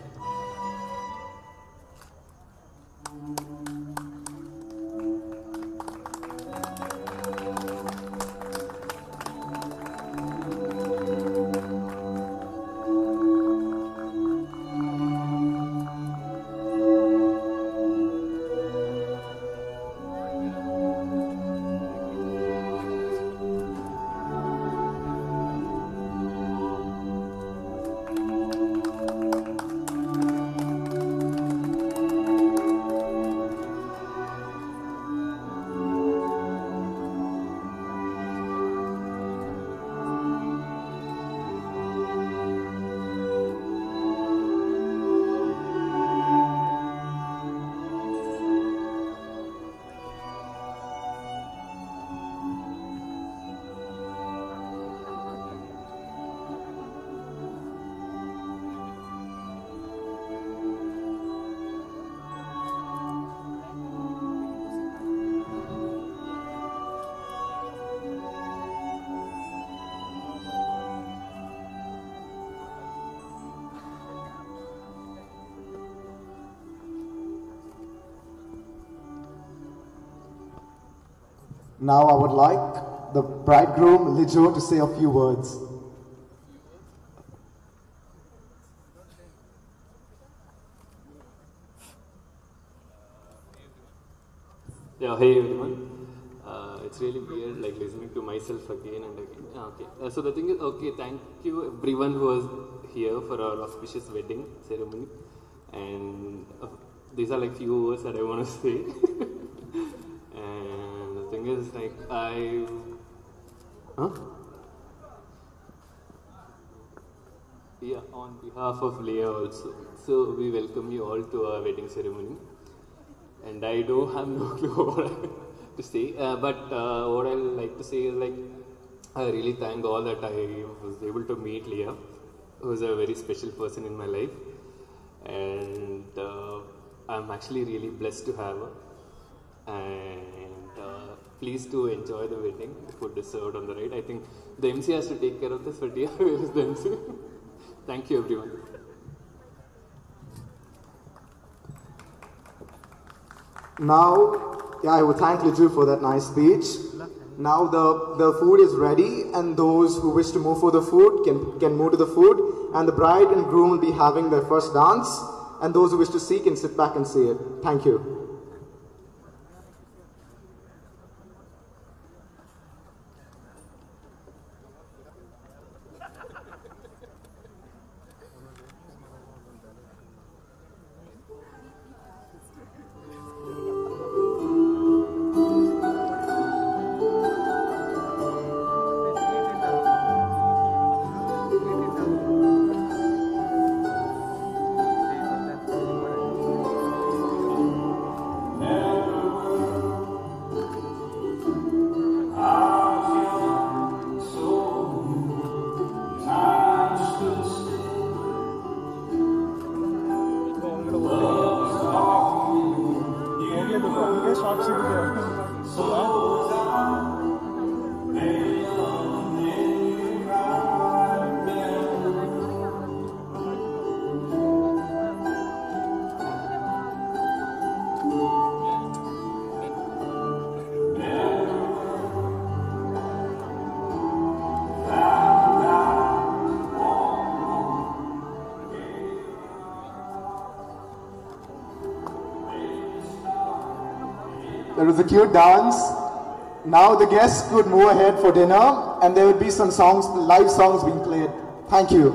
Now I would like the bridegroom, Lijo, to say a few words. Yeah, hey everyone. It's really weird like listening to myself again and again. Okay, so the thing is, okay, thank you everyone who was here for our auspicious wedding ceremony. And these are like few words that I want to say. And the thing is, like, yeah, on behalf of Leah also. So we welcome you all to our wedding ceremony. And I do have no clue what to say, but what I like to say is, like, I really thank God that I was able to meet Leah, who is a very special person in my life, and I'm actually really blessed to have her. And please do enjoy the wedding. The food is served on the right. I think the MC has to take care of this, but yeah, where is the MC? Thank you, everyone. Now, yeah, I would thank Lijo for that nice speech. Now the food is ready, and those who wish to move for the food can move to the food, and the bride and groom will be having their first dance, and those who wish to see can sit back and see it. Thank you. There was a cute dance. Now the guests could move ahead for dinner, and there will be some songs, live songs being played. Thank you.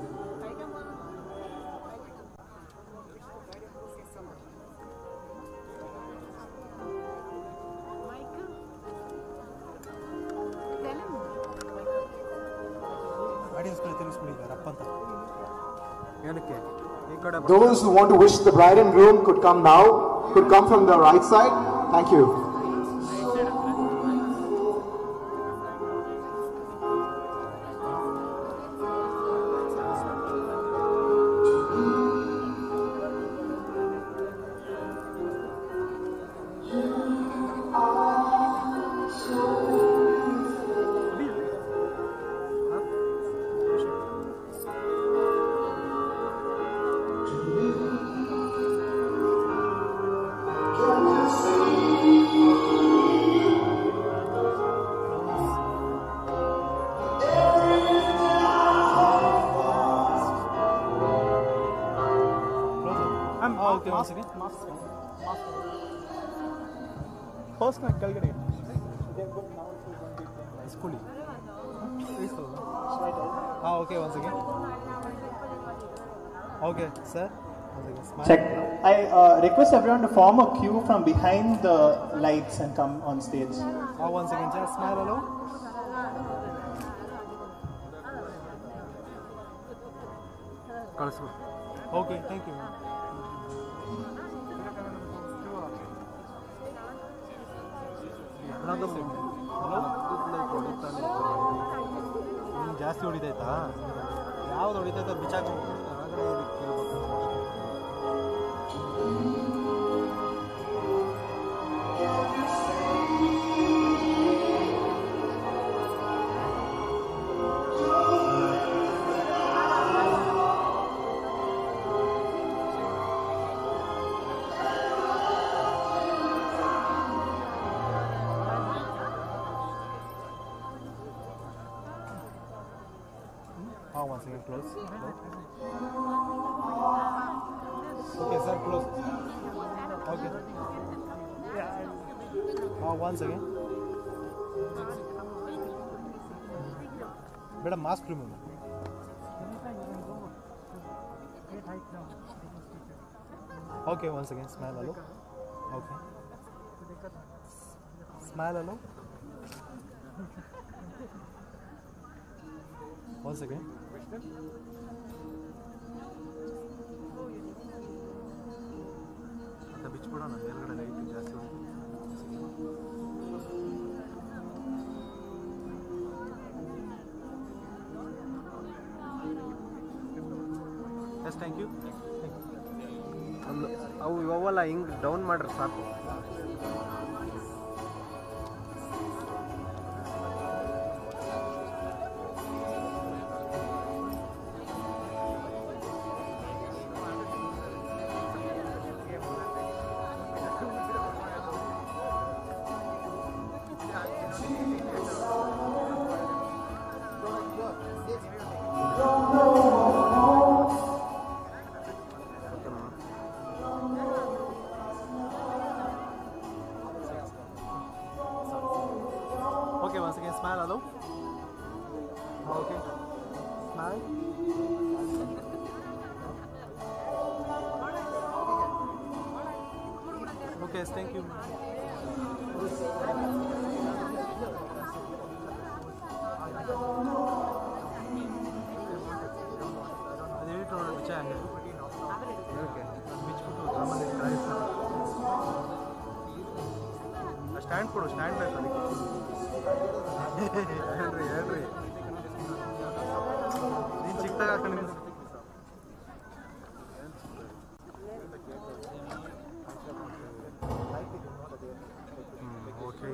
Those who want to wish the bride and groom could come now, could come from the right side. Thank you. Okay, once again. Okay, sir. Check. I request everyone to form a queue from behind the lights and come on stage. Once again, just smile hello. Okay, thank you. ಜಾಸ್ತಿ ಹೊಡಿತೈತಾ ಯಾವ್ದು ಹೊಡಿತೈತ ಬಿಚಾಕ once again close. Okay, sir, close. Okay. Once again. Better mask remove. Okay, once again, smile hello. Okay. Smile hello. Once again. आता बीच पड़ा ना मेलगड़ा light जास्ती yes thank you ಅವು ಇವಲ್ಲ ಹಿಂಗೆ ಡೌನ್ ಮಾಡ್ರಿ ಸಾಕು Okay, once again, smile, hello. Okay, smile. Okay, thank you. Stand ಕೊಡು ಸ್ಟ್ಯಾಂಡ್ ಬೇಕು ಅದಕ್ಕೆ ಹೇಳ್ರಿ ನೀನು ಚಿಕ್ಕದಾಗ ಹಾಕೊಂಡು okay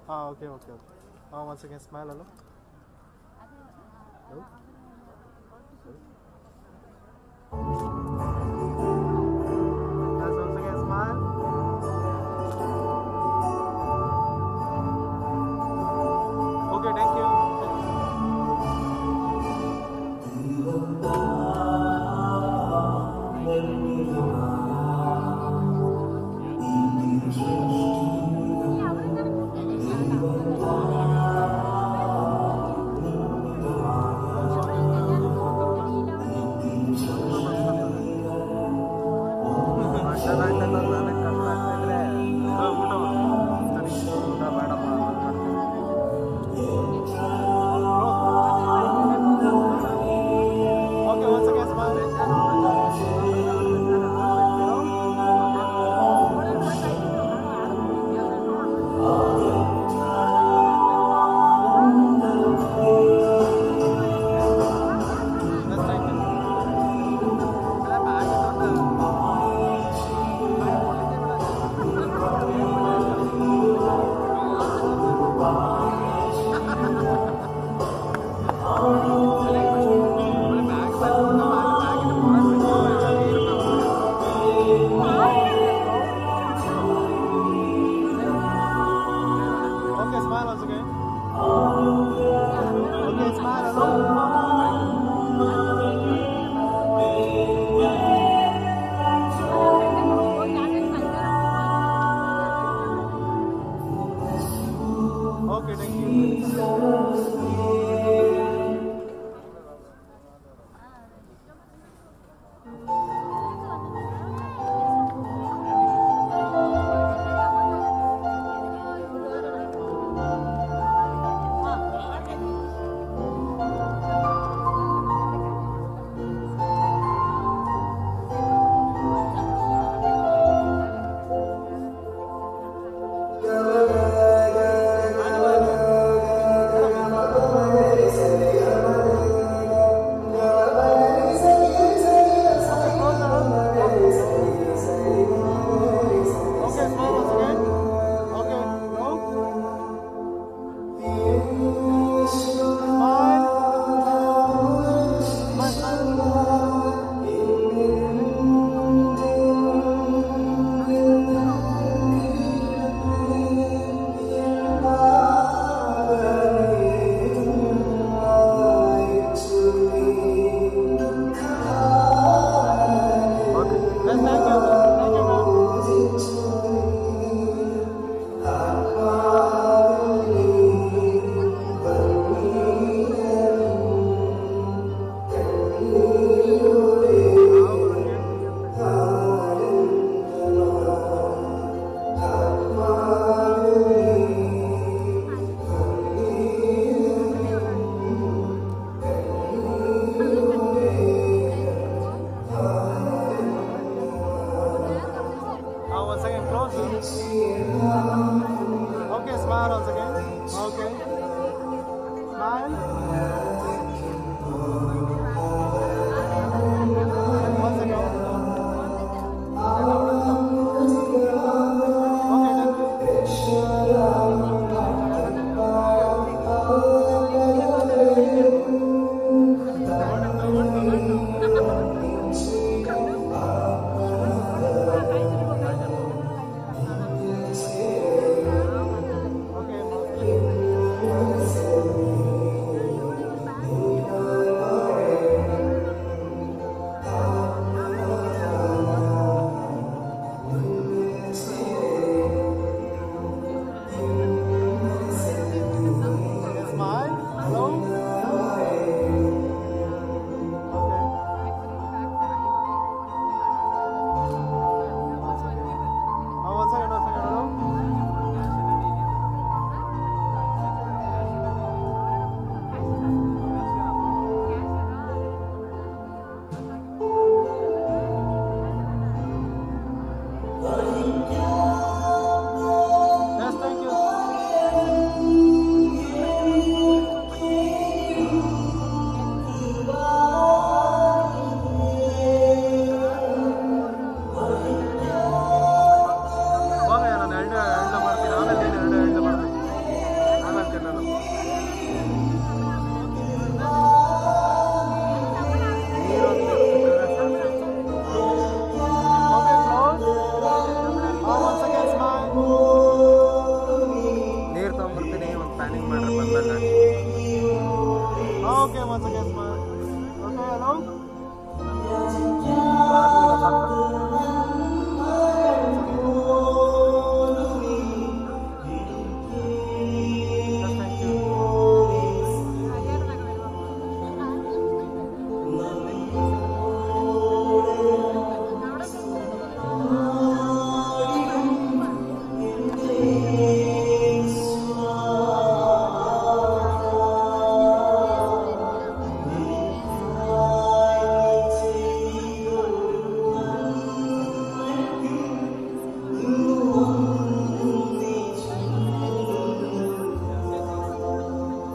Okay. Once again, smile, hello. Hello? Yes, once again, smile. Okay, thank you. Okay, once again, smile. Okay, smile once again. Okay, smile, hello. Okay, thank you.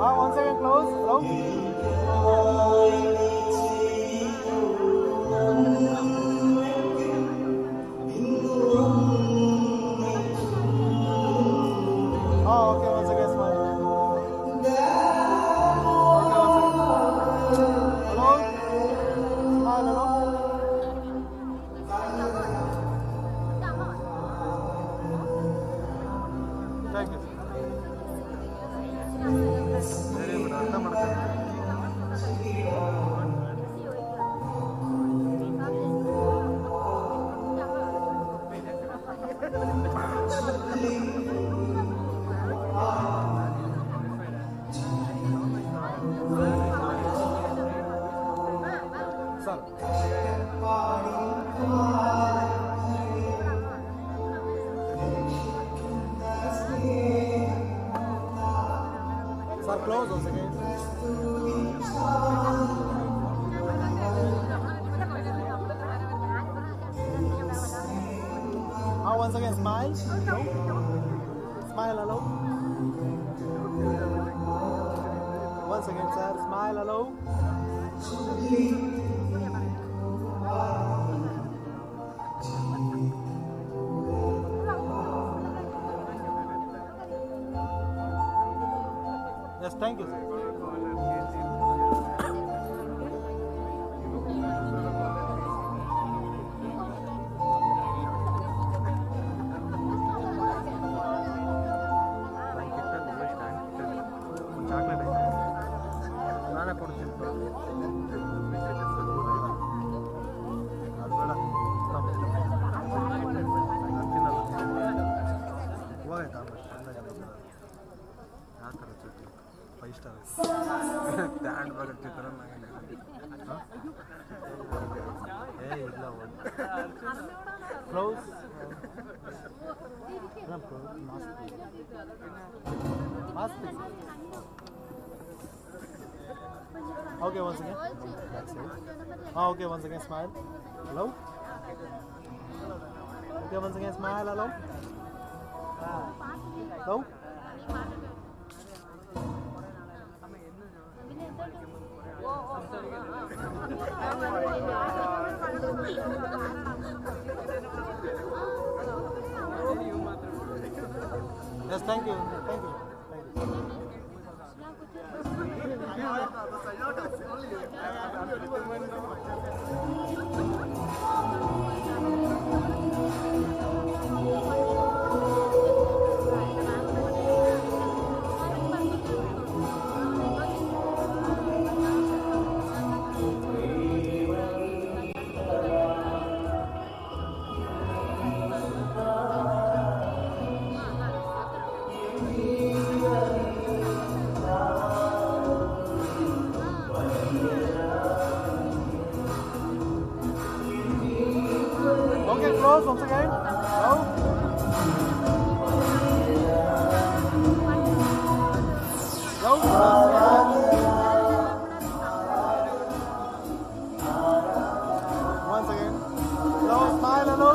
Once again, close. Hello. Okay, once again, smile. Okay, once again. Hello? Smile, hello? Thank you. Very good. ಅರ್ಥ ಮಾಡ್ತೀನಿ. Sir, close once again. Once again, smile. Smile, hello. Once again, sir, smile, hello. Yes, thank you, sir. Chocolate ನಾನೇ ಕೊಡ್ತೀನಿ ಅದು ಬೇಡ ಹೋಗಾಯ್ತಾ ಯಾವ ಥರ ಚುಟ್ಟಿ 5 star stand ಬರುತ್ತೆ ಥರ ಇಲ್ಲ close mask Okay, once again. Okay, once again, smile. Hello? Okay, once again, smile. Hello? Hello? Yes, thank you. Thank you. Okay, close once again. Hello? Once again. Hello, smile, hello.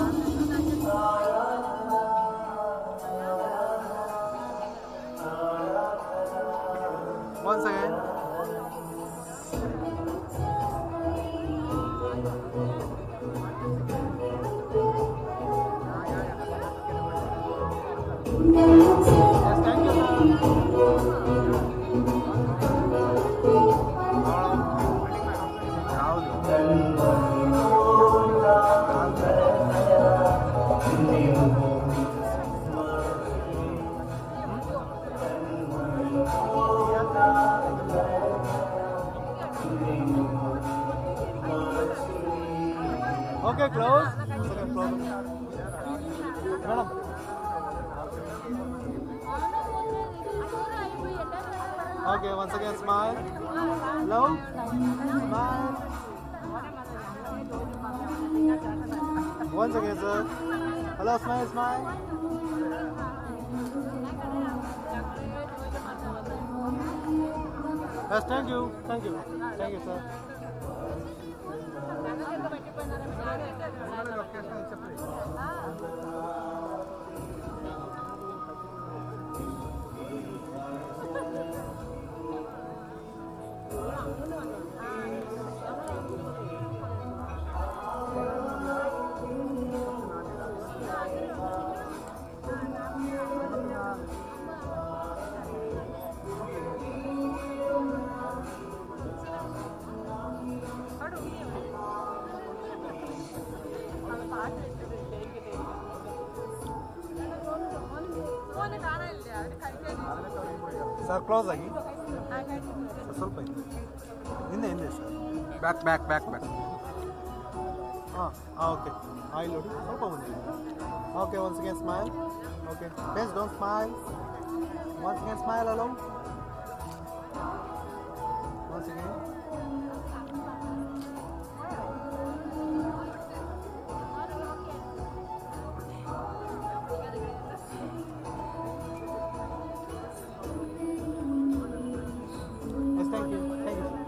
Once again. Yes, thank you, Okay, close. Second close. Madam. Okay, once again, smile. Hello? Smile. Once again, sir. Hello, smile, smile. Yes, thank you. Thank you. Thank you, sir. Sir close ಆಗಿ ಸ್ವಲ್ಪ ಹಿಂದೆ ಹಿಂದೆ sir back back back back ಹಾಂ okay ಆಯಿಲ್ ನೋಡಿ ಸ್ವಲ್ಪ ಮುಂದೆ okay once again smile okay face don't smile once again smile ಅಲೋ once again Thank you. Thank you.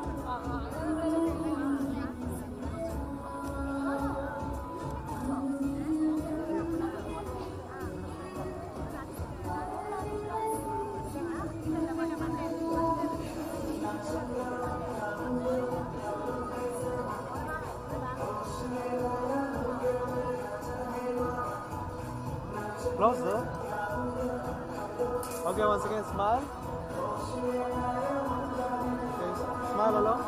Closer. Okay, once again, smile. Smile along.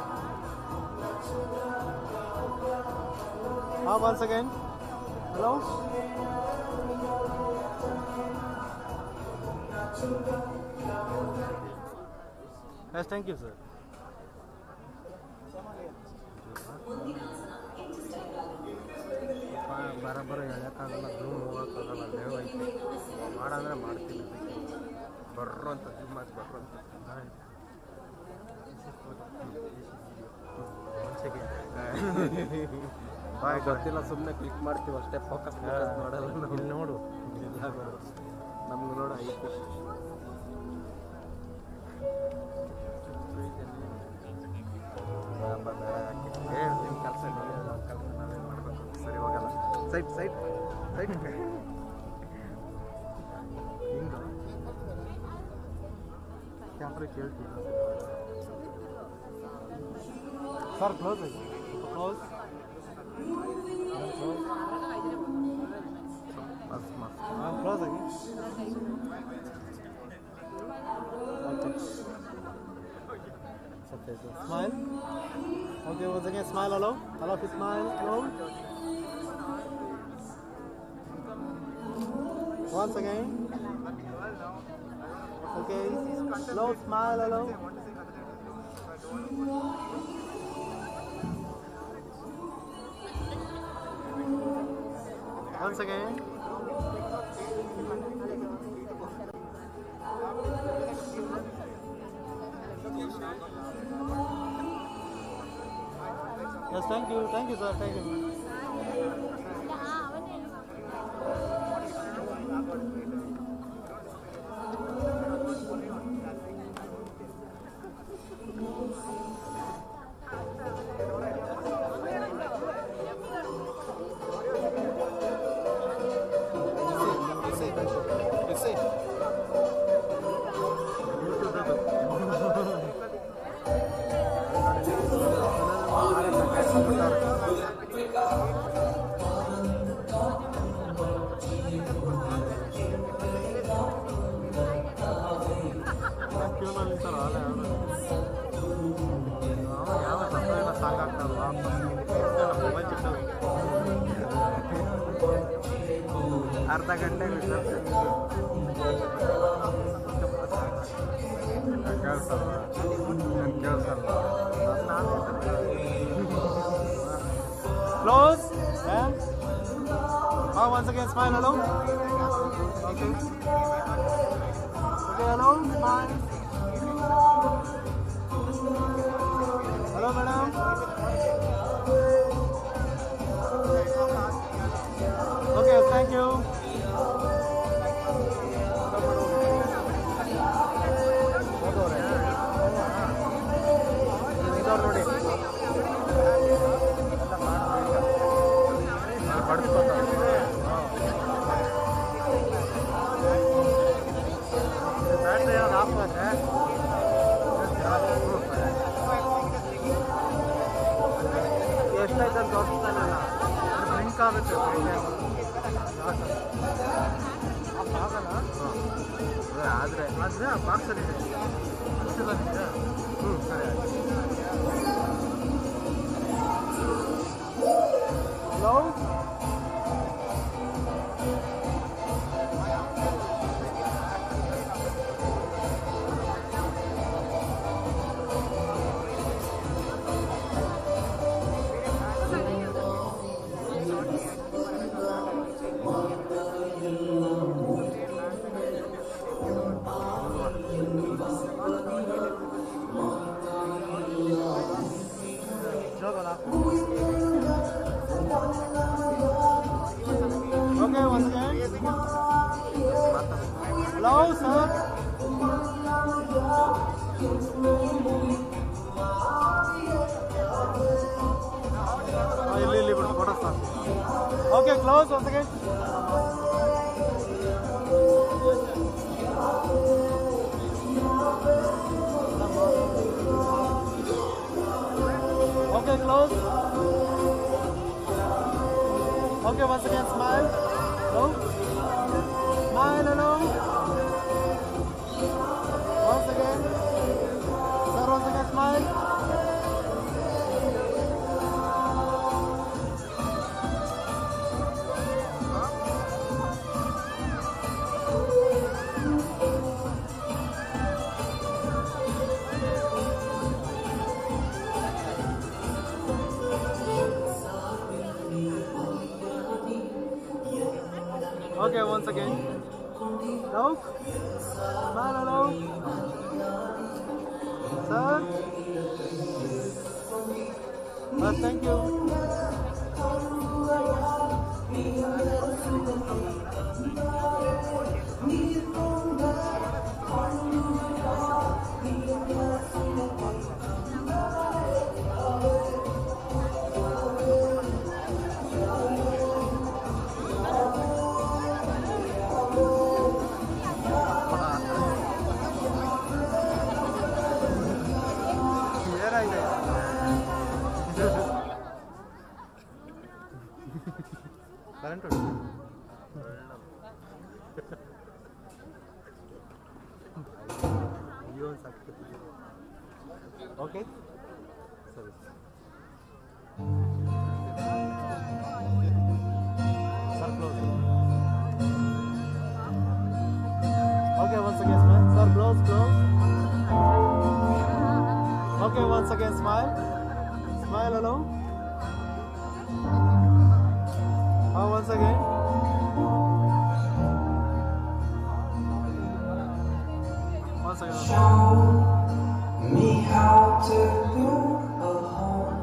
Once again. Hello. Yes, thank you, sir. ಬರೋಬ್ಬರ ಹೇಳೋಕ್ಕಾಗಲ್ಲ ಧೂಮ್ ಹೋಗೋಕ್ಕಾಗಲ್ಲ ದೇವ ಐತೆ ಮಾಡಂದ್ರೆ ಮಾಡ್ತೀನಿ ಬರ್ರಂತ ಜಿಮ್ಮತ್ ಬರ್ರಂತ ಗೊತ್ತಿಲ್ಲ ಸುಮ್ಮನೆ ಕ್ಲಿಕ್ ಮಾಡ್ತೀವಿ ಅಷ್ಟೇ ಫೋಕಸ್ ಮಾಡಲ್ಲ ಇಲ್ಲಿ ನೋಡು ನಮ್ಗೆ ನೋಡ ಐತೆ ಹೇಳ್ತೀನಿ ಕೆಲಸ ನಾವೇನು ಮಾಡಬೇಕು ಸರಿ ಹೋಗಲ್ಲ ಸೈಡ್ ಸೈಡ್ ಸೈಡ್ ಹಿಂಗೆ ಕ್ಯಾಮ್ರಾ ಕೇಳ್ತೀನಿ ಸರ್ ಕ್ಲೋಸ್ ಆಗಿ ಕ್ಲೋಸ್ ಮಸ್ತ್ ಮಸ್ತ್ ಕ್ಲೋಸ್ ಆಗಿ smile okay once again smile hello hello smile hello once again okay hello smile hello once again yes thank you sir thank you ಅರ್ಧ ಗಂಟೆ ಕೇಳಿಸಲ್ವ close and once again smile hello okay hello smile hello madam okay thank you ನೋಡಿ battery ಏನಾದ್ರು off ಆದರೆ ಎಷ್ಟಾಯ್ತು ಅಂತ ತೋರಿಸ್ತಾನಲ್ಲ blink ಆಗುತ್ತೆ ಆಗಲ್ಲ ಆದರೆ ಆ ಬಾಕ್ಸಲ್ಲಿದೆ ಸರಿ hello Okay, close once again. Okay, close. Okay, once again, smile. Hello. Smile, hello. Once again. Sir, once again, smile. Okay, once again. Hello? Smile, hello? Sir? Thank you. Current okay. Sorry. Sir, close. Okay, once again smile. Sir, close. Okay, once again smile. Smile, hello. Once again. Once again. Show me how to build a home.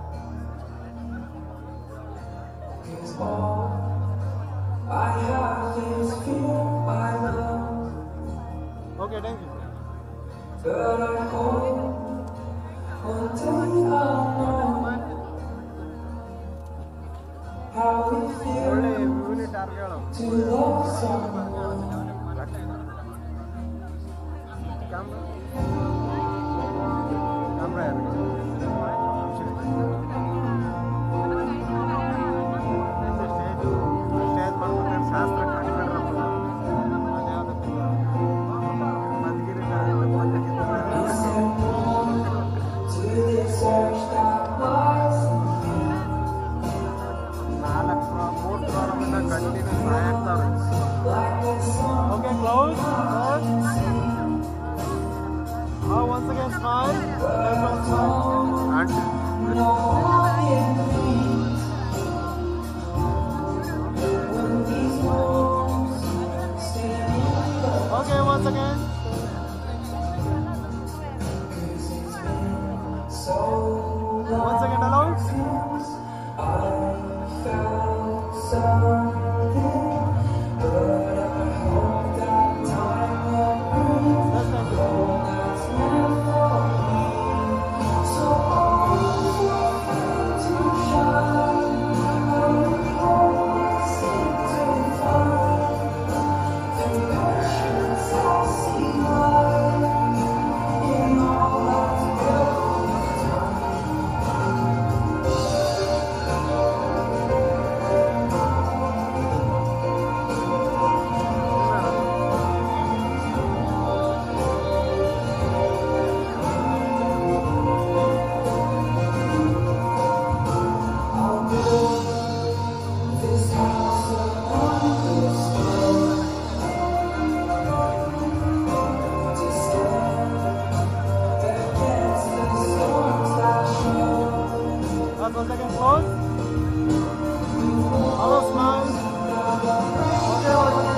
'Cause all I have is fear, I know. Okay, thank you. But I hope one day I'll know how it feels to love someone. Okay, close. Once again, smile. Everyone smile. Okay, once again. Once again, hello. Once again, close. Hello, smile. Okay, once again.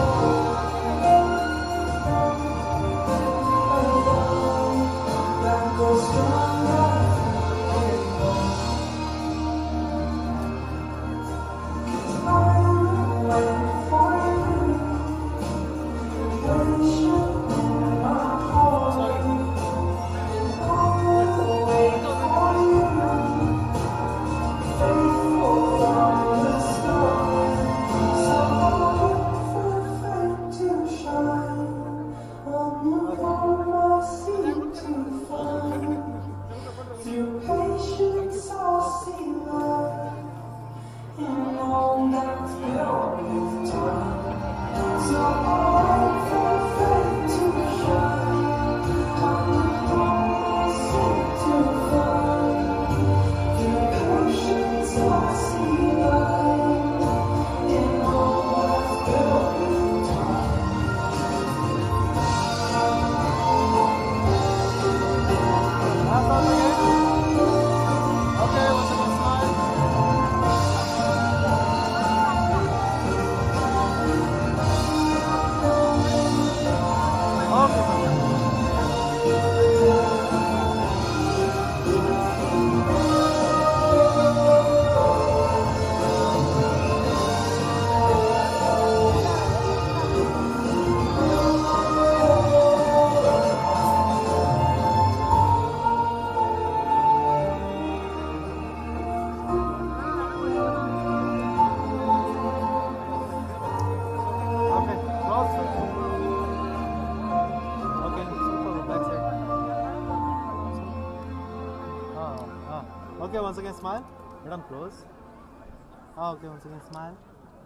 Okay, once again smile. Madam, close. Okay, once again smile.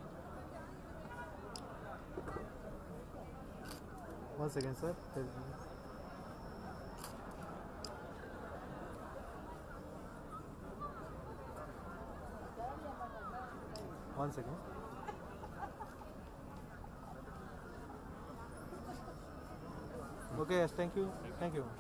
Once again, sir. Once again. Okay, yes, thank you. Thank you.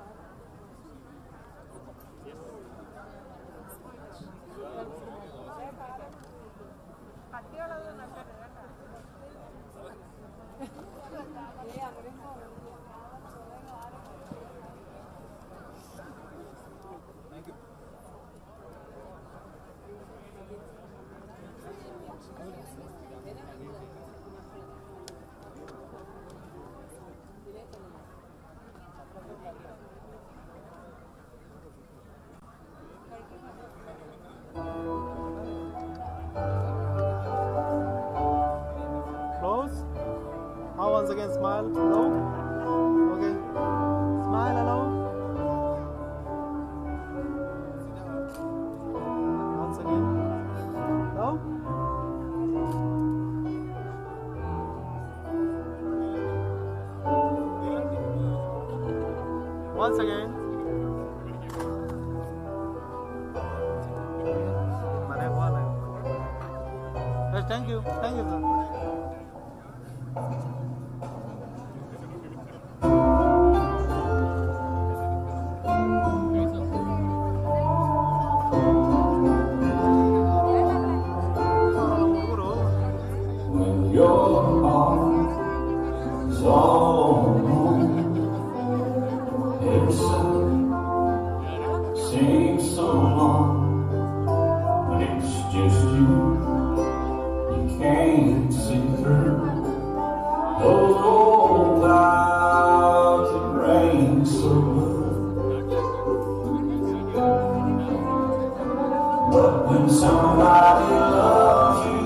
Close. Now once again smile. Hello. Okay. Smile. Hello. Once again. Hello. Once again. Yes, thank you. Thank you, sir. When your arms all alone, every song seems so long. When it's just you can't see through those old clouds that rain so blue. But when somebody loves you,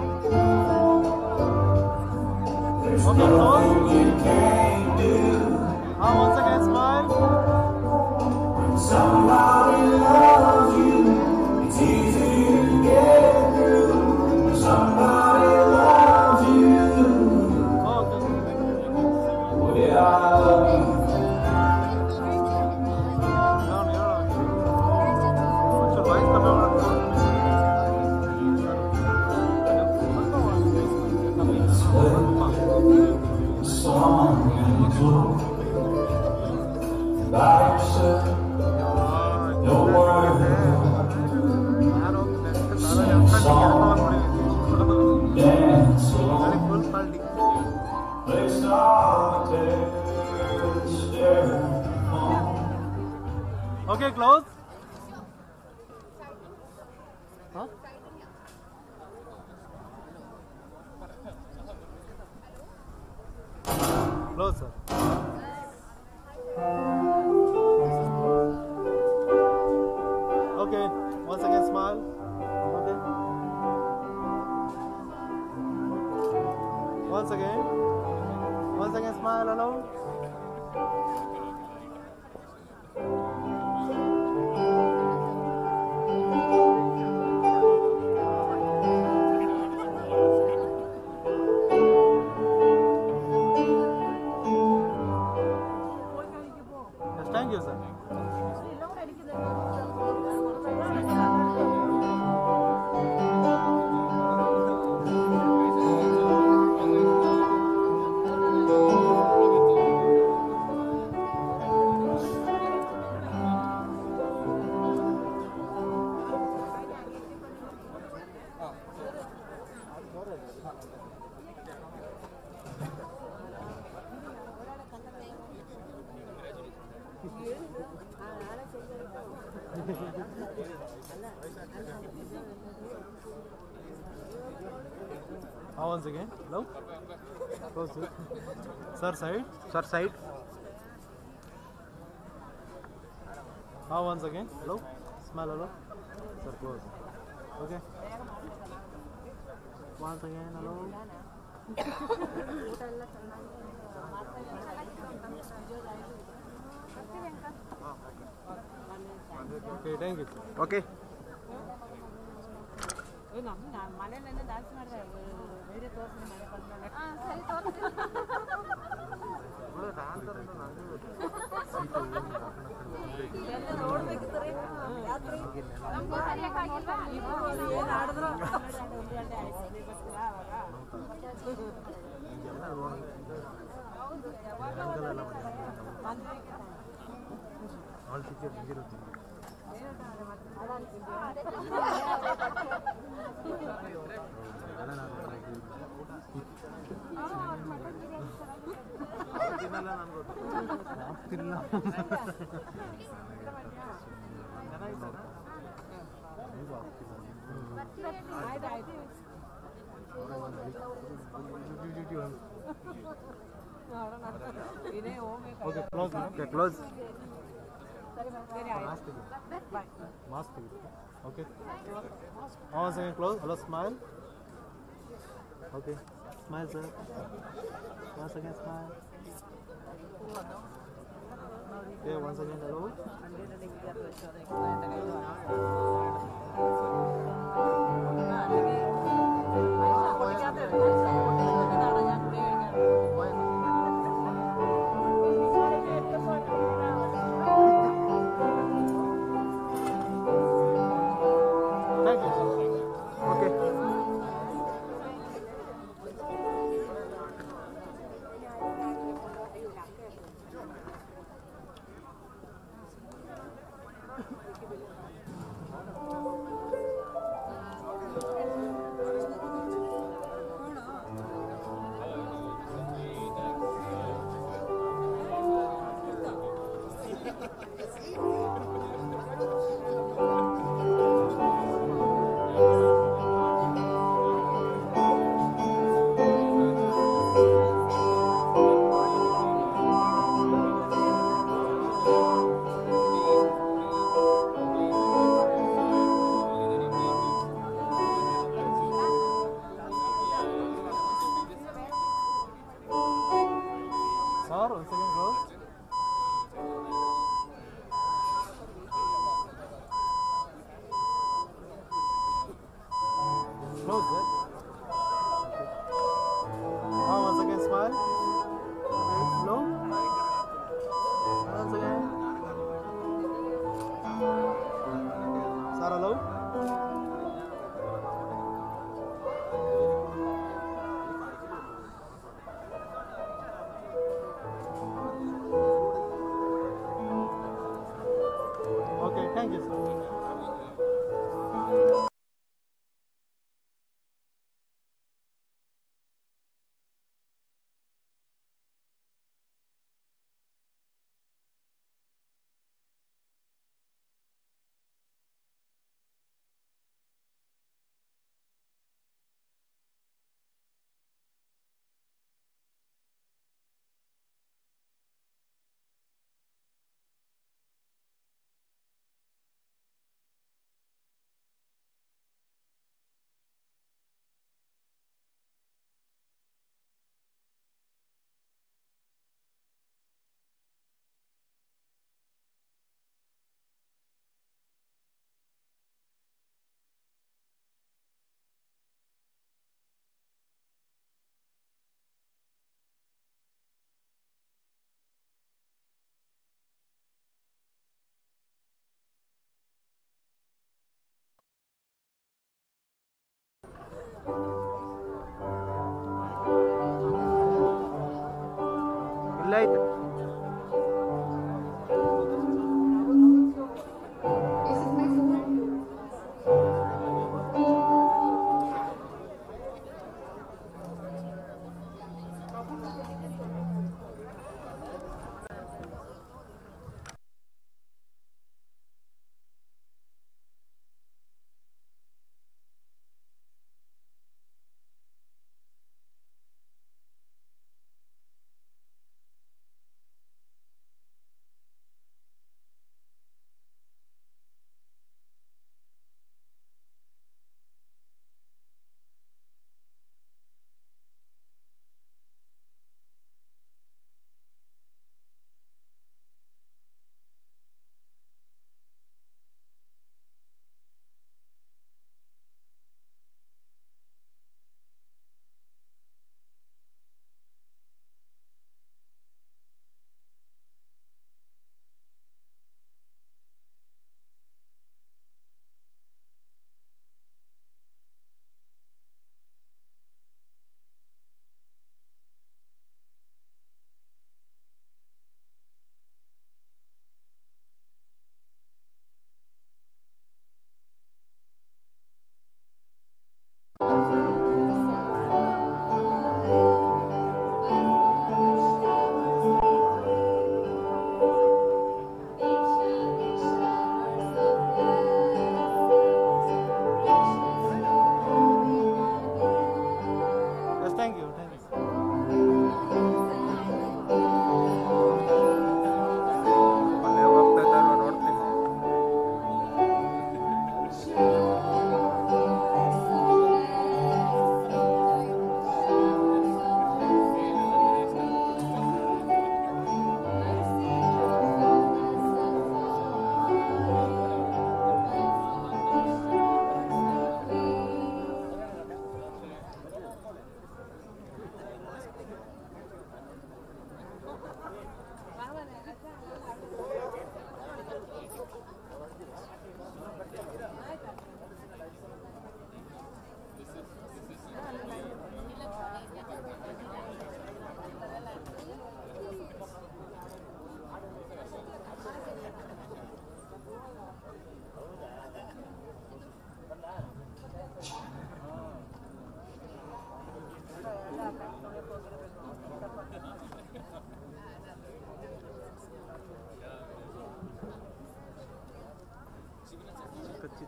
there's nothing you can't do. Once again, smile. When somebody loves you, it's easy to get through. When somebody loves you, the way I love you. Song and glow by yourself, no word, sing song, dance along, play solitaire, stare at the phone. Okay, close. Huh? Close, sir. Okay, once again smile. Okay. Once again. Once again smile, hello. Yes, thank you, sir. Once again, hello. Close it. Sir, side. Sir, side. Once again, hello. Smile, hello. Sir, close. Okay. Once again, hello. Okay, thank you. Okay. ಮನೆಯಲ್ಲೇನೆ dance ಮಾಡಿದೆ video ತೋರಿಸಿ ಮನೆ ಬಂದ್ಮೇಲೆ ಸರಿ ತೋರಿಸಿ ನೋಡ್ಬೇಕಿದ್ರೆ ನಮ್ಗೆ ಸರಿಯಾಗಿಲ್ಲ ಏನು ಆಡಿದ್ರು 1 ಗಂಟೆ ಆಯ್ತು ಬಸ್ಸಿಲ್ಲ ಹೌದು ಯಾವಾಗ Okay, close. Okay, close. Mask. Okay. Once again, close. Hello, smile. Okay. Smile, sir. Once again, smile. Okay, once again, hello.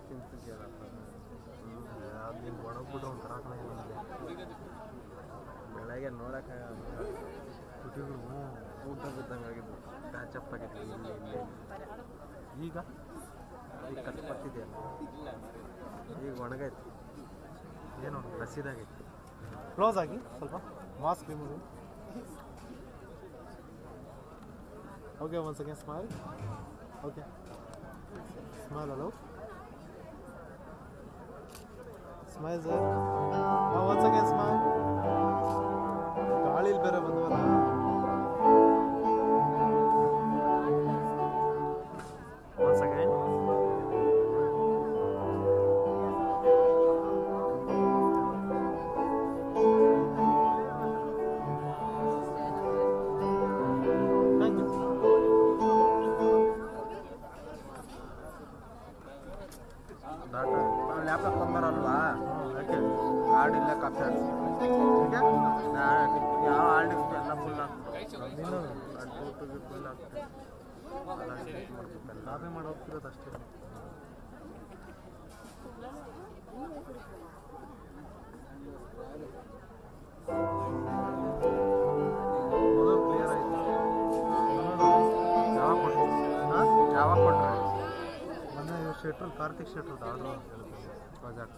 ತಿಂತಿದ್ಯಲ್ಲಪ್ಪ ಅದು ಹಿಂಗೆ ಒಣಗ್ಬಿಟ್ರೆ ಒಂಥರ ಬೆಳಗ್ಗೆ ನೋಡೋಕೆ ತುಟಿಗಳು ಊಟ ಬಿದ್ದಂಗೆ ಆಗಿದ್ದು ಪ್ಯಾಚಪ್ ಆಗಿತ್ತು ಇಲ್ಲಿ ಈಗ ಕಟ್ ಬರ್ತಿದೆಯಲ್ಲ ಈಗ ಒಣಗೈತೆ ಏನು ರಸೀದಾಗೈತೆ. ಕ್ಲೋಸ್ ಆಗಿ ಸ್ವಲ್ಪ mask remove. Okay, once again smile. Okay, smile ಅಲೋ. Smile sir. Once again smile. ಗಾಳಿಲಿ ಬೇರೆ ಬಂದವಲ್ಲ. Once again. ಲ್ಯಾಪ್ಟಾಪ್ ತೊಂಬರಲ್ವಾ? ಯಾಕೆ ಹಾರ್ಡಿಲ್ಲ ಕಾಪಿ ಹಾಕಿ ಯಾವ ಹಾರ್ಡ್ ಡಿಸ್ಕ್ ಎಲ್ಲ ಫುಲ್ ಆಗ್ತದೆ. ನೀನು ಟೋಟಲ್ ಫುಲ್ ಆಗ್ತದೆ. ಕಾಪಿ ಮಾಡಿ ಹೋಗ್ತಿರೋದು ಅಷ್ಟೇ. ಕ್ಲಿಯರ್ ಆಯಿತು. ಯಾವಾಗ ಕೊಟ್ಟರೆ ಮೊನ್ನೆ ಶೆಟ್ರು ಕಾರ್ತಿಕ್ ಶೆಟ್ರದ್ದು ಆರ್ಡ್ರು ಪ್ರಾಜೆಕ್ಟ್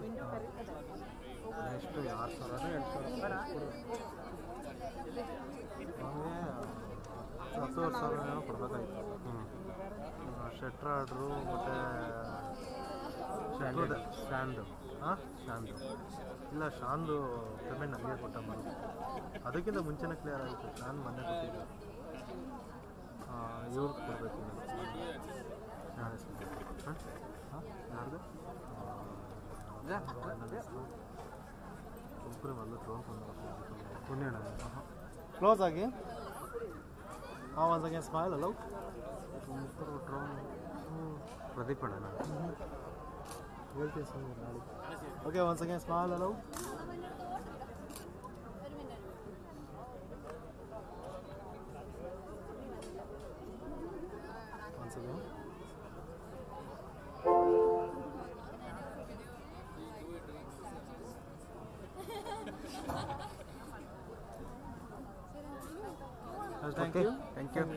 ಎಷ್ಟು 6,000 7,000 ನಮಗೆ 10,000 ಏನೋ ಕೊಡಬೇಕಾಯ್ತು. ಶೆಟ್ರ್ ಆರ್ಡ್ರು ಮತ್ತು ಶಾಂದು ಶಾಂದು ಇಲ್ಲ ಶಾಂದು ಪೇಮೆಂಟ್ ನನಗೆ ಕೊಟ್ಟ ಬರೋದು. ಅದಕ್ಕಿಂತ ಮುಂಚೆನೇ ಕ್ಲಿಯರ್ ಆಯಿತು. ಶಾಂದ್ ಮೊನ್ನೆ ಕೊಟ್ಟಿದ್ದು ಇವ್ರಿಗೆ ಕೊಡಬೇಕು. ಯಾರ್ದು ಒಬ್ಬರು ಮೊದಲು ಡ್ರೋನ್ ಪುಣ್ಯಣ್ಣ. ಕ್ಲೋಸ್ ಆಗಿ. ಒನ್ಸ್ ಅಗೇನ್ ಸ್ಮೈಲ್ ಅಲೋ. ತುಮಕೂರು ಡ್ರೋನ್ ಪ್ರದೀಪ್ ಅಣ್ಣ ಹೇಳ್ತೀನಿ ಸ್ವಾಮಿ ನಾಳೆ. ಓಕೆ, ಒನ್ಸ್ ಅಗೇನ್ ಸ್ಮೈಲ್ ಅಲೋ. Once again. Thank you. Thank you.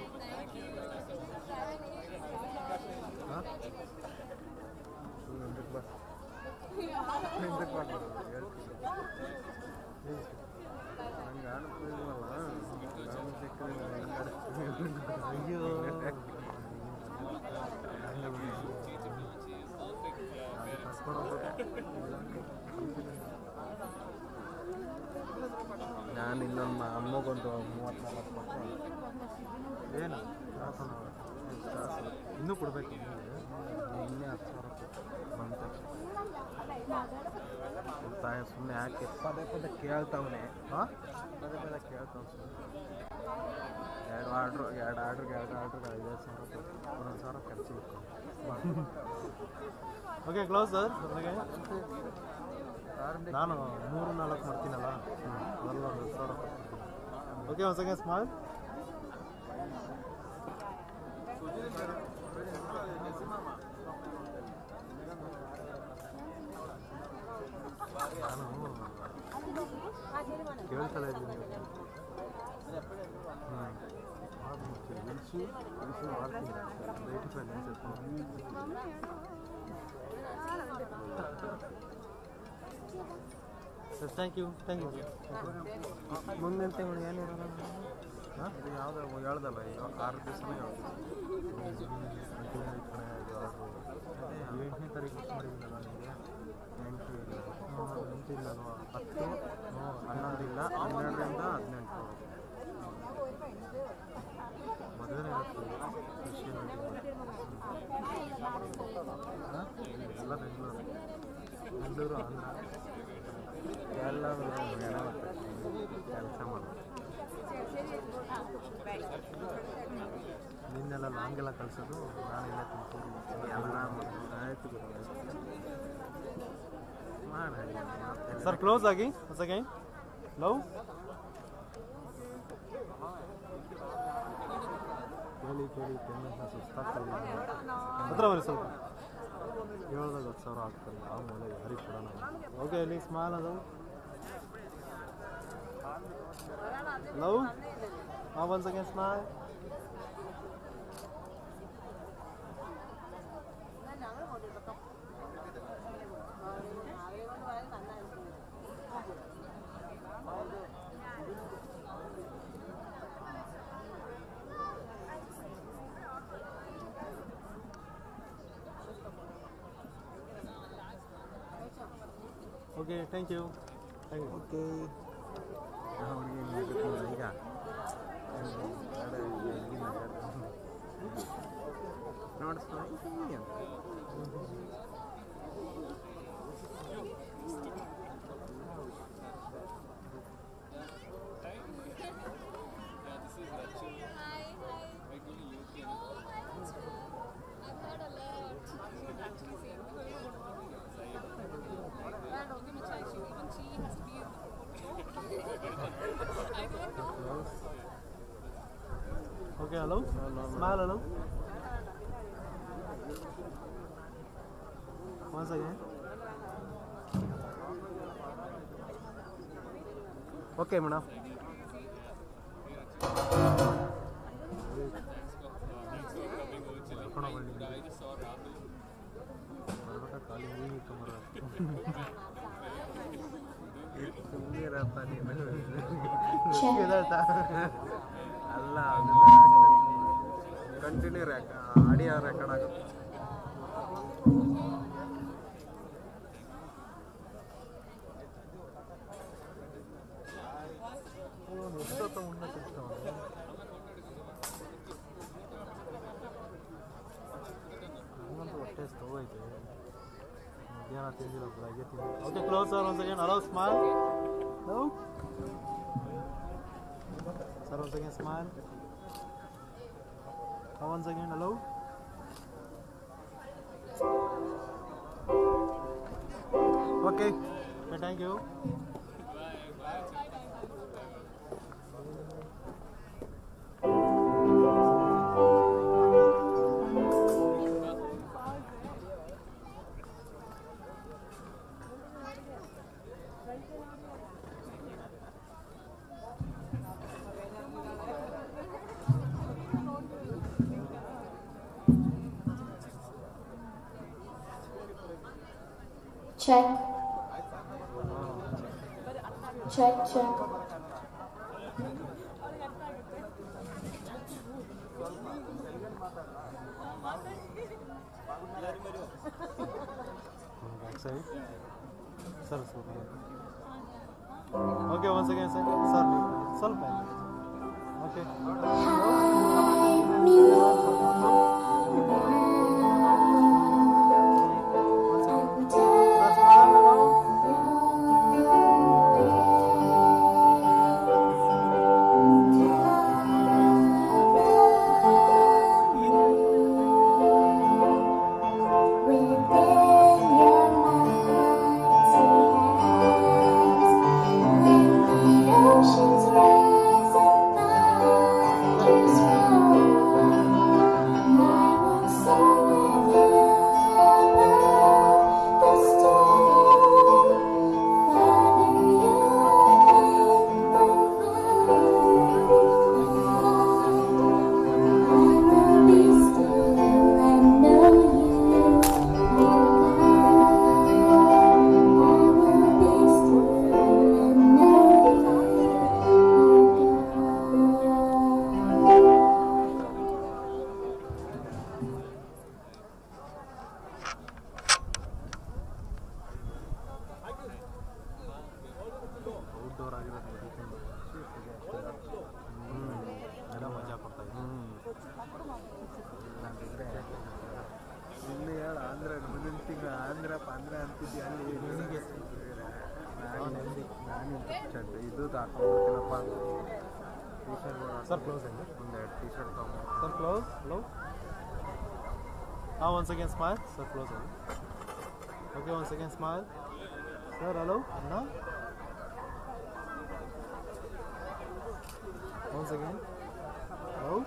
ನಾನು ಇನ್ನೊಂದು ಅಮ್ಮಗೊಂದು 34 ಕೊಟ್ಟು ಏನು ಇನ್ನೂ ಕೊಡಬೇಕು. ಇನ್ನೇ 10,000 ಬಂದ ತಕ್ಷಣ ಸುಮ್ಮನೆ ಯಾಕೆ ಪದೇ ಪದೇ ಕೇಳ್ತಾವನೆ. ಪದೇ ಪದೇ ಕೇಳ್ತಾವ್ ಸುಮ್ಮನೆ. 2 ಆರ್ಡ್ರಿಗೆ 5,000 ಒಂದೊಂದು 1,000 ಖರ್ಚು ಇಟ್ಕೊಂಡು. Okay, close sir. ನಾನು 3-4 ಮಾಡ್ತೀನಲ್ಲ, ಅದೆಲ್ಲ 1,000 ಕೊಡ್ತೀನಿ. Okay, once again smile. ನಾನು ಕೇಳ್ತಲೇ ಇದ್ದೀನಿ. ಇಳಿಸಿ ಮಾಡ್ತೀನಿ. 85 ಲೆನ್ಸ್ ಸರ್, ಥ್ಯಾಂಕ್ ಯು. ಮುಂದಿನ ತಿಂಗಳು ಏನಿರೋಲ್ಲ. ಇದು ಯಾವುದೋ ಹೇಳ್ದಲ್ಲ, 6 ದಿವಸನೇ ಯಾವುದು 8ನೇ ತಾರೀಕು ಬುಕ್ ಮಾಡಿದ್ದೀನಲ್ಲ ನಿಮಗೆ. 8 ಇಲ್ಲಲ್ವ, 10, 11 ಇಲ್ಲ, 12ರಿಂದ 18 ಮದುವೆನೇ ಇರುತ್ತೆ. ಎಲ್ಲ ಬೆಂಗಳೂರು ಆಂಧ್ರ ಎಲ್ಲರೂ ಕೆಲಸ ಮಾಡೋದು. ನಿನ್ನೆಲ್ಲ ಲಾಂಗೆಲ್ಲ ಕಳಿಸೋದು, ನಾನೆಲ್ಲ ತುಮಕೂರು ಎಲ್ಲ ಆಯಿತು ಮಾಡಿ. ಸರ್, ಕ್ಲೋಸ್ ಆಗಿ. Once again love. ಕೇಳಿ ಪೆನ್ನ ಸುಸ್ತಾಗ್ತದೆ. ಹತ್ರ ಬನ್ನಿ ಸ್ವಲ್ಪ. ಹೇಳ್ದಾಗ 10,000 ಆಗ್ತಾರೆ ಆಮೇಲೆ ಯಾರಿಗೆ ಕೊಡೋಣ. ಓಕೆ ಇಲ್ಲಿ ಸ್ಮೈಲ್ ಅದು love once again smile. Okay thank you. Okay ಈಗ ನೋಡಿಸ್ಕೊಂಡು Okay, hello? Smile, hello? Once again. Okay, madam. ಅಲ್ಲ ಕಂಟಿನ್ಯೂ ಆಡಿಯೋ ರೆಕಾರ್ಡ್ ಆಗುತ್ತೆ. ಎಷ್ಟೊತ್ತ ಉಣ್ಣೆ ಸಿಗ್ತಾವ ಹಂಗಂತೂ ಹೊಟ್ಟೆ ಸ್ಟೋವ್ ಐತೆ. ಮಧ್ಯಾಹ್ನ ತಿಂದಿಲ್ಲ, ಬೆಳಗ್ಗೆ ತಿಂದಿಲ್ಲ. Okay, close sir once again. Hello, smile. Hello? Sir, once again, smile. Once again, hello? Okay, thank you. Check. Check, check. Back side. Sir, okay, once again, sir. Sir, ಸ್ವಲ್ಪ okay. ಇಲ್ಲಿ ಹೇಳ ಆಂಧ್ರ ಮುಂದಿನ ತಿಂಗಳು ಆಂಧ್ರಪ್ಪ ಆಂಧ್ರ ಅಂತಿದ್ದಿ ಅಲ್ಲಿ ನಿನಗೆ ನಾನು ಚಡ್ಡ ಇದು ಹಾಕೊಂಡ್ಬಿಡ್ತೀನಪ್ಪ ಟೀ ಶರ್ಟ್ ಸರ್ ಕ್ಲೋಸ್ ಆಗಿ ಒಂದೆರಡು ಟೀ ಶರ್ಟ್ ತೊಗೊಂಡು sir close hello once again smile sir close ಆಗಿ okay once again smile sir hello Anna once again hello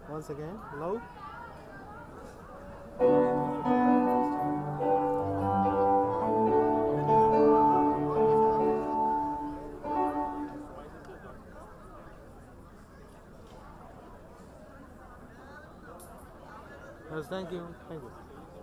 Once again, low. Yes, thank you. Thank you.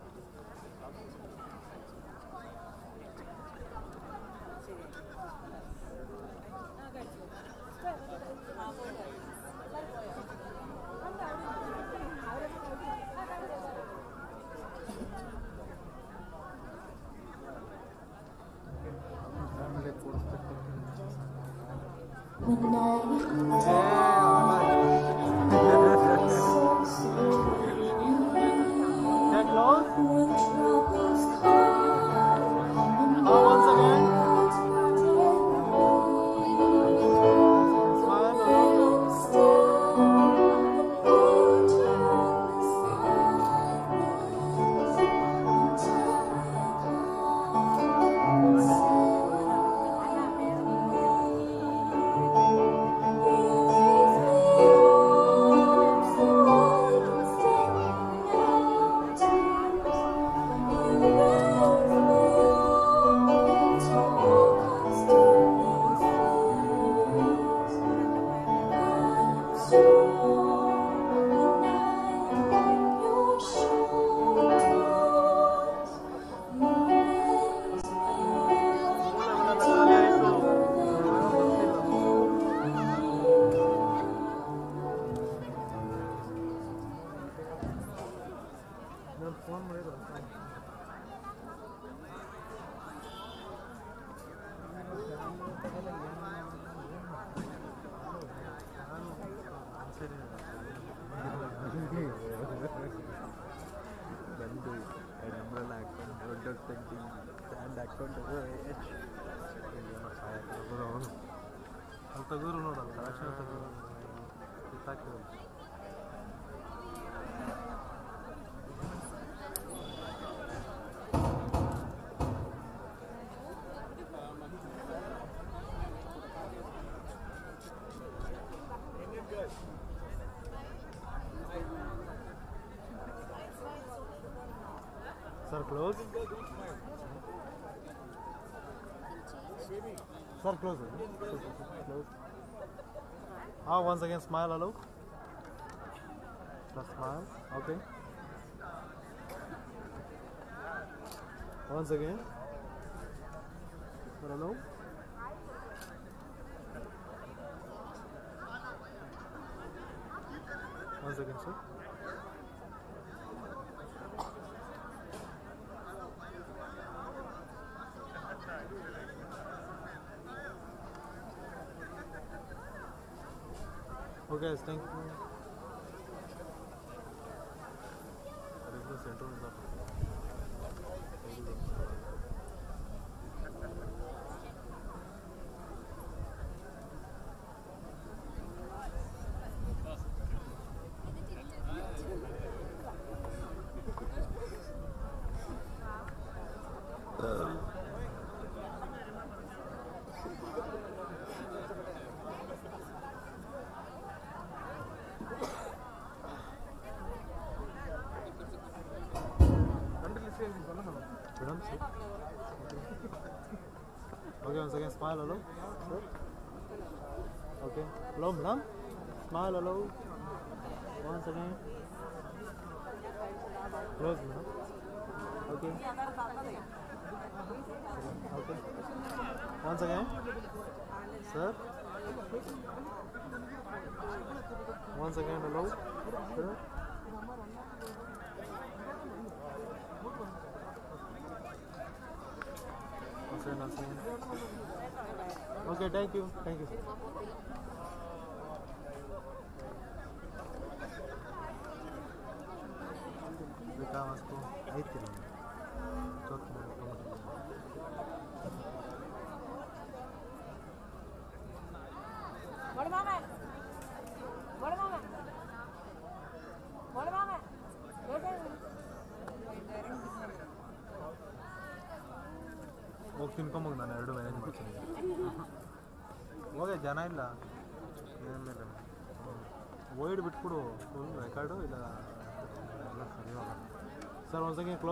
Sir, close. Sir, close. Close. Once again, smile, hello. Just smile. Okay. Once again. Sir, hello. Once again, sir. Okay, guys, thank you. That is the center of the Okay, once again, smile, hello. Sir. Okay, hello, madam. Smile, hello. Once again. Close, madam. Okay. Okay. Once again. Sir. Once again, hello. Sir. Okay, thank you. Thank you. ಹೋಗಿ ತಿನ್ಕೊಂಬೋಗಿ ನಾನು ಎರಡು manage ಮಾಡ್ತೀನಿ ಹೋಗಿ ಜನ ಇಲ್ಲ wide ಬಿಟ್ಬಿಡು full record ಇಲ್ಲ ಎಲ್ಲ ಸರಿ ಹೋಗಲ್ಲ ಸರ್ ಒಂದು second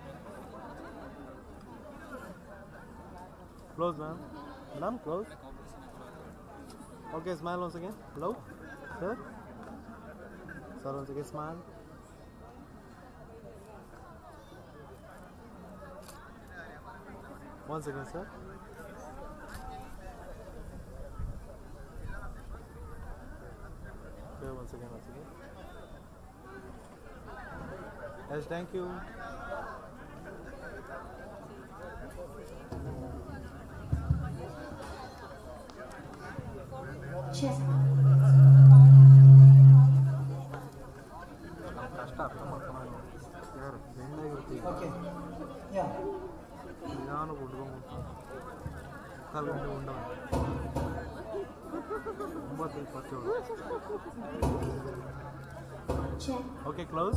close ma'am close okay smile ಒಂದು ಸೆಕೆಂಡ್ ಲವ್ ಸರ್ ಒಂದು second smile one second sir okay one second yes thank you check ಕಷ್ಟ ಅರ್ಥ ಮಾಡ್ಕೊಂಡು ಯಾರು ಬೆಂಡಾಗಿರ್ತೀವಿ ಓಕೆ ಯಾ ನಾನು ಉಂಡ್ಕೊಂಡು ಕಾಲು ಗಂಟೆ ಉಂಡವ 9:27 okay close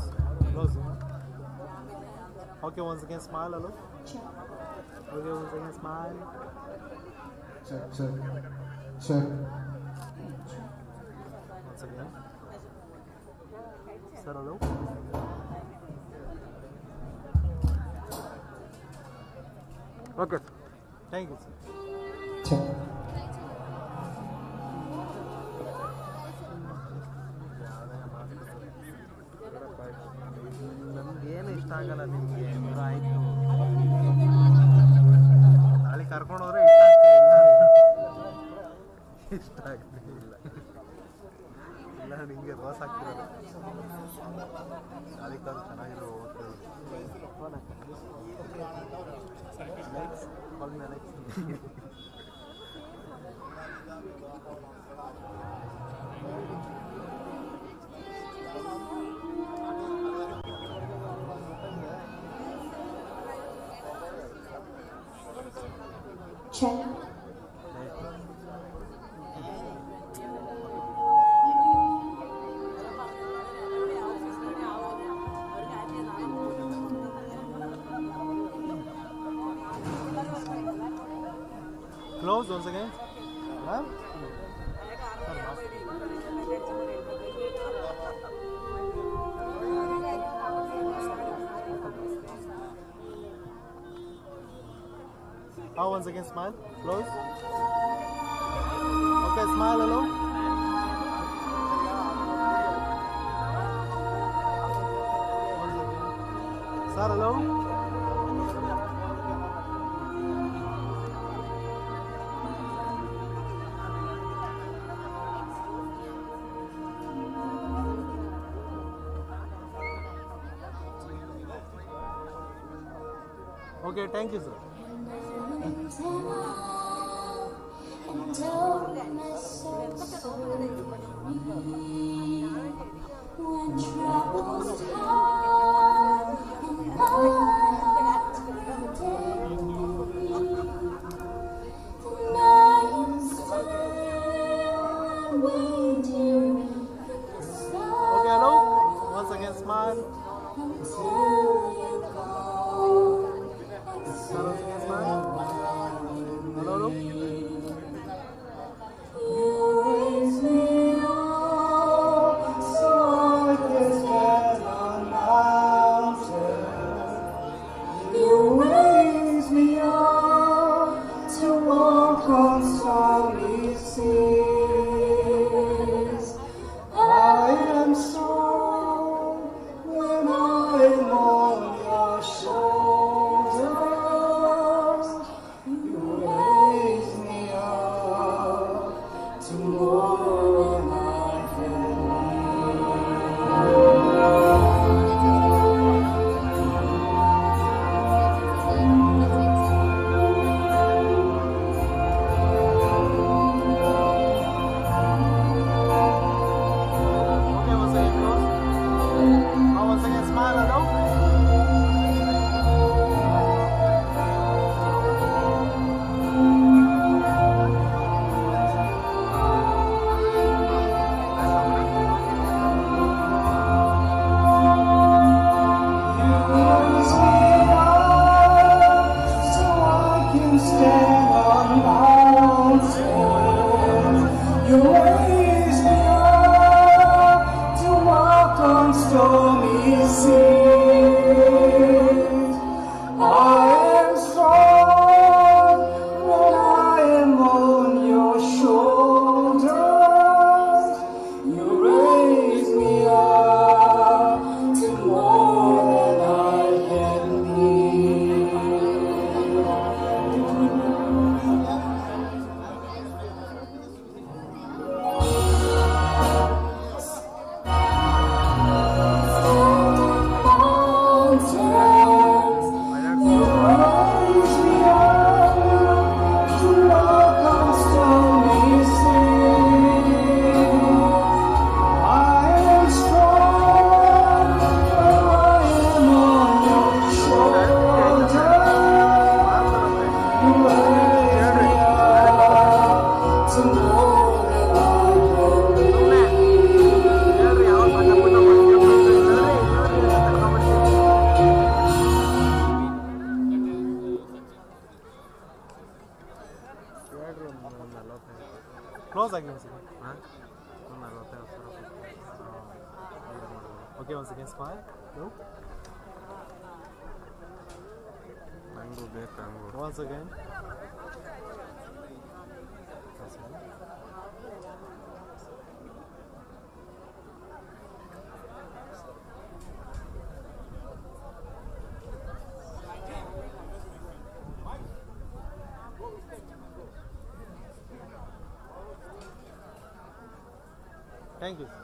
okay once again smile hello okay once again smile check once again sir hello okay thank you sir check ನಮಗೇನು ಇಷ್ಟ ಆಗಲ್ಲ ನಿಮಗೆ ಆಯಿತು ನಾಳೆ ಕರ್ಕೊಂಡು ಹೋದ್ರೆ ಇಷ್ಟ ಆಗ್ತಿಲ್ಲ ಇಲ್ಲ ನಿಮಗೆ ರೋಸ್ ಆಗ್ತಿರಲ್ಲ ನಾಳೆ ಕಾಲು ಚೆನ್ನಾಗಿರೋ check close once again ma'am once again smile close okay smile hello sir hello okay thank you sir okay hello once again smile hello stormy seas. I am strong when I am on your shoulders. You raise me up to more than I can be. Close again. Okay, once again, smile. No. Once again. Thank you.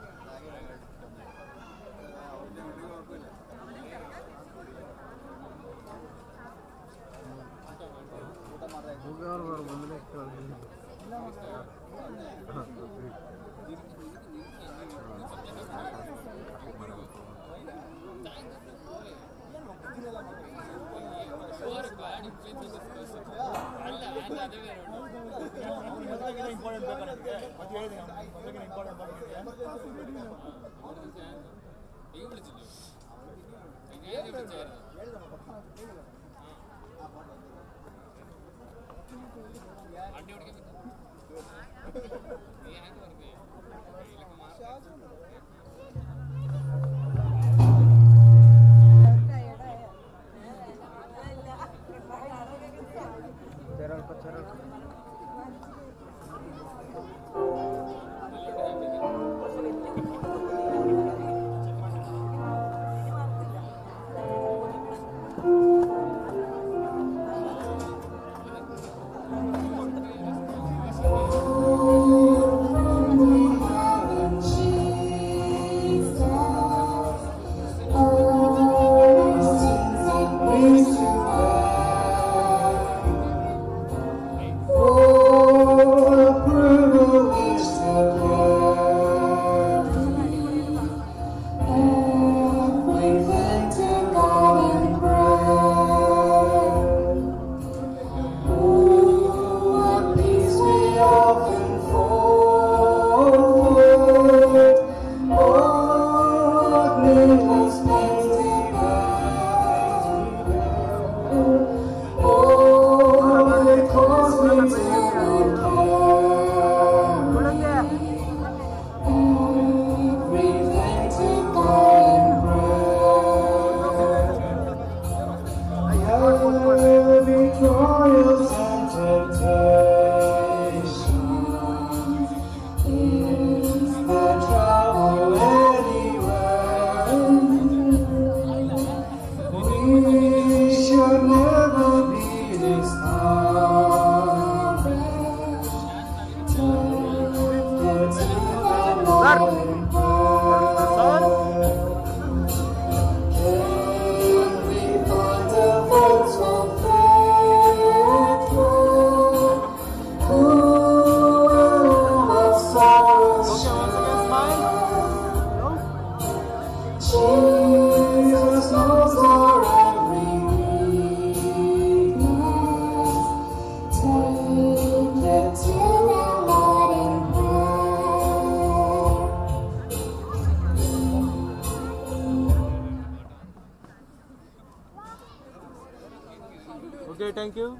Okay, thank you.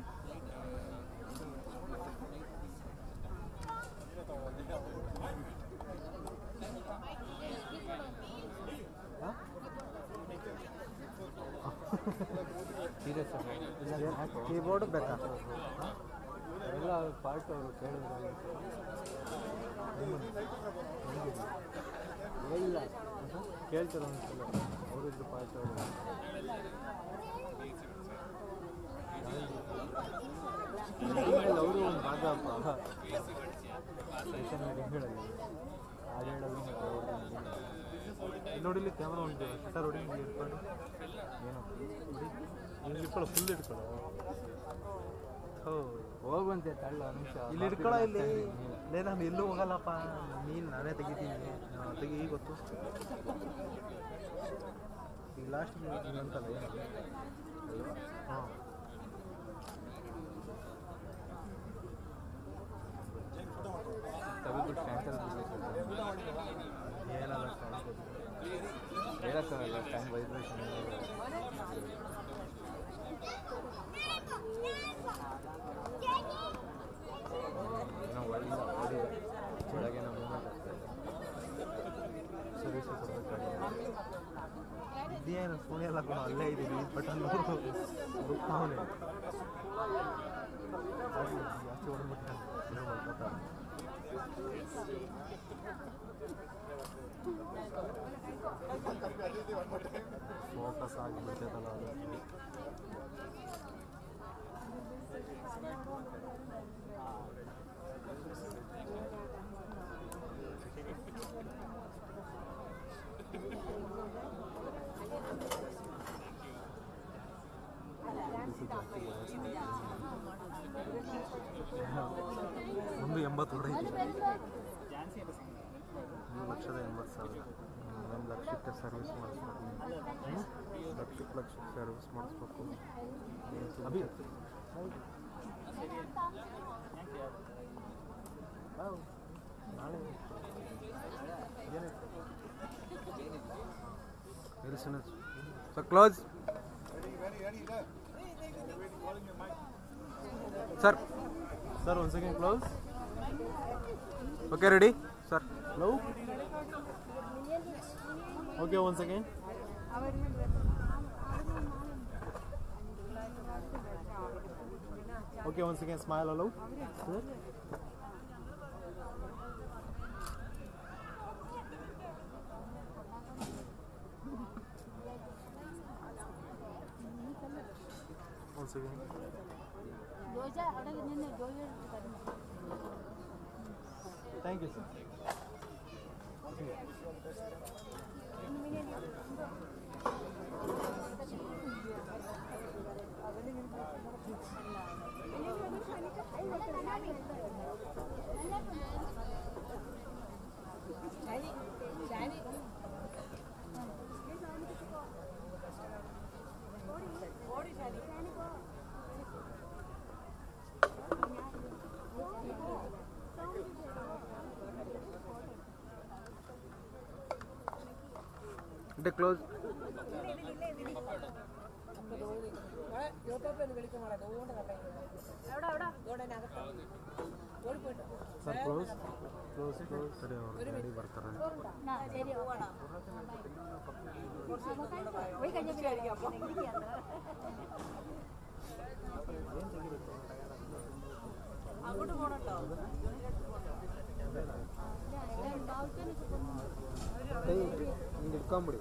Huh? Serious keyboard ಬೇಕಾ ಎಲ್ಲ part ಅವರು ಕೇಳಿದ್ರು ಇಲ್ಲ ಕೇಳ್ತಾರೆ ಒಂದ್ಸಲ ಅವರಿದ್ದು part ಅವರು ಅವರು ಒಂದು ಭಾಗಪ್ಪ ವೆಡ್ಡಿಂಗ್ಗಳಲ್ಲಿ ಹಾಡು ಹೇಳೋದು ನೋಡಿಲಿ ಕ್ಯಾಮ್ರಾ ಒಂದು ಶಟರ್ ಹೊಡಿ ಇಟ್ಕೊಂಡು ಏನೋ ಇಲ್ಲಿ ಇಟ್ಕೊಳ್ಳೋ ಫುಲ್ ಇಟ್ಕೊಳ್ಳೋ ಹೋಗುವಂತೆ ತಳ್ಳ ನಿಮಿಷ ಇಲ್ಲಿ ಇಟ್ಕೊಳ್ಳೋ ಇಲ್ಲಿ ಲೇ ನಾನು ಎಲ್ಲೂ ಹೋಗಲ್ಲಪ್ಪ ನೀನು ನಾನೇ ತೆಗಿತೀನಿ ತೆಗಿ ಈಗ ಗೊತ್ತು ಈಗ ಲಾಸ್ಟ್ ಅಂತಲ್ಲ ಏನು ಹಾಂ ತೆಗೆದು ಟ್ಯಾಂಕರ್ ಏನಲ್ಲ ಹೇಳಕ್ಕಾಗಲ್ಲ ಟ್ಯಾಂಕ್ ವೈಬ್ರೇಷನ್ ಏನೋ ಒಳ್ಳೆ ಹೊಡಿ ಒಳಗೆ ನಾವು ಮೂಮೆಂಟ್ ಆಗ್ತಾಯಿದೆ ಸರ್ವಿಸ್ ಕೊಡಬೇಕಾಗಿದೆ ಇದೇನು ಫೋನ್ ಎಲ್ಲ ಕೂಡ ಅಲ್ಲೇ ಇದ್ದೀನಿ ಬಟನ್ ಅವನೇ ಜಾಸ್ತಿ ಹೊಡ್ಬಿಟ್ಟು ಫೋಕಸ್ ಆಗಿಬಿಡ್ತೈತಲ್ಲ ಅದು ಒಂದು 80 ಹೊಡೆಯಿತು 1,80,000 1 ಲಕ್ಷಕ್ಕೆ ಸರ್ವಿಸ್ ಮಾಡಿಸ್ಬೇಕು ಲಕ್ಷಕ್ಕೆ ಸರ್ವಿಸ್ ಮಾಡಿಸ್ಬೇಕು ಅಭಿ ನಾಳೆ so close sir sir 1 second close okay ready sir love okay 1 second okay 1 second smile hello sir Once again. Thank you, sir. It close. Sir, close. Close. Sorry, already ಬರ್ತಾರೆ. ಹಿಂಗೆ ಇಟ್ಕೊಂಬಿಡಿ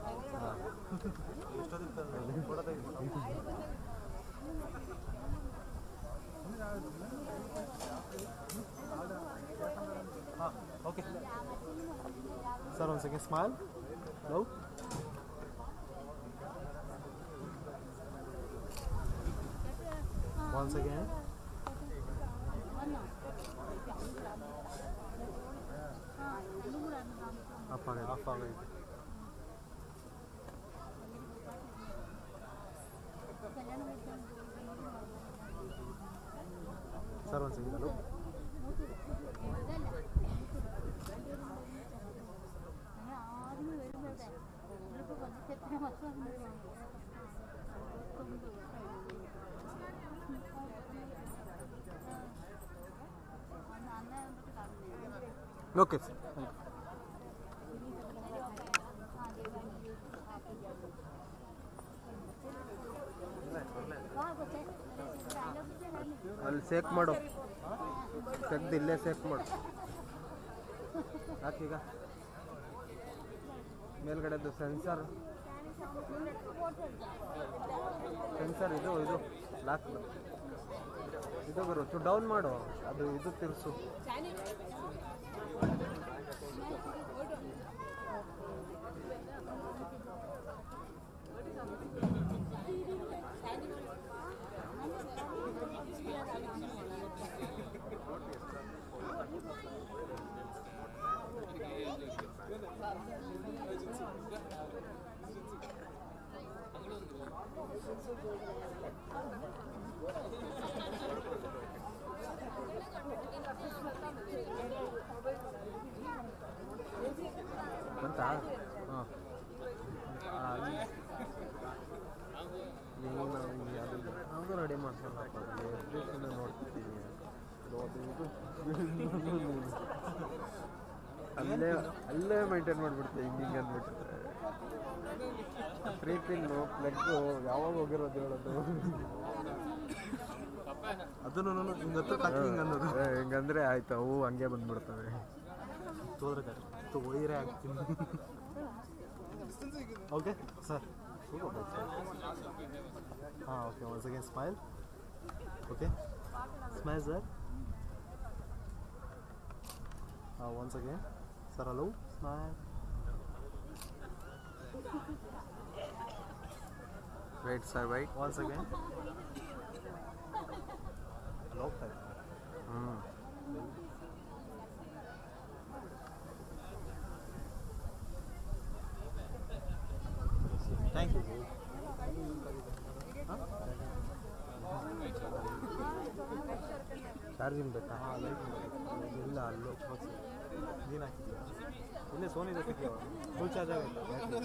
Okay. Sir, 1 second smile. Hello. Once again. Off ಆಗೈತೆ sir 1 second hello okay sir ಸೇಕ್ ಮಾಡು, ತೆಗ್ದು ಇಲ್ಲೇ sake ಮಾಡು. ಯಾಕೀಗ ಮೇಲ್ಗಡೆದು sensor ಇದು ಲಾಕ್ ಇದು ಬರುತ್ತೆ, ಡೌನ್ ಮಾಡು, ಅದು ಇದು ತಿರ್ಸು. ಬಂತಾ? ಹಾಂ, ಅದು ರೆಡಿ ಮಾಡ್ಸಲ್ಲ, ನೋಡ್ತಿದ್ದೀನಿ. ಅಲ್ಲೇ ಮೈಂಟೈನ್ ಮಾಡಿಬಿಡ್ತೆ, ಹಿಂಗೆ ಅಂದ್ಬಿಟ್ಟು. ಫ್ರೀ ಪಿನ್ನು ಪ್ಲಗ್ಗು ಯಾವಾಗ ಹೋಗಿರೋದು ಹೇಳೋದು, ಅದನ್ನು ಹಿಂಗಂದ್ರೆ ಆಯ್ತು, ಅವು ಹಂಗೆ ಬಂದ್ಬಿಡ್ತವೆ. ಒಯ್ರೆ ಆಗ್ತೀನಿ. ಓಕೆ ಸರ್, ಹಾಂ okay. Once again smile. Okay, smile sir. Once again sir, hello, smile. Wait sir, wait. Once again. ಹೋಗ್ತಾ ಇದೆ. Thank you. ಚಾರ್ಜಿಂಗ್ ಬೇಕಾ? ಇಲ್ಲ, ಅಲ್ಲೂ ನೀನು ಹಾಕಿದ್ಯಾ? ಇಲ್ಲೇ ಸೋನಿ ಜೊತೆ ಫುಲ್ ಚಾರ್ಜ್ ಆಗುತ್ತೆ.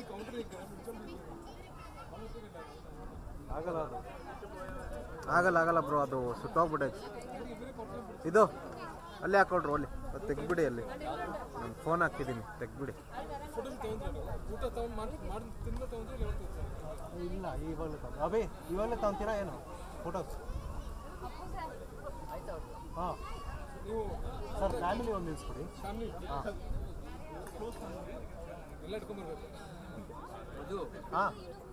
ಆಗಲ್ಲ ಬ್ರೋ, ಅದು ಸುಟ್ಟೋಗ್ಬಿಟ್ಟೈತೆ. ಇದು ಅಲ್ಲೇ ಹಾಕೊಳ್ರು, ಅಲ್ಲಿ ತೆಗ್ಬಿಡಿ, ಅಲ್ಲಿ ನಾನು ಫೋನ್ ಹಾಕಿದ್ದೀನಿ, ತೆಗ್ಬಿಡಿ. ಇಲ್ಲ, ಇವಾಗಲೇ ಅಭಿ, ಇವಾಗಲೇ ತಗೊಂತೀರಾ ಏನು ಫೋಟೋಸ್? ಹಾಂ ಸರ್, ಫ್ಯಾಮಿಲಿ ಒಂದು ನಿಲ್ಲಿಸ್ಬಿಡಿ. ಹಾಂ,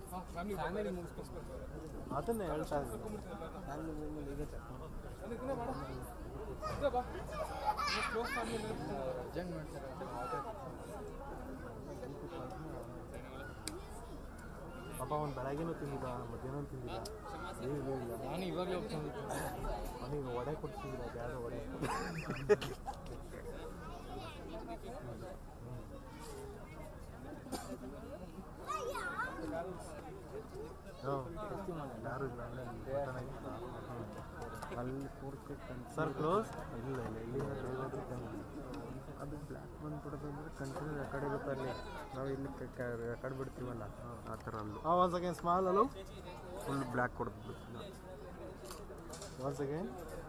ಅದನ್ನೇ ಹೇಳ್ತಾ ಇದ್ದೀನಿ. ಪಾಪ ಅವ್ನು ಬೆಳಗ್ಗೆನೂ ತಿಂದಿಲ್ಲ, ಮಧ್ಯಾಹ್ನ ತಿಂದಿಲ್ಲ, ಇಲ್ಲ. ನಾನು ಇವಾಗಲೇ ಹೋಗ್ತೀನಿ. ಅವನಿಗೆ ವಡೆ ಕೊಡ್ತಿದ್ದಿಲ್ಲ, ಯಾರೋ ವಡೆ. ಯಾರು ಇಲ್ಲ, ಅಲ್ಲಿ ಪೂರ್ತಿ ಸರ್ ಕ್ಲೋಸ್. ಇಲ್ಲ ಇಲ್ಲಿಂದ ಹೋಗೋದು ಅದು ಬ್ಲ್ಯಾಕ್ ಬಂದ್ಬಿಡೋದು ಅಂದರೆ ಕಂಟಿನ್ಯೂ ರೆಕಾರ್ಡ್ ಇರುತ್ತೆ ಅಲ್ಲಿ. ನಾವು ಇಲ್ಲಿ ರೆಕಾರ್ಡ್ ಬಿಡ್ತೀವಲ್ಲ, ಆ ಥರ ಅಲ್ಲೂ. ಒನ್ಸ್ ಅಗೇನ್ ಸ್ಮಾಲ್, ಅಲ್ಲೂ ಫುಲ್ ಬ್ಲ್ಯಾಕ್ ಕೊಡ್ದು. ಒನ್ಸ್ ಅಗೇನ್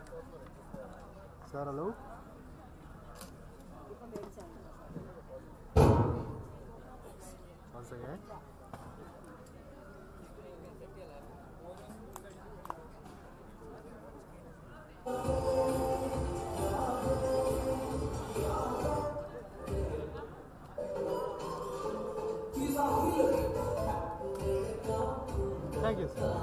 ಸರ್, ಅಲ್ಲೂ once again. Thank you, sir.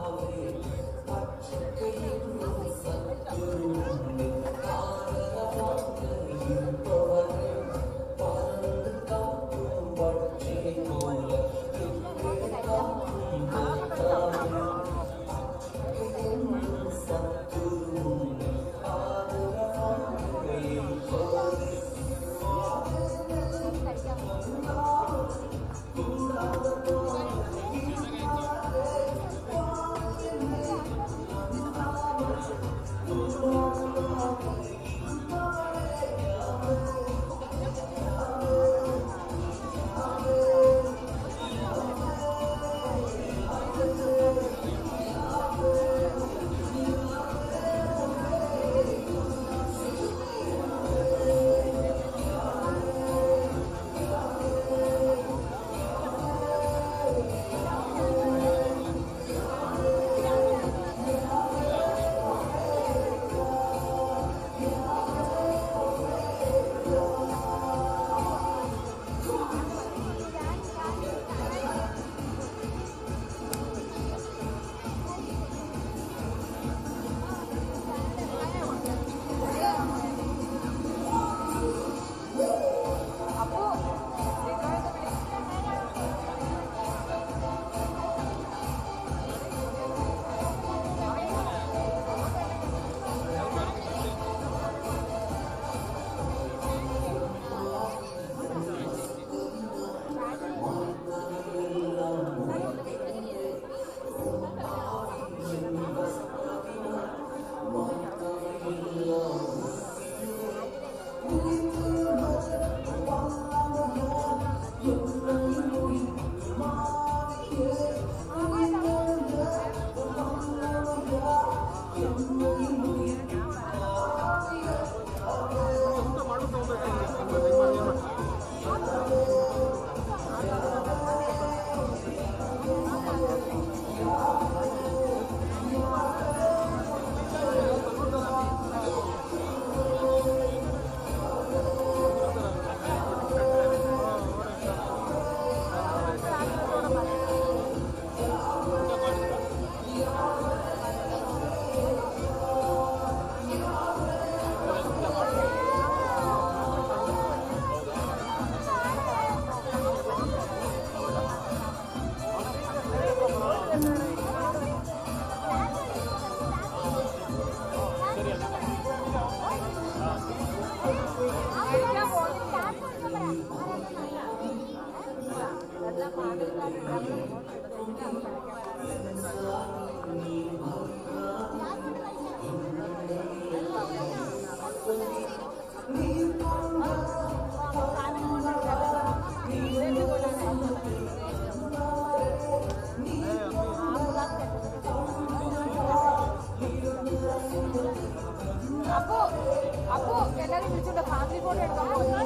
അപ്പോ എല്ലാരും വിളിച്ചോണ്ട് ഫാമിലി ഫോട്ടോ എടുക്കാം.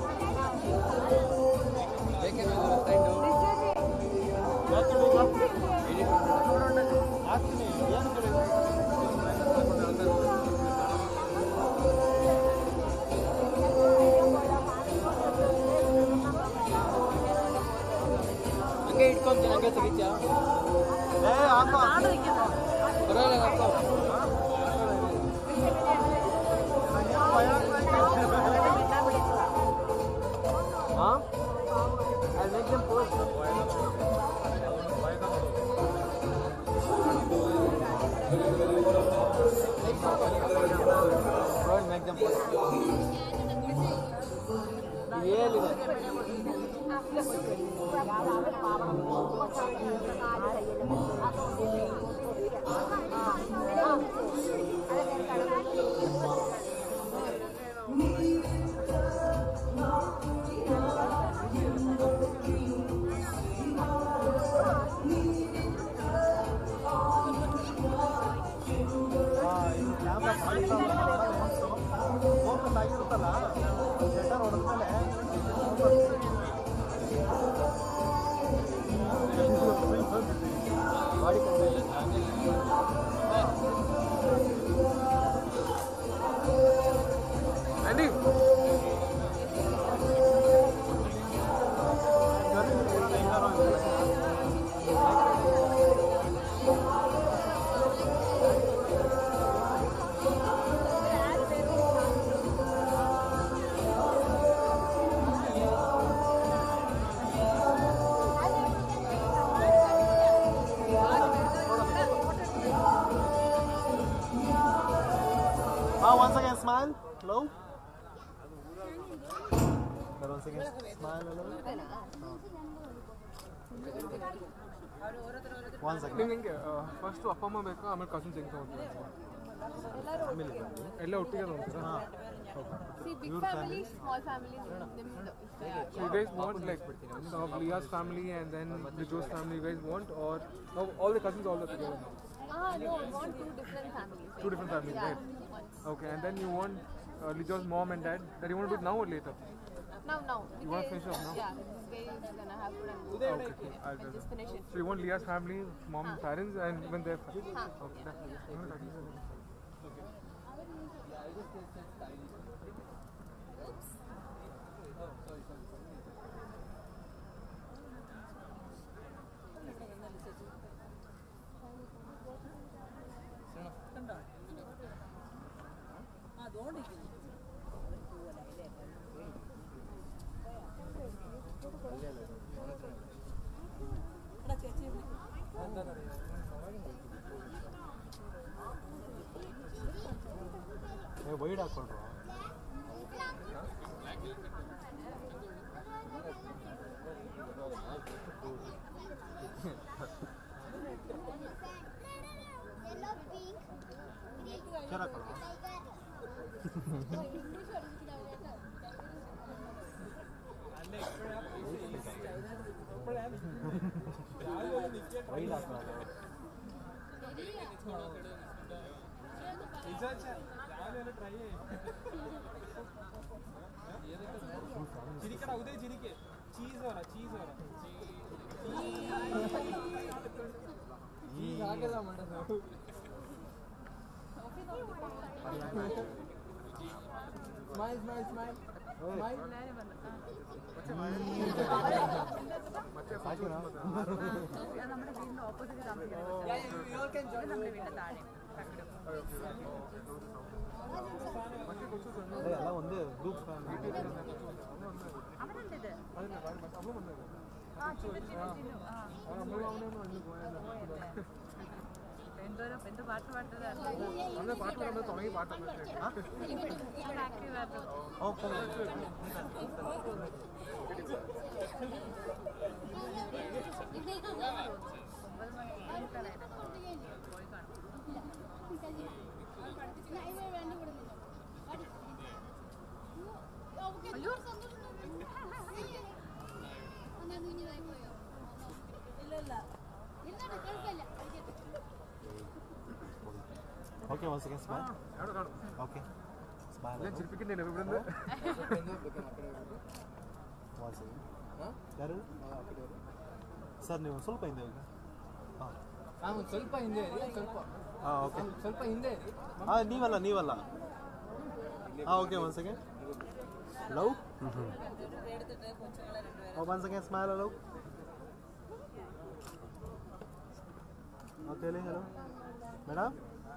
ಹಂಗೆ ಇಟ್ಕೊಂತೀನಿ, ಹಂಗೆ ತೆಗಿತ್ಯಾ? ಪರವಾಗಿಲ್ಲ. Huh? I'll make them post. Go and make them post. Once again, smile. Hello. Once again, smile. Hello. Once again. ನಿಮಗೆ ಫಸ್ಟ್ ಅಪ್ಪ ಅಮ್ಮ ಬೇಕಾ ಆಮೇಲೆ ಕಸಿನ್ಸ್ ಹೆಂಗೆ ತಗೊಂಡ್ರೆ ಎಲ್ಲ ಒಟ್ಟಿಗೆ ತಗೊಂತೀರಾ? Big family, small family. So you guys want like some of Leah's family and then Lijo's family, you guys want, or all the cousins all together? No, we want two different families. Two different families, right? Okay, and then you want Lijo's mom and dad. That you want to do it now or later? Now. You want to finish off now? Yeah, this guy is gonna have food and Okay, cool. I'll do just finish it. So you want Leah's family, mom, parents, and when they're okay. Wide ಹಾಕೊಂಡ್ರು wide ಹಾಕೋಣ చిరికడ ఉదే చిరికే cheese వరా cheese ఆగదా మంట smile smile smile നമ്മുടെ വീടിന്റെ opposite താമസിക്കുന്നത് നമ്മുടെ വീടിന്റെ താഴെ ಎಲ್ಲ ಒಂದೇ ಗ್ರೂಪ್ അവനുണ്ട് എന്തോ പാട്ട് പാട്ടത് പാട്ട് പാടുന്നത് തുടങ്ങി പാട്ടാണ് active Okay, once again, smile. Okay. Smile. Once again. ಯಾರು ಸರ್ ನೀವು ಸ್ವಲ್ಪ ಹಿಂದೆ ಹೋಗಿ ಸ್ವಲ್ಪ ಹಿಂದೆ ಓಕೆ ಸ್ವಲ್ಪ ಹಿಂದೆ ನೀವಲ್ಲ okay one second love one second smile love okay hello madam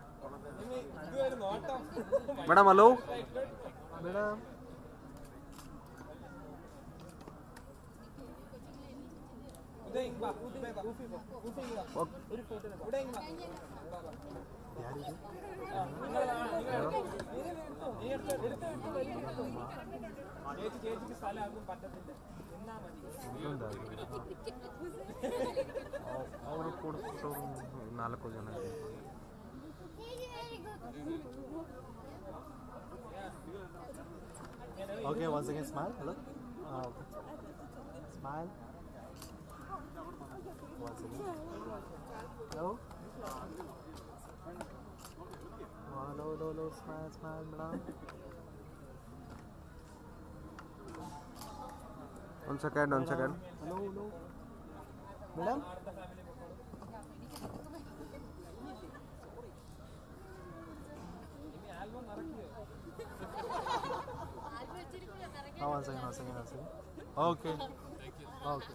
madam hello madam ചേച്ചിക്ക് സ്ഥലമാകും പറ്റത്തില്ല എന്നാ മതി ಅವರು ಕೂಡ 4 ಜನ okay once again smile hello okay smile once again hello hello smile madam one second hello madam one second okay okay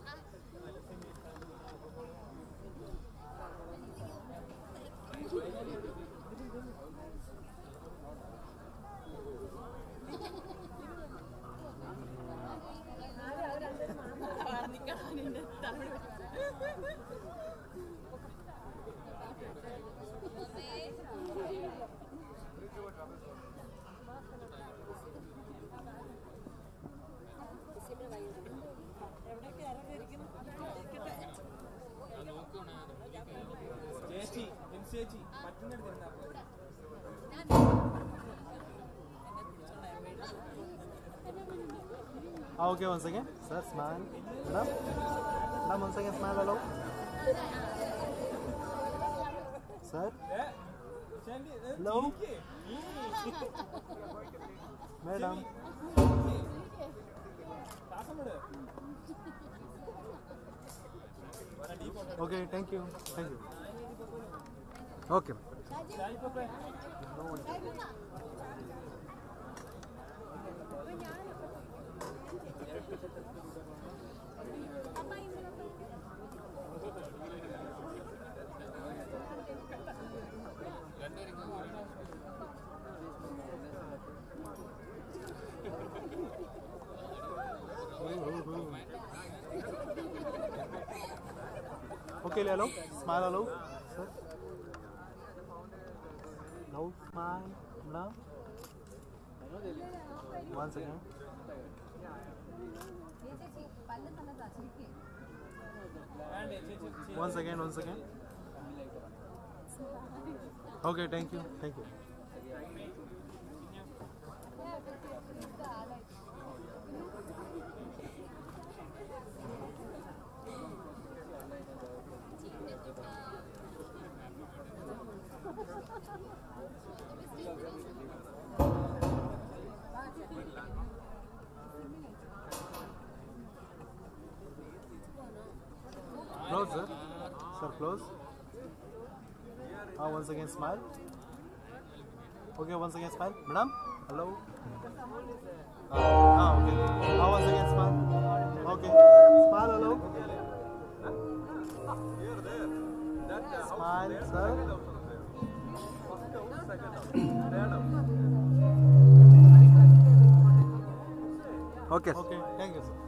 ചേച്ചി പറ്റുന്നിടത്ത് okay once again sir smile madam once again smile hello sir hello madam okay thank you okay okay hello smile hello sir no smile no once again once again okay thank you close sir close once again smile okay once again smile madam hello okay once again smile okay smile hello smile sir okay thank you sir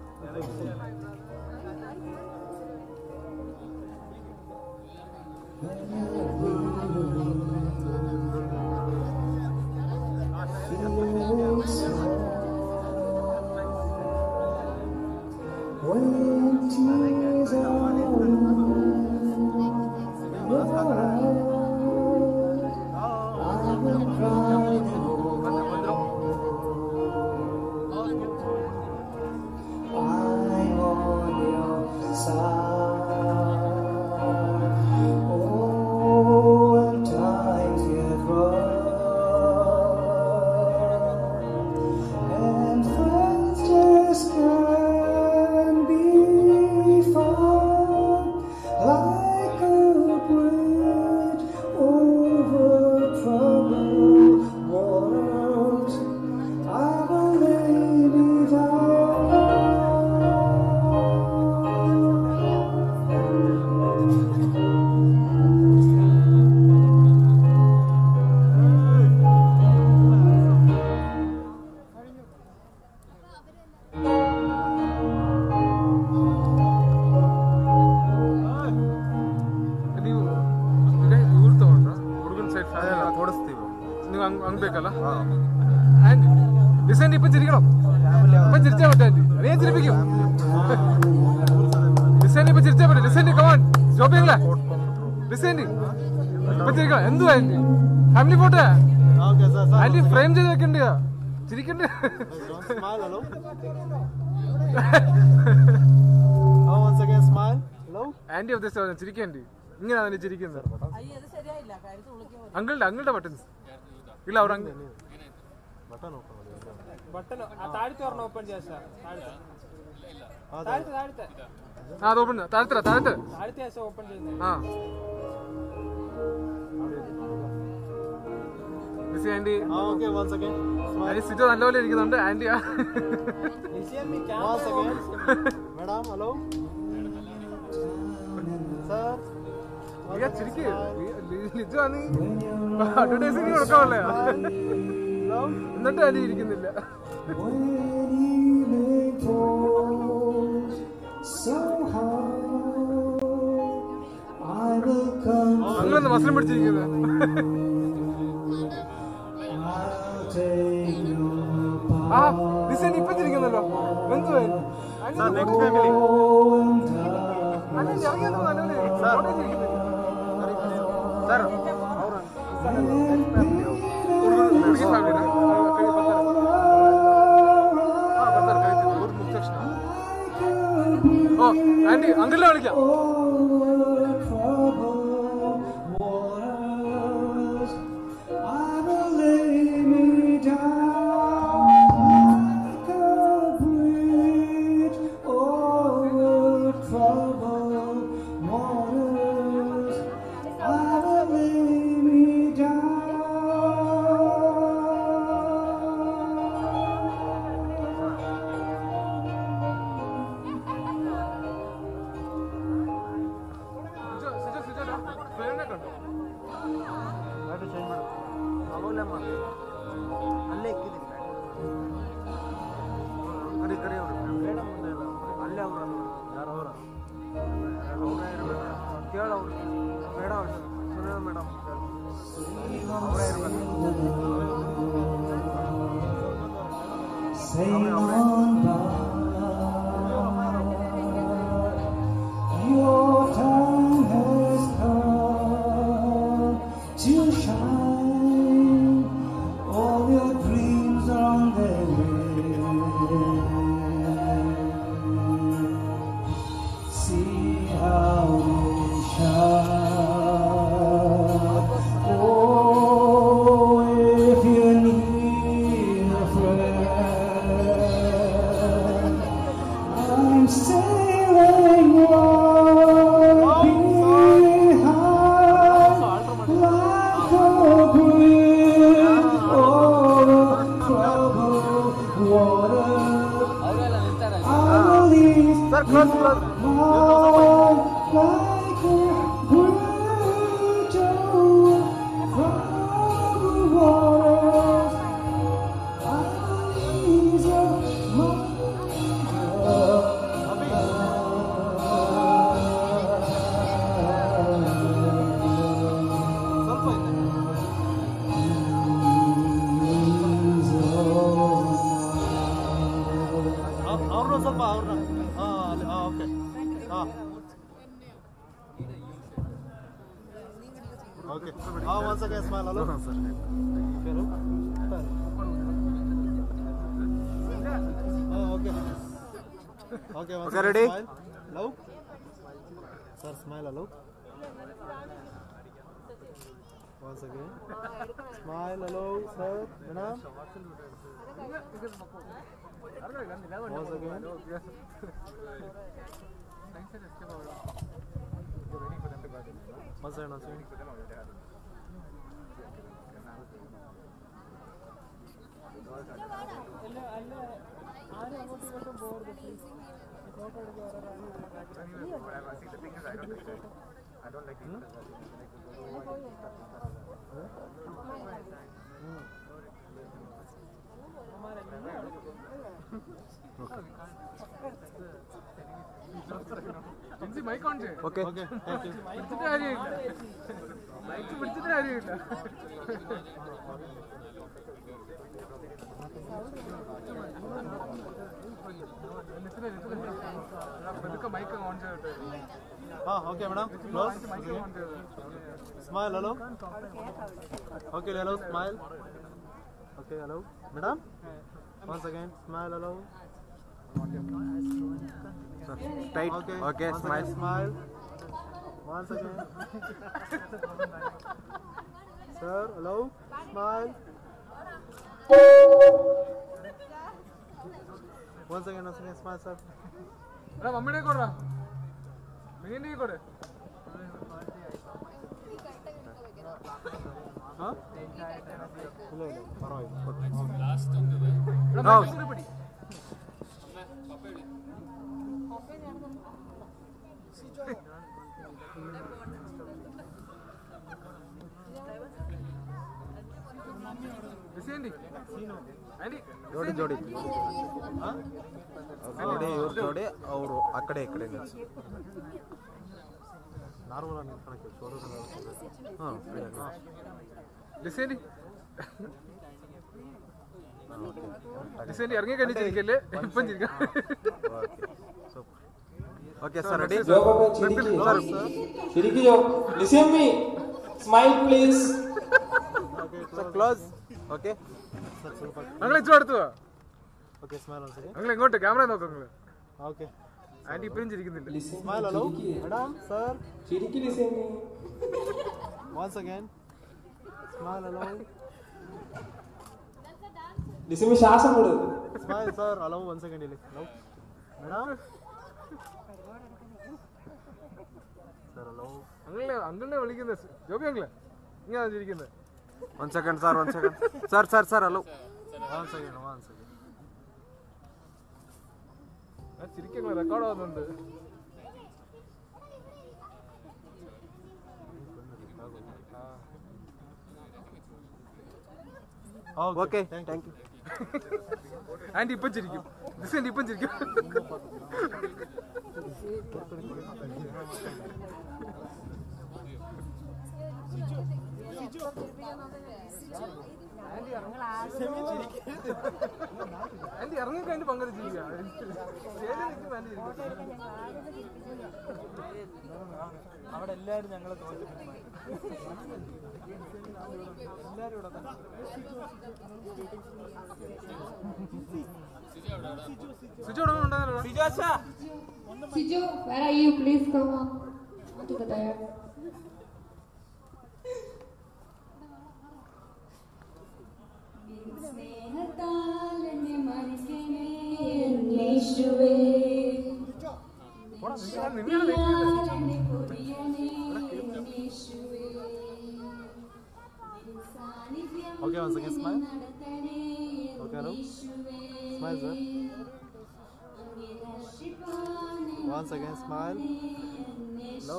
Oh കാണുമ്പോഴേക്കല്ല aunty listen ഇപ്പം ചിരിക്കണം ഇപ്പം ചിരിച്ചാൽ പറ്റും anti അതേ ചിരിപ്പിക്കും listen ഇപ്പം ചിരിച്ചാൽ പറ്റും ലിസൺ കമാൻ ജോബിയല്ലേ ലിസൺ ഇപ്പം ചിരിക്കണം എന്തുവാ aunty family photo aunty frame ചെയ്ത് വെക്കണ്ട ചിരിക്കണ്ടേ ആൻറ്റി ഉദ്ദേശിച്ച ചിരിക്കേണ്ടി ഇങ്ങനെയാണ് ചിരിക്കുന്നത് അങ്കിളുടെ ബട്ടൺസ് ഇല്ല അവർ ബട്ടൺ താഴത്തെ ഒരെണ്ണം ഓപ്പൺ ചെയ്യാം അത് ഓപ്പൺ താഴത്തെ താഴത്തെ ഓപ്പൺ ചെയ്യുന്നത് ആ ആന്റി സിജോ നല്ലപോലെ ഇരിക്കുന്നുണ്ട് ആന്റി മേഡം ഹലോ ലിജോ ആണ് അഡ്വർടൈസിംഗ് കൊടുക്കാമല്ലേ എന്നിട്ട് ആന്റി ഇരിക്കുന്നില്ല അങ്ങനെ വസ്ത്രം പിടിച്ചിരിക്കുന്നത് ആ ലിസൺ ഇപ്പൊ ചിരിക്കുന്നല്ലോ എന്തുവാ ഓ ആന്റി അങ്കിളിനെ വിളിക്കാം Okay, ready? Hello? Sir, smile, hello? Once again. Smile, hello, sir. Madam? Once again. Once again, once again. Mic on ചെയ്യും. Okay thank you. പിടിച്ചിട്ട് കാര്യമില്ല, മൈക്ക് പിടിച്ചിട്ട് കാര്യമില്ല. പതുക്കെ മൈക്ക് ഓൺ ചെയ്തിട്ട്. Okay madam close. Smile hello. Okay hello smile. Okay hello madam once again smile hello. Tight. Okay, smile. Smile once again. Sir hello smile. once again smile sir. എടാ മമ്മിയുടെ കൊടാ, മീൻ്റെ കൊട്. ಜೋಡಿ ಜೋಡಿ ಜೋಡಿ ಇವ್ರ ಜೋಡಿ ಅವರು ಆ ಕಡೆ ಈ ಕಡೆ ನಾರ್ಮಲ್ ಆಗಿ ನಿಂತ್ಕೊಳಕ್ಕೆ ഇറങ്ങി കഴിഞ്ഞിരിക്കല്ലേ ഇപ്പം ചിരിക്കാം. Okay sir ready. Listen me. Smile please. Sir close. Okay ഞങ്ങൾ ഇച്ചു അടുത്തു പോവാ. Okay smile once again. ഞങ്ങൾ ഇങ്ങോട്ട് ക്യാമറ നോക്കാം. നിങ്ങൾ ഓക്കെ ആന്റി ഇപ്പഴും ചിരിക്കുന്നില്ല. Smile hello madam sir. ചിരിക്ക് listen me. once again smile hello. Listen me ശ്വാസം വിട്. Smile sir hello once again hello madam sir hello. അങ്കിളിനെ വിളിക്കുന്നത് ജോബി അങ്കിളെ ഇങ്ങനെ ചിരിക്കുന്നത്. one second sir one second sir hello one second ചിരിക്കങ്ങളെ റെക്കോർഡ് ആവുന്നുണ്ട്. Okay thank you. ആന്റി ഇപ്പം ചിരിക്കും. ആന്റി ഇപ്പം ചിരിക്കും. ആന്റി ഇറങ്ങിക്കഴിഞ്ഞ് പങ്കെടുത്തിരിക്കുക. അവിടെ എല്ലാവരും ഞങ്ങളെ തോന്നിട്ടുണ്ട്. എല്ലാവരും ഇവിടെ തന്നെ. Lijo, where are you? Please come on to the diet. Okay, once again smile. Okay, hello. Smile, sir. Once again smile. Hello.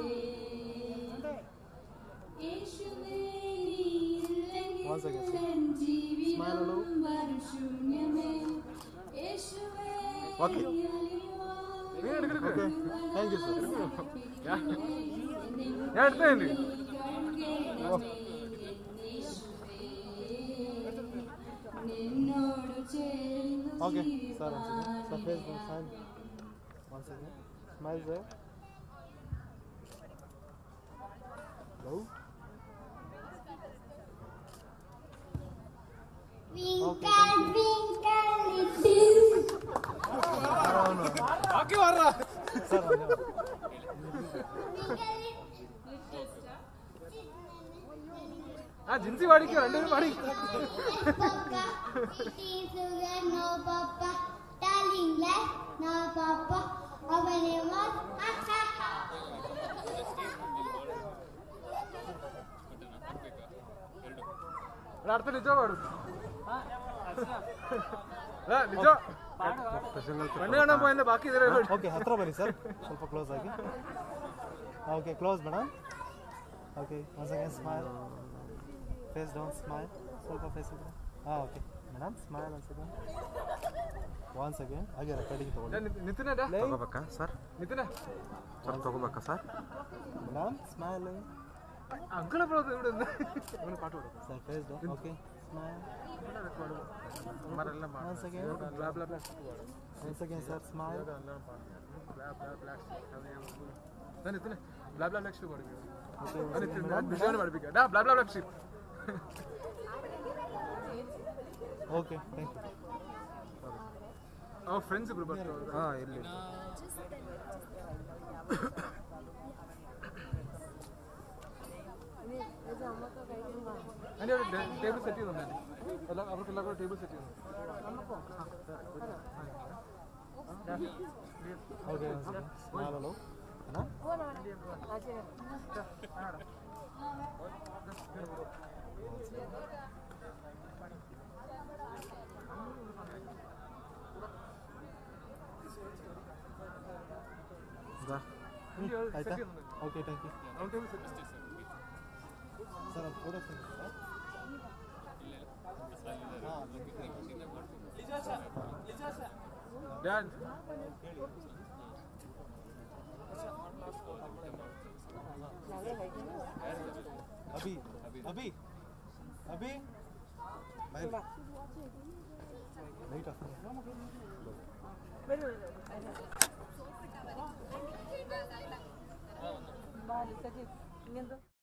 Once again smile. Hello. Okay. Okay. Thank you, sir. ഞാൻ എടുത്തേ. Okay, sir, once again. Sir, face one side. Once again. Smile there. Hello. Twinkle, twinkle, little. ബാക്കി പറ. Sir, ആ ജിൻസി പാടിക്കോ, രണ്ടുപേരും പാടി. No papa, darling life, no papa, open your mouth, ha ha ha. അടുത്ത ലിജോ പാടും. ലിജോ പെണ്ണ് കാണാൻ പോയതിന്റെ ബാക്കി ഇതിലെ. ಓಕೆ ಹತ್ರ ಬನ್ನಿ ಸರ್, ಸ್ವಲ್ಪ ಕ್ಲೋಸ್ ಆಗಿ. Okay close madam. Okay once again smile, face down smile, ಸ್ವಲ್ಪ ಫೇಸ್ ಇದೆ. Okay madam smile once again. Once again, recording Nitin, ತಗೋಬೇಕಾ ಸರ್? Nitin, ಸ್ವಲ್ಪ ತಗೋಬೇಕಾ sir? Madam, smile. Uncle, Surprise, okay. Smile. Once again. Once again, sir, smile. Nitin, blah blah blah shuru blah blah blah. Okay, thank you. Our friends ibru bartara. ಇಲ್ಲಿ and table set cheyundi ella avarkella kuda table set cheyundi. Okay, smile hello. Ana? ಆಯ್ತಾ? Okay, thank you. Sir, photo send sir. Dad. Abhi. Light off. Bye.